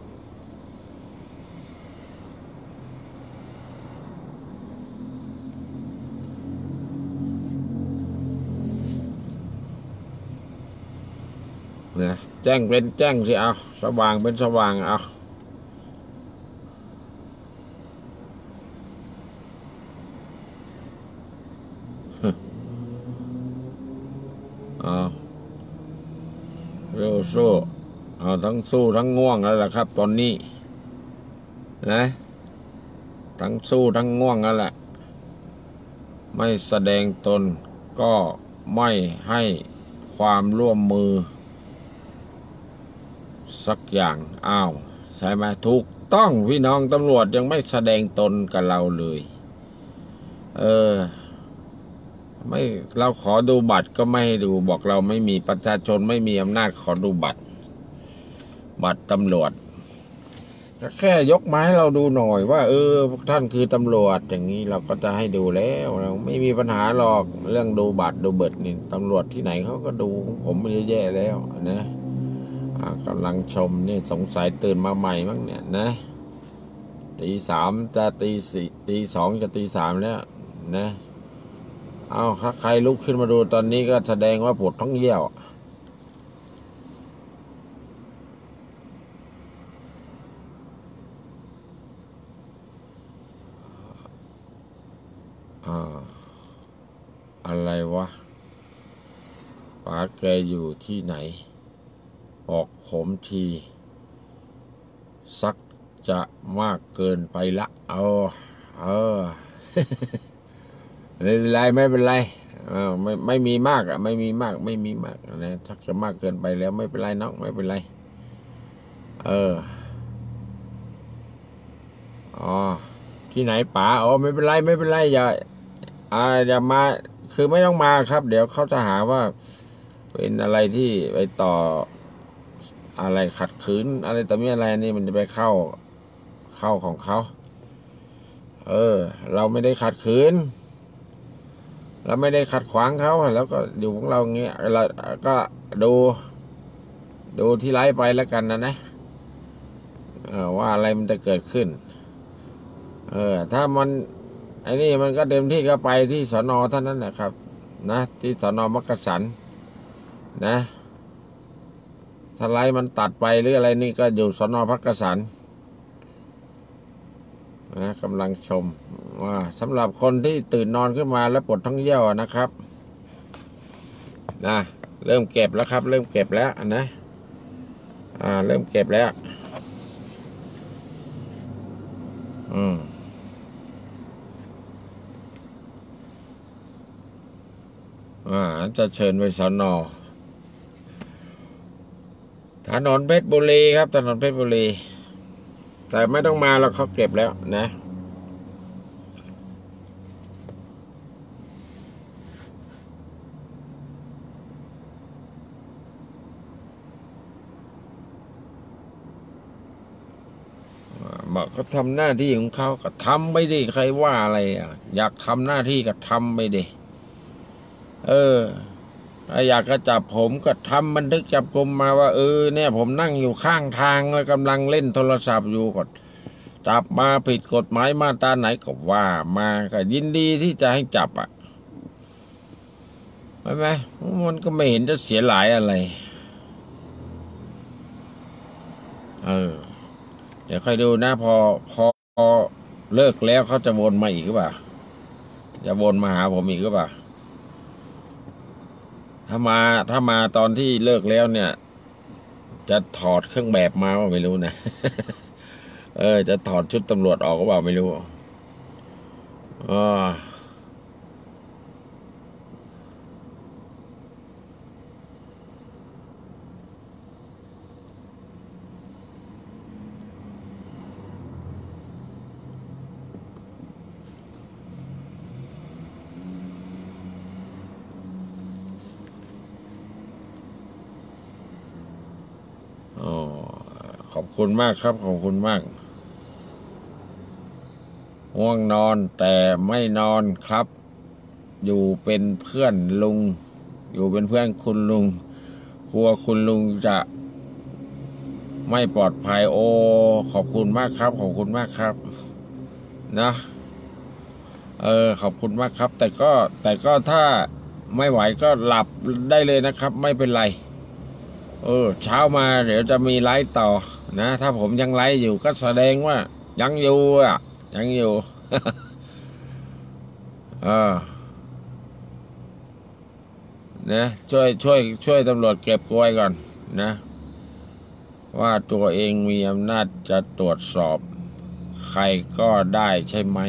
นะแจ้งเป็นแจ้งสิเอาสว่างเป็นสว่างเอาเอาเร็วสู้เอาทั้งสู้ทั้งง่วงแล้วล่ะครับตอนนี้นะทั้งสู้ทั้งง่วงแล้วแหละไม่แสดงตนก็ไม่ให้ความร่วมมือสักอย่างอ้าวใช่ไหมถูกต้องพี่น้องตำรวจยังไม่แสดงตนกับเราเลยเออไม่เราขอดูบัตรก็ไม่ให้ดูบอกเราไม่มีประชาชนไม่มีอำนาจขอดูบัตรบัตรตำรวจก็แค่ยกมาให้เราดูหน่อยว่าเออพวกท่านคือตำรวจอย่างนี้เราก็จะให้ดูแล้วเราไม่มีปัญหาหรอกเรื่องดูบัตรดูเบิดนี่ตำรวจที่ไหนเขาก็ดูของผมเยอะแยะแล้วนะกำลังชมนี่สงสัยตื่นมาใหม่มั้งเนี่ยนะตีสามจะตีสี่ตีสองจะตีสามแล้วนะเอาถ้าใครลุกขึ้นมาดูตอนนี้ก็แสดงว่าปวดท้องเยี่ยวอ่าอะไรวะป๋าแกอยู่ที่ไหนบอกผมทีสักจะมากเกินไปละเอาเออ ไม่เป็นไรไม่เป็นไรเออไม่ไม่มีมากอ่ะไม่มีมากไม่มีมากนะชักจะมากเกินไปแล้วไม่เป็นไรน้องไม่เป็นไรเอออ๋อที่ไหนป๋าอ๋อไม่เป็นไรไม่เป็นไรอย่าอ่าอย่ามาคือไม่ต้องมาครับเดี๋ยวเขาจะหาว่าเป็นอะไรที่ไปต่ออะไรขัดขืนอะไรแต่ไม่อะไรนี่มันจะไปเข้าเข้าของเขาเออเราไม่ได้ขัดขืนเราไม่ได้ขัดขวางเขาแล้วก็อยู่ของเราเงี้ยเราก็ดูดูที่ไลฟ์ไปแล้วกันนะนะเออว่าอะไรมันจะเกิดขึ้นเออถ้ามันไอ้นี่มันก็เต็มที่ก็ไปที่สน.เท่านั้นนะครับนะที่สน.มักกะสันนะถ้าไลฟ์มันตัดไปหรืออะไรนี่ก็อยู่สน.มักกะสันนะกำลังชมว่าสำหรับคนที่ตื่นนอนขึ้นมาแล้วปวดท้องเยี่ยวนะครับนะเริ่มเก็บแล้วครับเริ่มเก็บแล้วนะอ่าเริ่มเก็บแล้วอืมอ่าจะเชิญไปสน.ถนนเพชรบุรีครับถนนเพชรบุรีแต่ไม่ต้องมาแล้วเขาเก็บแล้วนะบอกเขาทำหน้าที่ของเขาก็ทำไปดิใครว่าอะไรอ่ะอยากทำหน้าที่ก็ทำไปดิเออถ้าอยากจะจับผมก็ทำบันทึกจับกุมมาว่าเออเนี่ยผมนั่งอยู่ข้างทางแล้วกำลังเล่นโทรศัพท์อยู่ก็จับมาผิดกฎหมายมาตราไหนก็ว่ามาก็ยินดีที่จะให้จับอ่ะใช่ไหมมันก็ไม่เห็นจะเสียหลายอะไรเออเดี๋ยวค่อยดูนะพอพอเลิกแล้วเขาจะวนมาอีกหรือเปล่าจะวนมาหาผมอีกหรือเปล่าถ้ามาถ้ามาตอนที่เลิกแล้วเนี่ยจะถอดเครื่องแบบมาว่าไม่รู้นะ เออจะถอดชุดตำรวจออกก็เปล่าไม่รู้อ๋อขอบคุณมากครับขอบคุณมากง่วงนอนแต่ไม่นอนครับอยู่เป็นเพื่อนลุงอยู่เป็นเพื่อนคุณลุงกลัวคุณลุงจะไม่ปลอดภัยโอ้ขอบคุณมากครับขอบคุณมากครับนะเออขอบคุณมากครับแต่ก็แต่ก็ถ้าไม่ไหวก็หลับได้เลยนะครับไม่เป็นไรเออเช้ามาเดี๋ยวจะมีไลฟ์ต่อนะถ้าผมยังไลฟ์อยู่ก็แสดงว่ายังอยู่อ่ะยังอยู่ เออนะช่วยช่วยช่วยตำรวจเก็บกล้วยก่อนนะว่าตัวเองมีอำนาจจะตรวจสอบใครก็ได้ใช่ไหม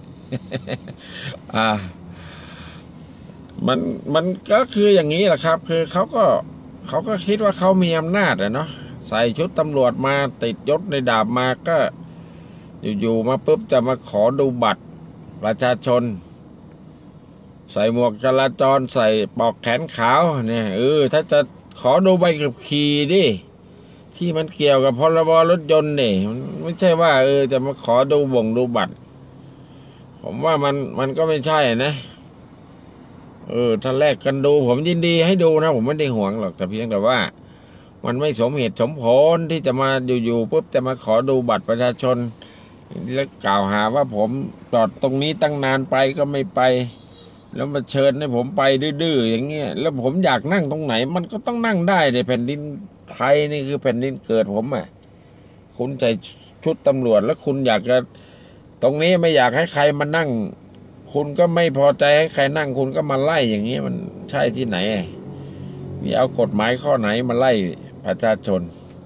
อ่ามันมันก็คืออย่างนี้แหละครับคือเขาก็เขาก็คิดว่าเขามีอำนาจอะเนาะใส่ชุดตำรวจมาติดยศในดาบมาก็อยู่ๆมาปุ๊บจะมาขอดูบัตรประชาชนใส่หมวกจราจรใส่ปลอกแขนขาวเนี่ยเออถ้าจะขอดูใบขับขี่ดิที่มันเกี่ยวกับพรบรถยนต์นี่มันไม่ใช่ว่าเออจะมาขอดูบ่งดูบัตรผมว่ามันมันก็ไม่ใช่นะเออถ้าแลกกันดูผมยินดีให้ดูนะผมไม่ได้ห่วงหรอกแต่เพียงแต่ว่ามันไม่สมเหตุสมผลที่จะมาอยู่ๆปุ๊บจะมาขอดูบัตรประชาชนแล้วกล่าวหาว่าผมจอดตรงนี้ตั้งนานไปก็ไม่ไปแล้วมาเชิญให้ผมไปดื้อๆอย่างเงี้ยแล้วผมอยากนั่งตรงไหนมันก็ต้องนั่งได้ในแผ่นดินไทยนี่คือแผ่นดินเกิดผมอ่ะคุณใส่ชุดตำรวจแล้วคุณอยากจะตรงนี้ไม่อยากให้ใครมานั่งคุณก็ไม่พอใจให้ใครนั่งคุณก็มาไล่อย่างนี้มันใช่ที่ไหนนี่เอากฎหมายข้อไหนมาไล่ประชาชน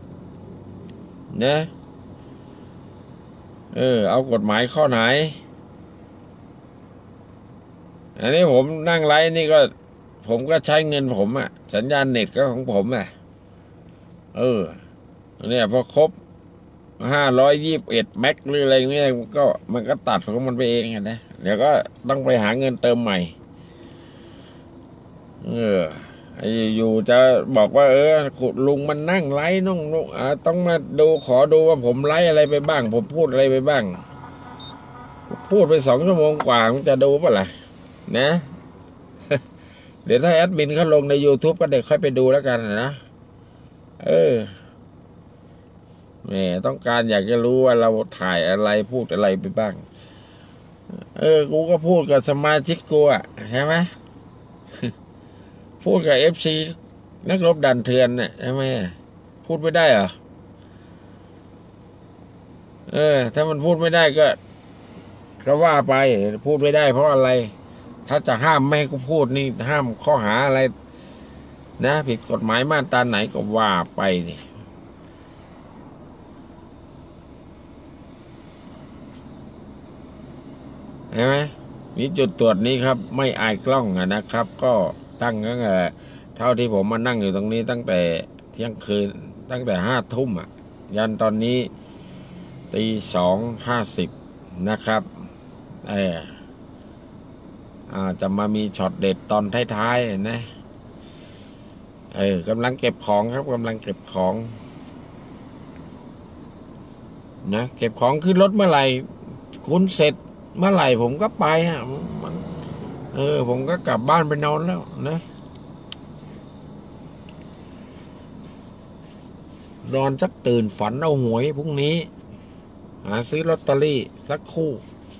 นะเออเอากฎหมายข้อไหนอันนี้ผมนั่งไลฟ์นี่ก็ผมก็ใช้เงินผมอะสัญญาณเน็ตก็ของผมอะเออเนี่ยพอครบห้าร้อยยี่สิบเอ็ดแม็กหรืออะไรเงี้ยก็มันก็ตัดของมันไปเองนะเดี๋ยวก็ต้องไปหาเงินเติมใหม่เอออยู่จะบอกว่าเออลุงมันนั่งไลฟ์น้องอ่าต้องมาดูขอดูว่าผมไลฟ์อะไรไปบ้างผมพูดอะไรไปบ้างพูดไปสองชั่วโมงกว่ามันจะดูป่ะล่ะนะ เดี๋ยวถ้าแอดมินเขาลงใน YouTube ก็เด็กค่อยไปดูแล้วกันนะเออแหมต้องการอยากจะรู้ว่าเราถ่ายอะไรพูดอะไรไปบ้างเออกูก็พูดกับสมาชิกกูอ่ะใช่ไหม พูดกับเอฟซีนักรบดันเถื่อนเนี่ยใช่ไหมพูดไม่ได้เหรอเออถ้ามันพูดไม่ได้ก็ก็ว่าไปพูดไม่ได้เพราะอะไรถ้าจะห้ามไม่ให้กูพูดนี่ห้ามข้อหาอะไรนะผิดกฎหมายมาตราไหนก็ว่าไปนี่เห็นไหมมีจุดตรวจนี้ครับไม่อายกล้องนะครับก็ตั้งตั้งแต่เท่าที่ผมมานั่งอยู่ตรงนี้ตั้งแต่เที่ยงคืนตั้งแต่ห้าทุ่มอ่ะยันตอนนี้ตีสองห้าสิบนะครับเอออาจะมามีช็อตเด็ดตอนท้ายๆนะเออกำลังเก็บของครับกำลังเก็บของนะเก็บของขึ้นรถเมื่อไหร่คุณเสร็จเมื่อไหร่ผมก็ไปอ่ะมันเออผมก็กลับบ้านไปนอนแล้วนะนอนสักตื่นฝันเอาหวยพรุ่งนี้หาซื้อลอตเตอรี่สักคู่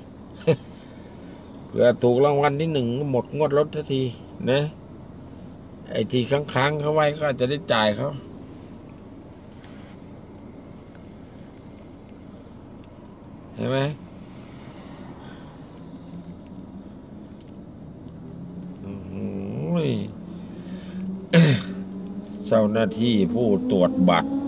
เผื่อถูกรางวัลที่หนึ่งหมดงวดรถทันทีนะไอ้ที่ค้างๆเขาไว้ก็จะได้จ่ายเขาเห็นไหมเจ้าหน้าที่ผู้ตรวจบัตร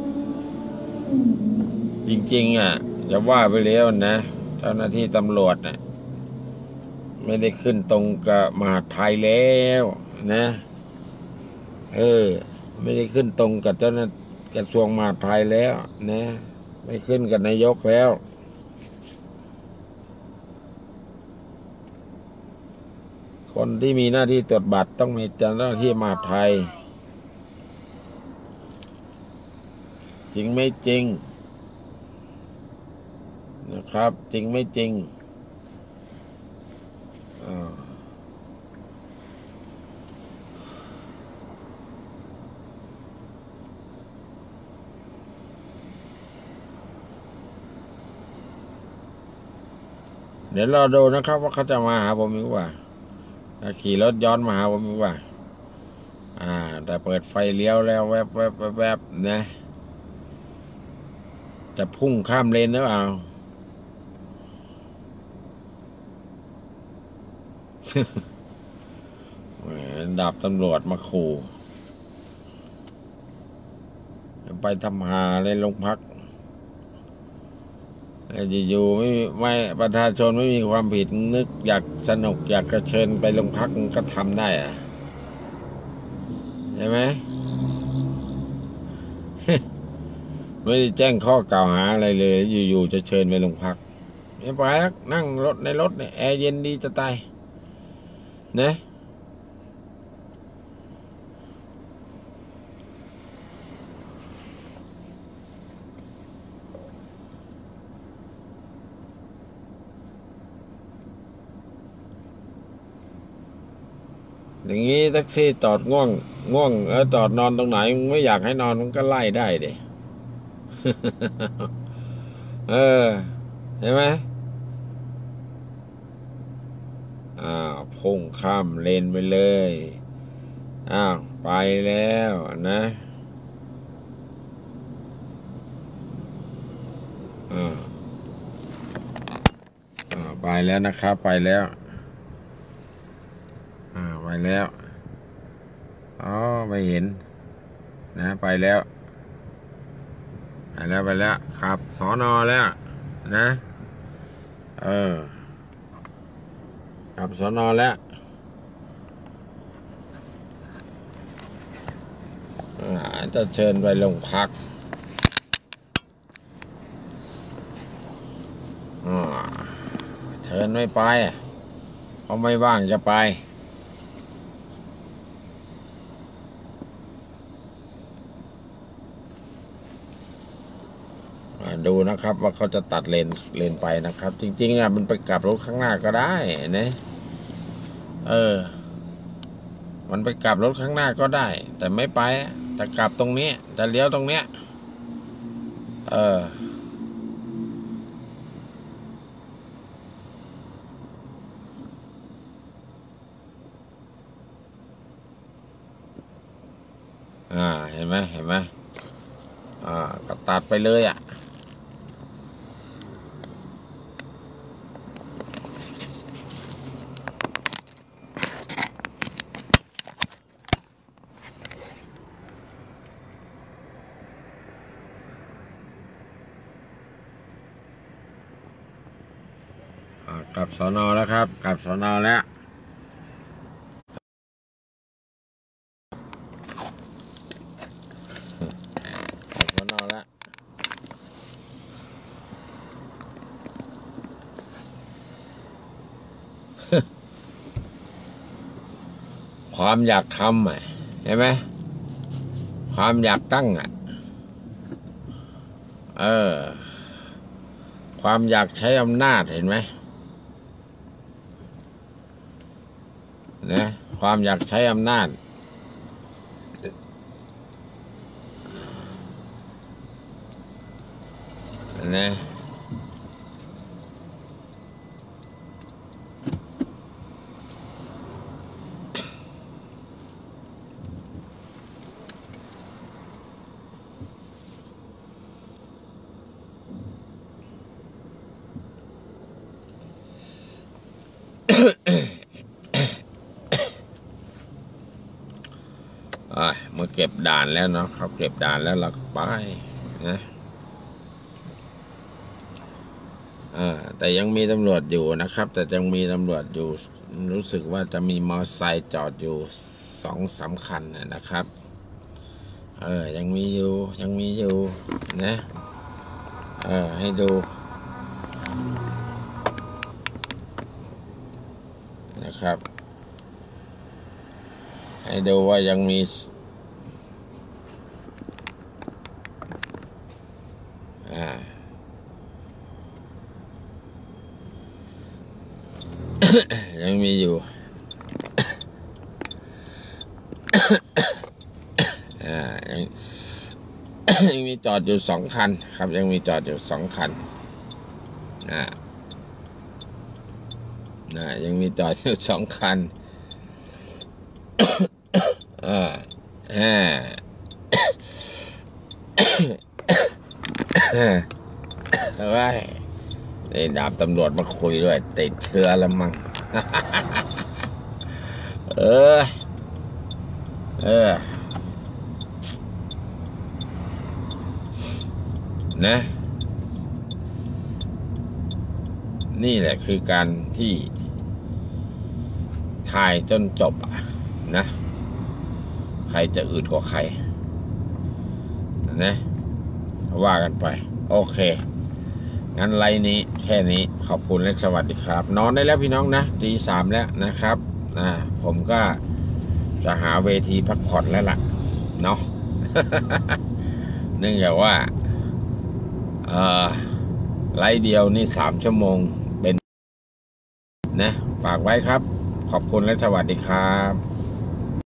จริงๆอ่ะจะว่าไปแล้วนะเจ้าหน้าที่ตำรวจน่ะไม่ได้ขึ้นตรงกับมหาดไทยแล้วนะเออไม่ได้ขึ้นตรงกับเจ้าหน้ากระทรวงมหาดไทยแล้วนะไม่ขึ้นกับนายกแล้วคนที่มีหน้าที่ตรวจบัตรต้องมีเจ้าหน้าที่มหาดไทยจริงไม่จริงนะครับจริงไม่จริงเดี๋ยวรอดูนะครับว่าเขาจะมาหาผมอีกว่าขี่รถย้อนมาหาผมอีกว่าอ่าแต่เปิดไฟเลี้ยวแล้วแวบแวบแวบแวบนะจะพุ่งข้ามเลนหรือเปล่า ดาบตำรวจมาขู่ไปทำหาเลยโรงพักอยู่ๆไม่ไม่ประชาชนไม่มีความผิดนึกอยากสนุกอยากกระเชิญไปโรงพักก็ทำได้อะใช่ไหม ไม่ได้แจ้งข้อกล่าวหาอะไรเลยอยู่ๆจะเชิญไปโรงพักไม่ไปแล้วนั่งรถในรถเนี่ยแอร์เย็นดีจะตายนะอย่างนี้แท็กซี่จอดง่วงง่วงแล้วจอดนอนตรงไหนมึงไม่อยากให้นอนมันก็ไล่ได้เด้ เออเห็นไหมอ้าวพุ่งข้ามเลนไปเลยอ้าวไปแล้วนะอ่าอ่าไปแล้วนะครับไปแล้วอ่าไปแล้วอ๋อไม่เห็นนะไปแล้วไปแล้วไปแล้วครับสอนอแล้วนะเออขับสอนอแล้วจะเชิญไปโรงพักเชิญไม่ไปเขาไม่ว่างจะไปดูนะครับว่าเขาจะตัดเลนเลนไปนะครับจริงๆอ่ะมันไปกลับรถข้างหน้าก็ได้นะเออมันไปกลับรถข้างหน้าก็ได้แต่ไม่ไปจะกลับตรงนี้จะเลี้ยวตรงเนี้ยเอออ่าเห็นไหมเห็นไหมอ่าก็ตัดไปเลยอ่ะกลับสอนอแล้วครับกลับสอนอแล้วกลับสอนอแล้วความอยากทำอ่ะเห็นไหมความอยากตั้งอ่ะเออความอยากใช้อำนาจเห็นไหมนะความอยากใช้อำนาจนะเมื่อเก็บด่านแล้วเนาะเขาเก็บด่านแล้วเราก็ไปนะอ่าแต่ยังมีตำรวจอยู่นะครับแต่ยังมีตำรวจอยู่รู้สึกว่าจะมีมอเตอร์ไซค์จอดอยู่สองสามคันนะครับเออยังมีอยู่ยังมีอยู่นะเออให้ดูนะครับให้ดูว่ายังมีอ่ายังมีอยู่อ่ายังยังมีจอดอยู่สองคันครับยังมีจอดอยู่สองคันอ่าอ่ายังมีจอดอยู่สองคันอ่าฮ่าเอาไว้นี่ดาบตำรวจมาคุยด้วยติดเชื้อแล้วมั้งเออเออนะนี่แหละคือการที่ถ่ายจนจบนะใครจะอืดกว่าใครนะว่ากันไปโอเคงั้นไลน์นี้แค่นี้ขอบคุณและสวัสดีครับนอนได้แล้วพี่น้องนะตีสามแล้วนะครับอ่าผมก็จะหาเวทีพักผ่อนแล้วล่ะเนาะ เนื่องจากว่าเอ่อไลน์เดียวนี่สามชั่วโมงเป็นนะฝากไว้ครับขอบคุณและสวัสดีครับ